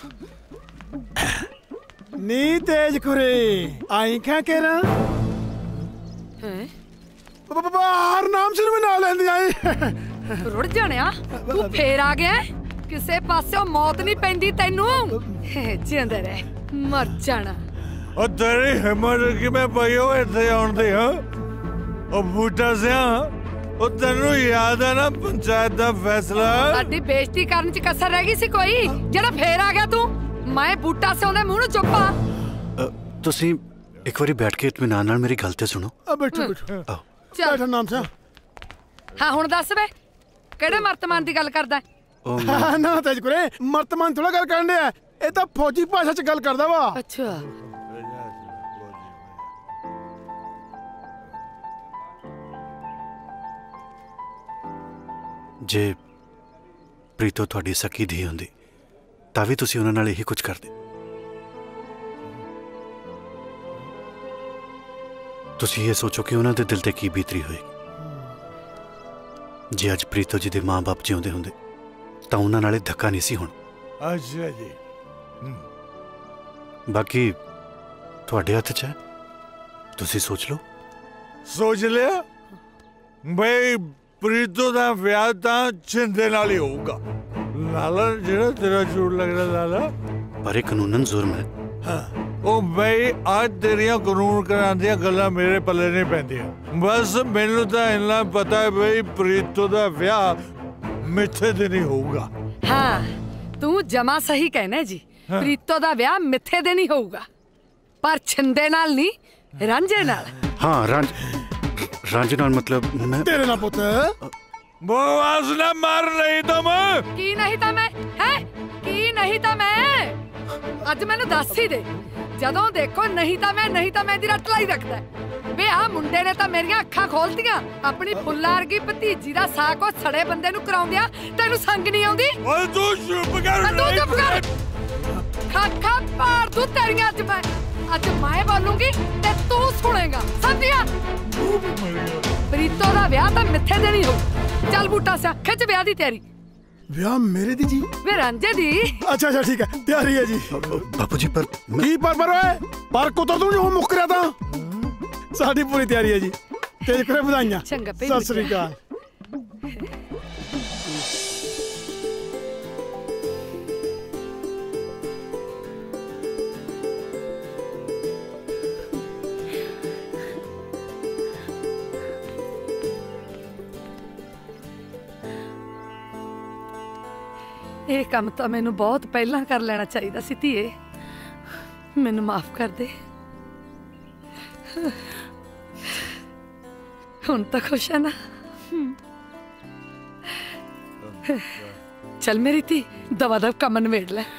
नी तेज कुरे आई क्या कह रहा बाहर नाम से मैं ना लेंदी आई। रुड़ जानिया तू फेर आ गया। किसे पासे मौत नहीं पैंदी तैनू। जिंदा रह मर जाना। और तेरी हिम्मत कि मैं पईओ इत्थे आउंदी हां। ओ बूटा सिया ओ तैनू याद है ना पंचायत दा फैसला? साडी बेइज्जती करन च कसर रह गई सी कोई? जेड़ा फेर आ गया तू। मैं बूटा सिया दे मुंह नु चुप्पा। तुसी एक बारी बैठ के इत्मीनान नाल मेरी गल ते सुनो। बैठो चल नाम से। हां हुण दस वे केड़े मर्तमान दी गल करदा? ना तेज कुरे मर्तमान थोड़ा गल करन दे। ਇਹ ਤਾਂ ਫੌਜੀ ਭਾਸ਼ਾ ਚ ਗੱਲ ਕਰਦਾ ਵਾ। ਅੱਛਾ ਜੇ ਪ੍ਰੀਤੋ ਤੁਹਾਡੀ ਸਕੀ ਧੀ ਹੁੰਦੀ ਤਾਂ ਵੀ ਤੁਸੀਂ ਉਹਨਾਂ ਨਾਲ ਇਹੀ ਕੁਝ ਕਰਦੇ। ਤੁਸੀਂ ਇਹ ਸੋਚੋ ਕਿ ਉਹਨਾਂ ਦੇ ਦਿਲ ਤੇ ਕੀ ਬੀਤਰੀ ਹੋਏਗੀ ਜੇ ਅੱਜ ਪ੍ਰੀਤੋ ਜੀ ਦੇ ਮਾਂ-ਬਾਪ ਜਿਉਂਦੇ ਹੁੰਦੇ ਤਾਂ ਉਹਨਾਂ ਨਾਲੇ ਧੱਕਾ ਨਹੀਂ ਸੀ ਹੋਣਾ। ਅੱਛਾ ਜੀ। बाकी ਤੁਹਾਡੇ ਹੱਥ 'ਚ ਹੈ, ਤੁਸੀਂ ਸੋਚ ਲਓ। सोच लिया भाई, ਪ੍ਰੀਤੋ ਦਾ ਵਿਆਹ ਤਾਂ ਛਿੰਦੇ ਨਾਲ ਹੀ ਹੋਊਗਾ। ਲਾਲਾ ਜਿਹੜਾ ਤੇਰਾ ਝੂਠ ਲੱਗਦਾ ਲਾਲਾ, ਪਰ ਇਹ ਕਾਨੂੰਨਨ ਜ਼ੁਰਮ ਹੈ। ਹਾਂ ਉਹ ਬਈ ਅੱਜ ਤੇਰੀਆਂ ਕਾਨੂੰਨ ਕਰਾਂਦੀਆਂ ਗੱਲਾਂ ਮੇਰੇ ਪੱਲੇ ਨਹੀਂ ਪੈਂਦੀਆਂ। ਬਸ ਮੈਨੂੰ ਤਾਂ ਇੰਨਾ ਪਤਾ ਹੈ ਬਈ ਪ੍ਰੀਤੋ ਦਾ ਵਿਆਹ ਮਿੱਥੇ ਤੇ ਨਹੀਂ ਹੋਊਗਾ। ਹਾਂ ਤੂੰ ਜਮਾ ਸਹੀ ਕਹਿਣਾ ਜੀ। ਪ੍ਰੀਤੋ ਦਾ ਵਿਆਹ ਮਿੱਥੇ ਦੇ ਨਹੀਂ ਹੋਊਗਾ, ਪਰ ਛਿੰਦੇ ਨਾਲ ਨਹੀਂ, ਰਾਂਝੇ ਨਾਲ। ਹਾਂ ਰਾਂਝੇ ਨਾਲ ਮਤਲਬ ਮੈਂ तेरे ना पुत बकवास ना मार नहीं तो मैं ਕੀ ਨਹੀਂ ਤਾਂ ਮੈਂ ਹੈ ਕੀ ਨਹੀਂ ਤਾਂ ਮੈਂ ਅੱਜ ਮੈਨੂੰ ਦੱਸ ਹੀ ਦੇ। ਜਦੋਂ ਦੇਖੋ ਨਹੀਂ ਤਾਂ ਮੈਂ ਦੀ ਰੱਟ ਲਾਈ ਰੱਖਦਾ। ਵੇ ਆ ਮੁੰਡੇ ਨੇ ਤਾਂ ਮੇਰੀਆਂ ਅੱਖਾਂ ਖੋਲਤੀਆਂ। ਆਪਣੀ ਫੁੱਲਾਂ ਵਰਗੀ ਭਤੀਜੀ ਦਾ ਸਾਕ ਉਹ ਸੜੇ ਬੰਦੇ ਨੂੰ ਕਰਾਉਂਦਿਆਂ ਤੈਨੂੰ ਸੰਗ ਨਹੀਂ ਆਉਂਦੀ। ਓਏ ਤੂੰ ਚੁੱਪ ਕਰ। ਤੂੰ ਚੁੱਪ ਕਰ। ਖਾਖਾ ਪਾੜ ਦੂੰ ਤੇਰੀਆਂ ਅੱਜ ਮੈਂ ਬੋਲੂੰਗੀ ਤੇ ਤੂੰ ਸੁਣੇਗਾ, ਸਮਝਿਆ? ਪ੍ਰੀਤੋ ਦਾ ਵਿਆਹ ਤਾਂ ਮਿੱਥੇ ਦੇ ਨਹੀਂ ਹੋ। ਚੱਲ ਬੂਟਾ ਸਿਆ ਖਿੱਚ ਵਿਆਹ ਦੀ ਤਿਆਰੀ। ਵਿਆਹ ਮੇਰੇ ਦੀ ਜੀ? ਵੇ ਰਾਂਝੇ ਦੀ। अच्छा अच्छा ठीक है, तैयारी है जी। बापू जी पर की पर ओए पर कुतर तू जो मुक रहा था। साडी पूरी तैयारी है जी। तेज करे बधाइयां। चंगा सत श्री अकाल। ਇਹ ਕੰਮ ਤਾਂ ਮੈਨੂੰ ਬਹੁਤ ਪਹਿਲਾਂ ਕਰ ਲੈਣਾ ਚਾਹੀਦਾ ਸੀ ਧੀਏ। ਮੈਨੂੰ ਮਾਫ ਕਰ ਦੇ। ਹੁਣ ਤਾਂ ਖੁਸ਼ ਹੈ ਨਾ? ਚੱਲ ਮੇਰੀ ਧੀ ਦਵਾ ਦਵ ਕੰਮ ਨਿਬੇੜ ਲੈ।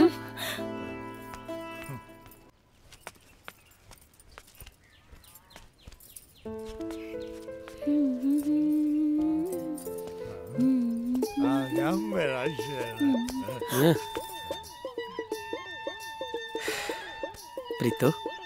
मेरा शेर प्रीतो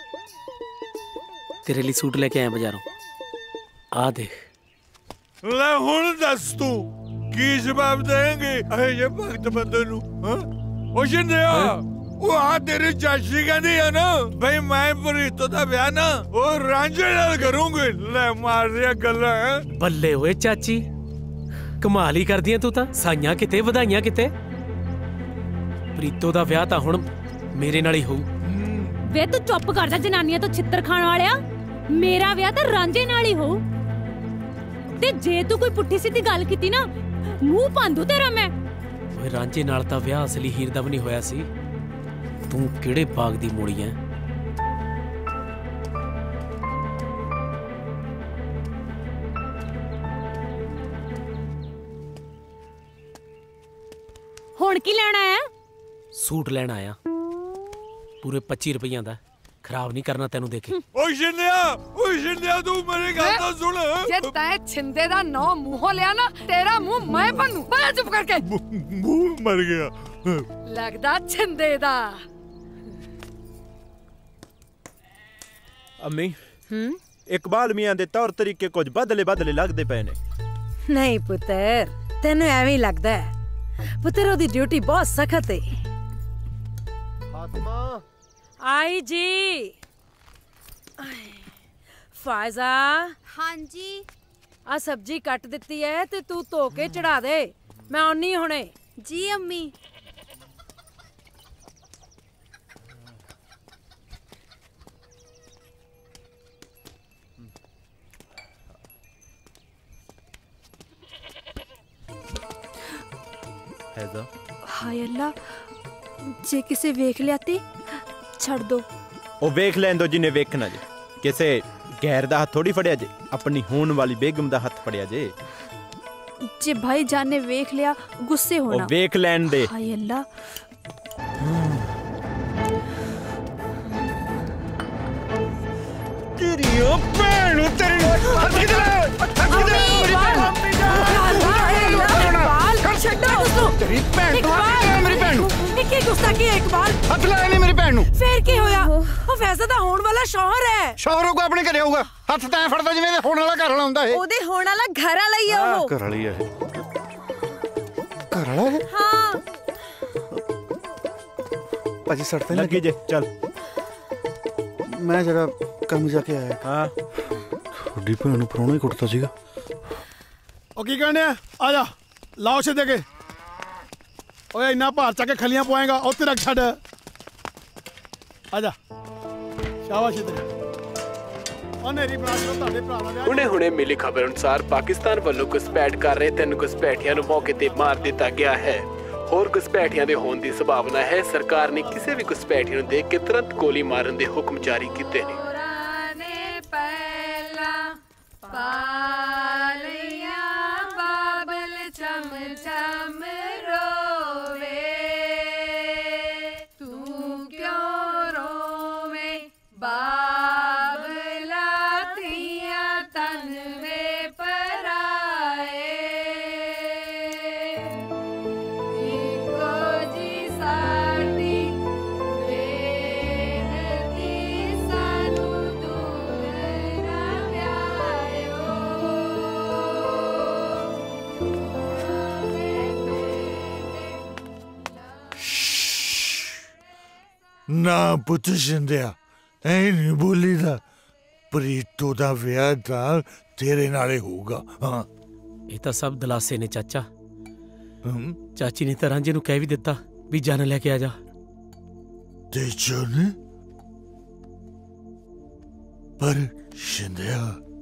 तेरे लिए सूट लेके आए बाजारों। आ देख। ले हुण दस तू की जवाब देंगे ये भक्त बंदे नु? ओ शिंदिया वो आ तेरी चाची कहती है ना भाई मैं प्रीतो दा ब्याह ना वो रांझे नाल करूंगी। ले मार दिया गल्ला है। बल्ले होए चाची, कमाल ही कर दिया तू तां। साइयां किते वधाइयां किते। प्रीतो दा विआह तां हुण मेरे नाल ही होऊ। वे तू चुप कर जा जनानियां तो छित्तर खाण वालिया। मेरा विआह तां रांझे नाल ही होऊ ते जे तू कोई पुट्ठी सीधी गल कीती ना मुंह पांदू तेरा मैं। ओए रांझे नाल तां विआह असली हीर दा भी नहीं होया सी। तू किहड़े बाग दी मूड़ी है? हुण की लेना है? सूट लेना आया पूरे 25 रुपया दा। खराब नहीं करना तेनू देखे। ओ शिंदिया तू मेरी गल तो सुन। जे तैं छिंदे दा नौ मुंहों लिया ना तेरा मुंह मैं बनू। बड़ा चुप करके। मुंह मर गया लगदा छिंदे दा। अम्मी इकबाल मियां दे तौर तरीके कुछ बदले लगदे पए ने। नहीं पुत्र तेनू एवें ही लगदा है। पुत्र ओदी ड्यूटी बहुत सख्त है। फातिमा आई जी। फायजा। हाँ जी। आ सब्जी कट दिती है ते तू धो के चढ़ा दे। मैं आउनी हुणे। जी अम्मी। हाय अल्लाह जे किसे वेख लिया ते छड़ दो। ओ वेख लैन दो जिन्हें वेखना जे। किसे गैर दा हाथ थोड़ी फड़िया जे, अपनी होन वाली बेगम दा हाथ फड़िया जे। जे भाई जान ने वेख लिया गुस्से होना। ओ वेख लैन दे। हाय अल्लाह। तेरी ओ भैन तेरी हट किधर तेरी भैन तो मेरी भैन की गुस्ताखी है इकबाल। हथ लाया नहीं मेरी भैन नु। फिर की होया? ओ फैज़ा दा होण वाला शौहर है। शौहर को अपने घरे आऊगा। हथ तैं फड़दा जिवें होण वाला घर वाला हुंदा है। ओदे होण वाला घर वाला ही है वो। घर वाली है। घर वाला है? हां पाजी सड़ते लगी जे चल। मैं जरा काम जाके आया। हां थोड़ी भैन नु परोना ही कुटता सीगा। ओ की कहने आ जा लाओ छे देके ओए इन्ना भार चक के खलियां पवाएगा उत्ते रख छड़ आ जा शाबाश तेरी ਹੁਣੇ ਹੁਣੇ ਮਿਲੀ ਖਬਰ ਅਨੁਸਾਰ ਪਾਕਿਸਤਾਨ ਵੱਲੋਂ ਘੁਸਪੈਠ ਕਰ ਰਹੇ 3 ਘੁਸਪੈਠੀਆਂ ਨੂੰ ਮੌਕੇ ਤੇ ਮਾਰ ਦਿੱਤਾ ਗਿਆ ਹੈ। ਹੋਰ ਘੁਸਪੈਠੀਆਂ ਦੇ ਹੋਣ ਦੀ ਸੰਭਾਵਨਾ ਹੈ। ਸਰਕਾਰ ਨੇ ਕਿਸੇ ਵੀ ਘੁਸਪੈਠੀ ਨੂੰ ਦੇਖ ਕੇ ਤੁਰੰਤ ਗੋਲੀ ਮਾਰਨ ਦੇ ਹੁਕਮ ਜਾਰੀ ਕੀਤੇ ਨੇ। ना पुत शिंदिया ऐ नहीं बोली था प्रीतो दा विआह तां तेरे नाले होगा। हाँ ਇਹ ਤਾਂ ਸਭ ਦਲਾਸੇ ਨੇ ਚਾਚਾ। ਚਾਚੀ ਨੇ ਤਾਂ ਰਾਂਝੇ ਨੂੰ ਕਹਿ ਵੀ ਦਿੱਤਾ ਵੀ ਜਨ ਲੈ ਕੇ ਆ ਜਾ। ਤੇ ਜਨ पर शिंदिया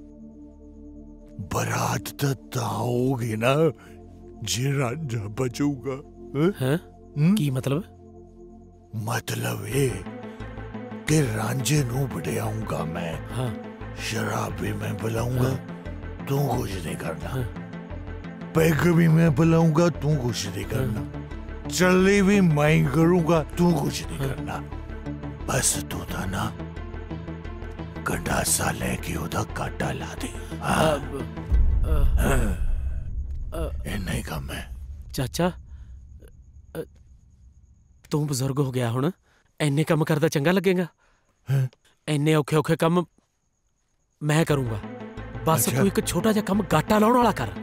बारात तो होगी ना जे रांझा बचूगा। हैं? की मतलब? मतलब ये कि रांझे नू बढ़ियाऊंगा मैं। हाँ। शराब भी मैं पिलाऊंगा। तू कुछ नहीं करना। पैग भी मैं पिलाऊंगा तू कुछ नहीं करना। चलनी भी मैं करूंगा तू कुछ नहीं करना। बस तू था ना गंडासा लेके उदा काटा ला दे। नहीं कम है चाचा। तू बजुर्ग हो गया हुण इन्ने काम करदा चंगा लगेगा? इन्ने औखे औखे काम मैं करूंगा। बस तू एक छोटा जिहा काम गाटा लाउण वाला कर।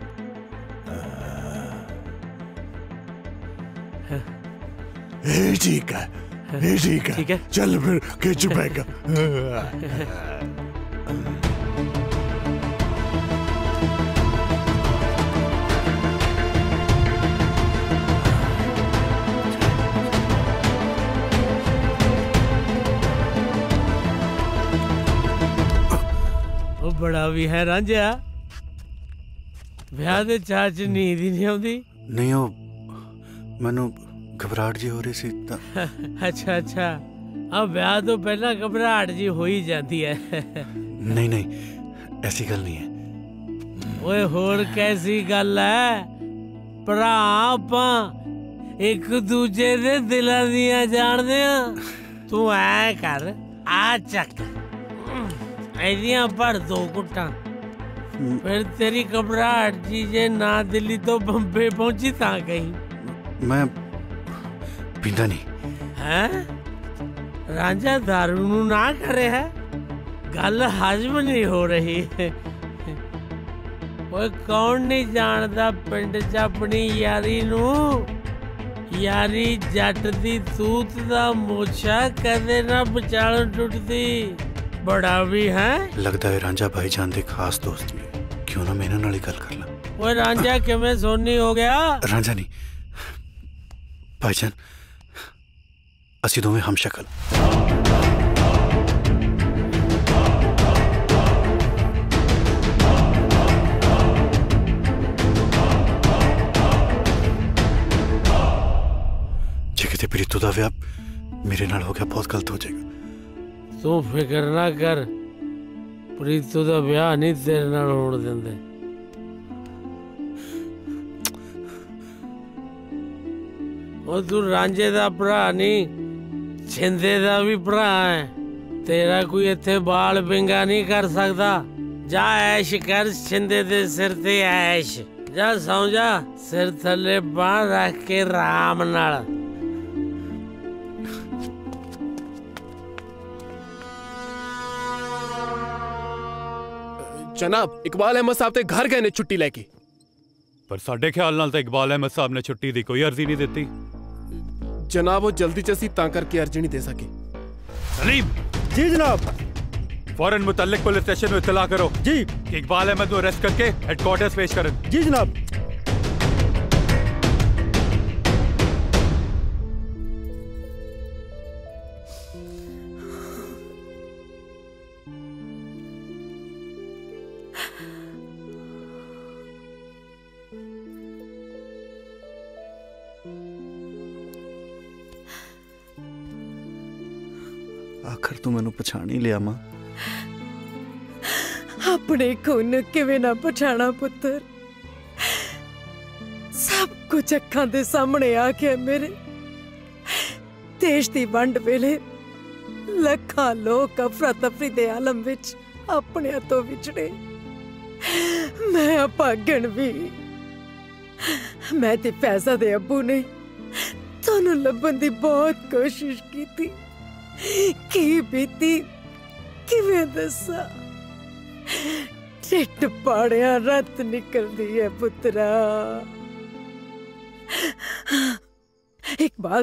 ठीक है ठीक है चल फिर खिंच पैगा। बड़ा भी है रांझा ਵਿਆਹ ਦੇ ਚਾਹ ਚ ਨੀਂਦ ਹੀ ਨਹੀਂ ਆਉਂਦੀ। ਨਹੀਂ ਉਹ ਮੈਨੂੰ ਘਬਰਾਹਟ ਜੀ ਹੋ ਰਹੀ ਸੀ ਤਾਂ। ਅੱਛਾ ਅੱਛਾ ਆ ਵਿਆਹ ਤੋਂ ਪਹਿਲਾਂ ਘਬਰਾਹਟ ਜੀ ਹੋ ਹੀ ਜਾਂਦੀ ਹੈ। ਨਹੀਂ ਨਹੀਂ ਐਸੀ ਗੱਲ ਨਹੀਂ ਹੈ। ਓਏ ਹੋਰ ਕੈਸੀ ਗੱਲ ਹੈ? ਭਰਾ ਆਪਾਂ ਇੱਕ ਦੂਜੇ ਦੇ ਦਿਲਾਂ ਦੀਆਂ ਜਾਣਦੇ ਆ। ਤੂੰ ਐ ਕਰ ਆ ਚੱਕ ऐदियां भर दो कुट्टा फिर तेरी घबराहट जी जे ना दिल्ली तो बम्बे पहुंची ता कहीं। मैं पींदा नहीं है। रांझा दारू नू ना करे है गल हजम नहीं हो रही। ओए कौन नहीं जानदा पिंड च अपनी यारी नू। यारी जट दी तूत दा मोछा कदे ना विचालों टुटदी। बड़ा भी है लगता है रांझा भाईजान दे खास दोस्त ने। क्यों ना मैं इन्हां नाल ही गल कर ला। ओए रांझा किवें सोनी हो गया? रांझा नहीं भाईजान असी दोवें हम शक्ल। जे किते प्रीतो दा विआह मेरे नाल हो गया बहुत गलत हो जाएगा। तू फिक्र ना कर प्रीतो दा विआह नहीं तेरे नाल होण दिंदे। ओ तू रांझे दा भरा नहीं छिंदे दा भी भरा है। तेरा कोई इत्थे बाल बिंगा नहीं कर सकदा। जा ऐश कर छिंदे दे सिर ते ऐश। जा सौ जा सिर थले बांह रख के राम नाल। जनाब इकबाल अहमद साहब ते घर गए ने छुट्टी लेके। पर साडे ख्याल नाल तो इकबाल अहमद साहब ने छुट्टी दी कोई अर्जी नहीं दिती। जनाब वो जल्दी च असीं तां करके अर्जी नहीं दे सके। सलीम। जी जनाब। फौरन मुतल्लिक पुलिस स्टेशन में इत्तला करो जी कि इकबाल अहमद को अरेस्ट करके हेडक्वार्टर्स पेश करन। जी जनाब। आखिर तू मैनू पछाण ही लिया मां। अपने खून किवें ना पछाणा पुत्र, सब कुछ अखां दे सामने आ गया मेरे। देश दी वंड वेले लखां लोग अफरा तफरी दे आलम विच अपने तो विछड़े, मैं अभागण भी। मैं ते फैजा दे अब्बू ने तुहानू लभण दी बहुत कोशिश की, की बीती किवें दसा। ढिड पाड़िया रत निकलदी है पुत्रा। इकबाल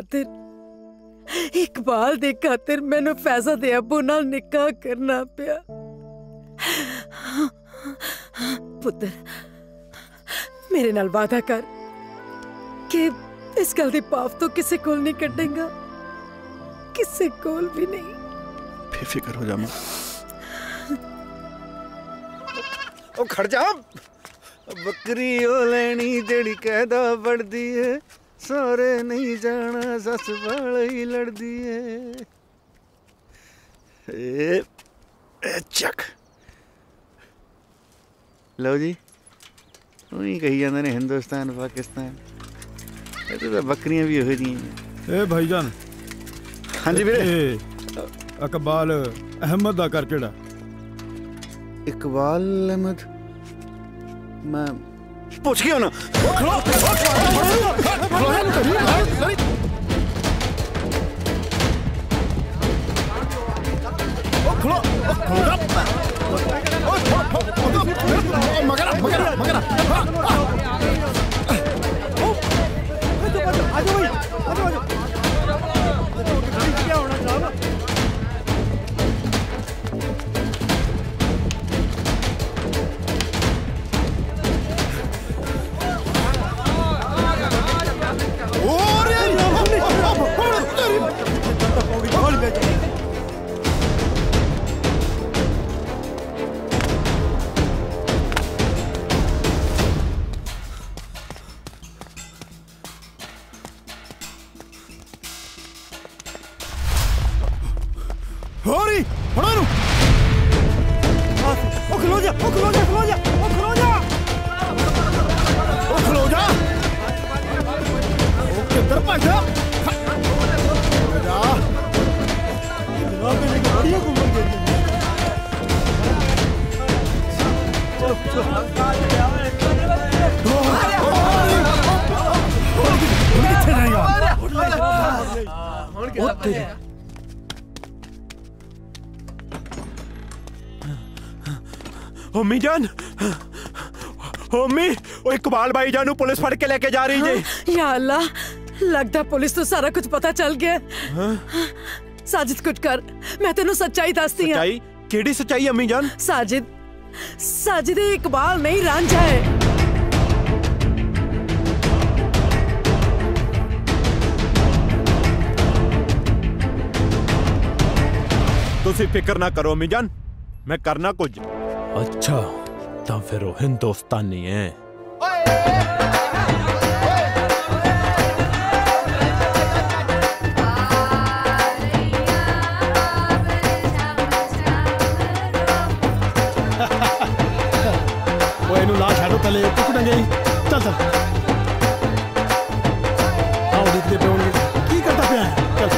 दी खातिर मैनू फैजा दे अब्बू नाल निकाह करना पिया। पुत्र मेरे नाल वादा कर कि इस गल दी पाफ तो किसे कोल नहीं कड्डेगा, किसे कोल भी नहीं। बेफिक्र हो जा मां। ओ खड़ जा। बकरी ओ लेनी जेड़ी कहदा बढ़दी है, सारे नहीं जाना सस वाल ही लड़दी है। ए चक लो जी, वही कही जाते ने हिंदुस्तान पाकिस्तान, तो बकरियां भी हो दी। ए भाईजान। हाँ जी वीरे। इकबाल अहमद दा कर केड़ा? इकबाल अहमद मैं पूछ गया ना। होमी जान, होमी, ओ इकबाल भाई जानू पुलिस फड़ के लेके जा रही है। या अल्लाह, लगता पुलिस तो सारा कुछ पता चल गया। साजिद कुछ कर, मैं तेनू सच्चाई दसदी हां। सच्चाई? केड़ी सच्चाई अम्मी जान? साजिद इकबाल नहीं रांझा है। तुसी फिक्र ना करो अम्मी जान, मैं करना कुछ। अच्छा तो फिर वो हिंदुस्तानी है। वो इन्हू ला छाड़ो तले टुकड़ गई। चल चल आओ देखते पे होंगे की करता पे है। चल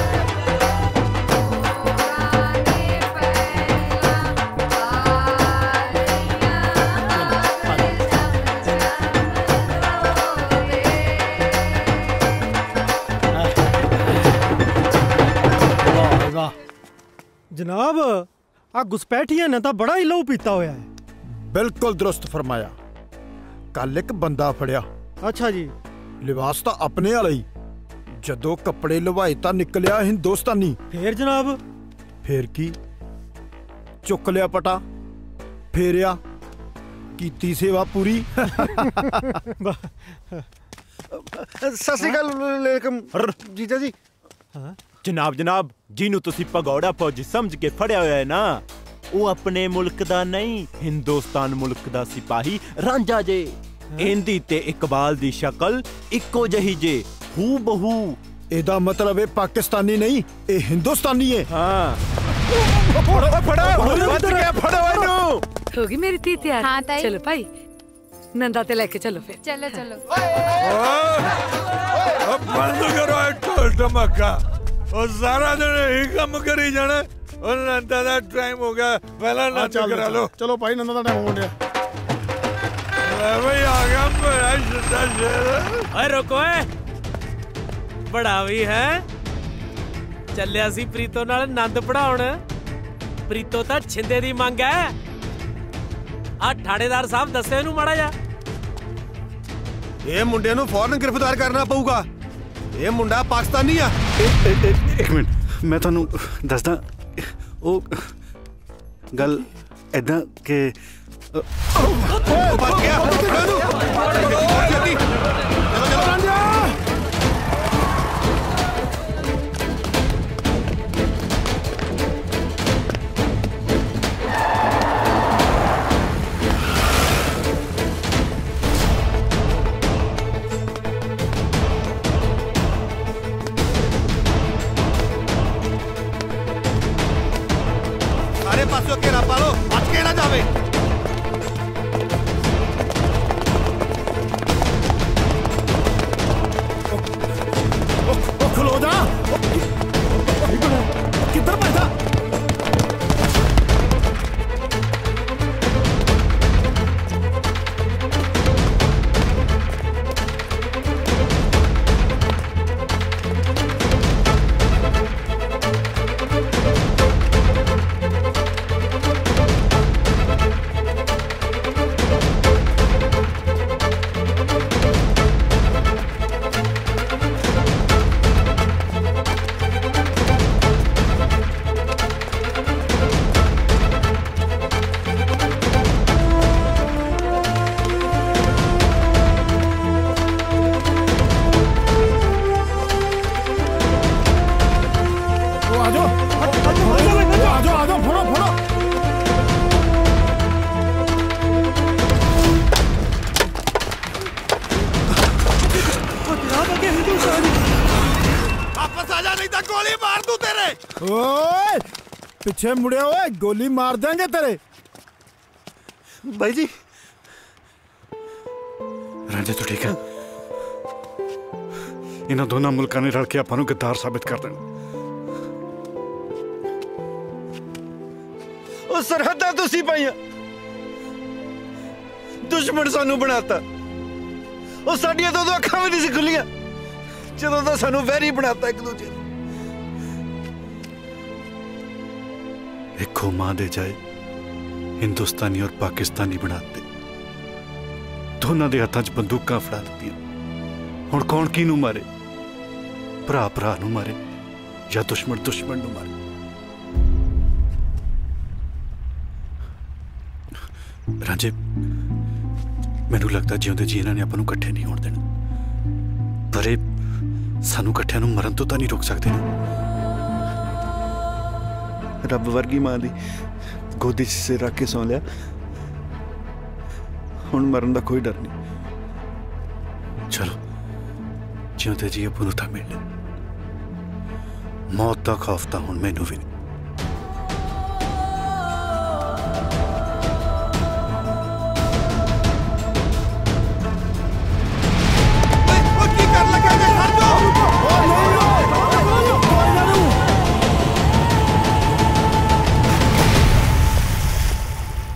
जनाब आ घुसपैठिया ने तो बड़ा ही लहू पीता होया है। बिल्कुल दुरुस्त फरमाया। कल एक बंदा फड़िया। अच्छा जी। लिबास तो अपने वाला ही, जदों कपड़े लवाए तो निकलिया हिंदुस्तानी। फिर जनाब? फिर की चुक लिया पटा, फेरिया, कीती सेवा पूरी। सत श्री अकाल जीजा जी। जनाब जनाब, जिन्हों तुसी भगौड़ा फौजी समझ के फड़िया होया है ना, वो अपने मुल्क दा नहीं, हिंदुस्तान मुल्क दा सिपाही रांझा जे। इंदी ते इकबाल दी शक्ल इक्को जही जे, हू बहू। एदा मतलब है पाकिस्तानी नहीं, ए हिंदुस्तानी है। हाँ। होगी मेरी धी तैयार? हाँ ताई। चलो भाई, नंदा ते लेके चलो फिर। चलो चलो। बंद करो ढोल धमाका, और सारा दिन यही काम करी जाना। और नंदा दा टाइम हो गया, पहला नाच करा लो। चलो भाई, नंदा दा टाइम हो गया। भाई आ गया मेरा शिद्दा शेर। ओए रुको, बड़ा भी है ਚੱਲਿਆ ਸੀ ਪ੍ਰੀਤੋ ਨਾਲ ਆਨੰਦ ਪੜਾਉਣ। ਪ੍ਰੀਤੋ ਤਾਂ ਛਿੰਦੇ ਦੀ ਮੰਗ ਹੈ। ਆ ਠਾੜੇਦਾਰ ਸਾਹਿਬ ਦੱਸੇ ਇਹਨੂੰ ਮਾੜਾ ਜਾ। ਇਹ ਮੁੰਡੇ ਨੂੰ ਫੌਰਨ ਗ੍ਰਿਫਤਾਰ ਕਰਨਾ ਪਊਗਾ। ਇਹ ਮੁੰਡਾ ਪਾਕਿਸਤਾਨੀ ਆ। ਇੱਕ ਮਿੰਟ, ਮੈਂ ਤੁਹਾਨੂੰ ਦੱਸਦਾ। ਉਹ ਗੱਲ ਐਦਾਂ ਕਿ ਬਚ ਗਿਆ। सारे पासों घेरा पालो, बच के ना जावे। खलो जा, किधर बैठा? पीछे मुड़े हुए गोली मार देंगे तेरे। भाई जी, रांझा तो ठीक है। इन्हों दोनों मुल्कों ने रल के आपां नूं गद्दार साबित कर देना। ਉਹ ਸਰਹੱਦਾਂ ਤੁਸੀਂ ਪਾਈਆਂ, ਦੁਸ਼ਮਣ ਸਾਨੂੰ ਬਣਾਤਾ। ਉਹ ਸਾਡੀਆਂ ਤਾਂ ਉਦੋਂ ਅੱਖਾਂ ਵੀ ਨਹੀਂ ਸੀ ਖੁੱਲੀਆਂ ਜਦੋਂ ਤਾਂ ਸਾਨੂੰ ਵੈਰੀ ਬਣਾਤਾ ਇੱਕ ਦੂਜੇ। एक मां दे जाए हिंदुस्तानी और पाकिस्तानी बनाते, दोनों के हाथों च बंदूकां फड़ा दित्तियां। हुण कौन किनू मारे? भरा भरा नू मारे या दुश्मन दुश्मन नू मारे? रांझे, मैनू लगता जिउंदे जी इन्हां ने आपां नू इकट्ठे नहीं होण देना, पर सानू इकट्ठिआं नू मरन तो तां नहीं रोक सकदे ना। रब वर्गी मां दी गोदी च सिर रख के सौ लिया, हुण मरन दा कोई डर नहीं। चलो जिउंदे जी आपां नू तां मिल ले, मौत दा खौफ तां हुण मैनू भी नहीं।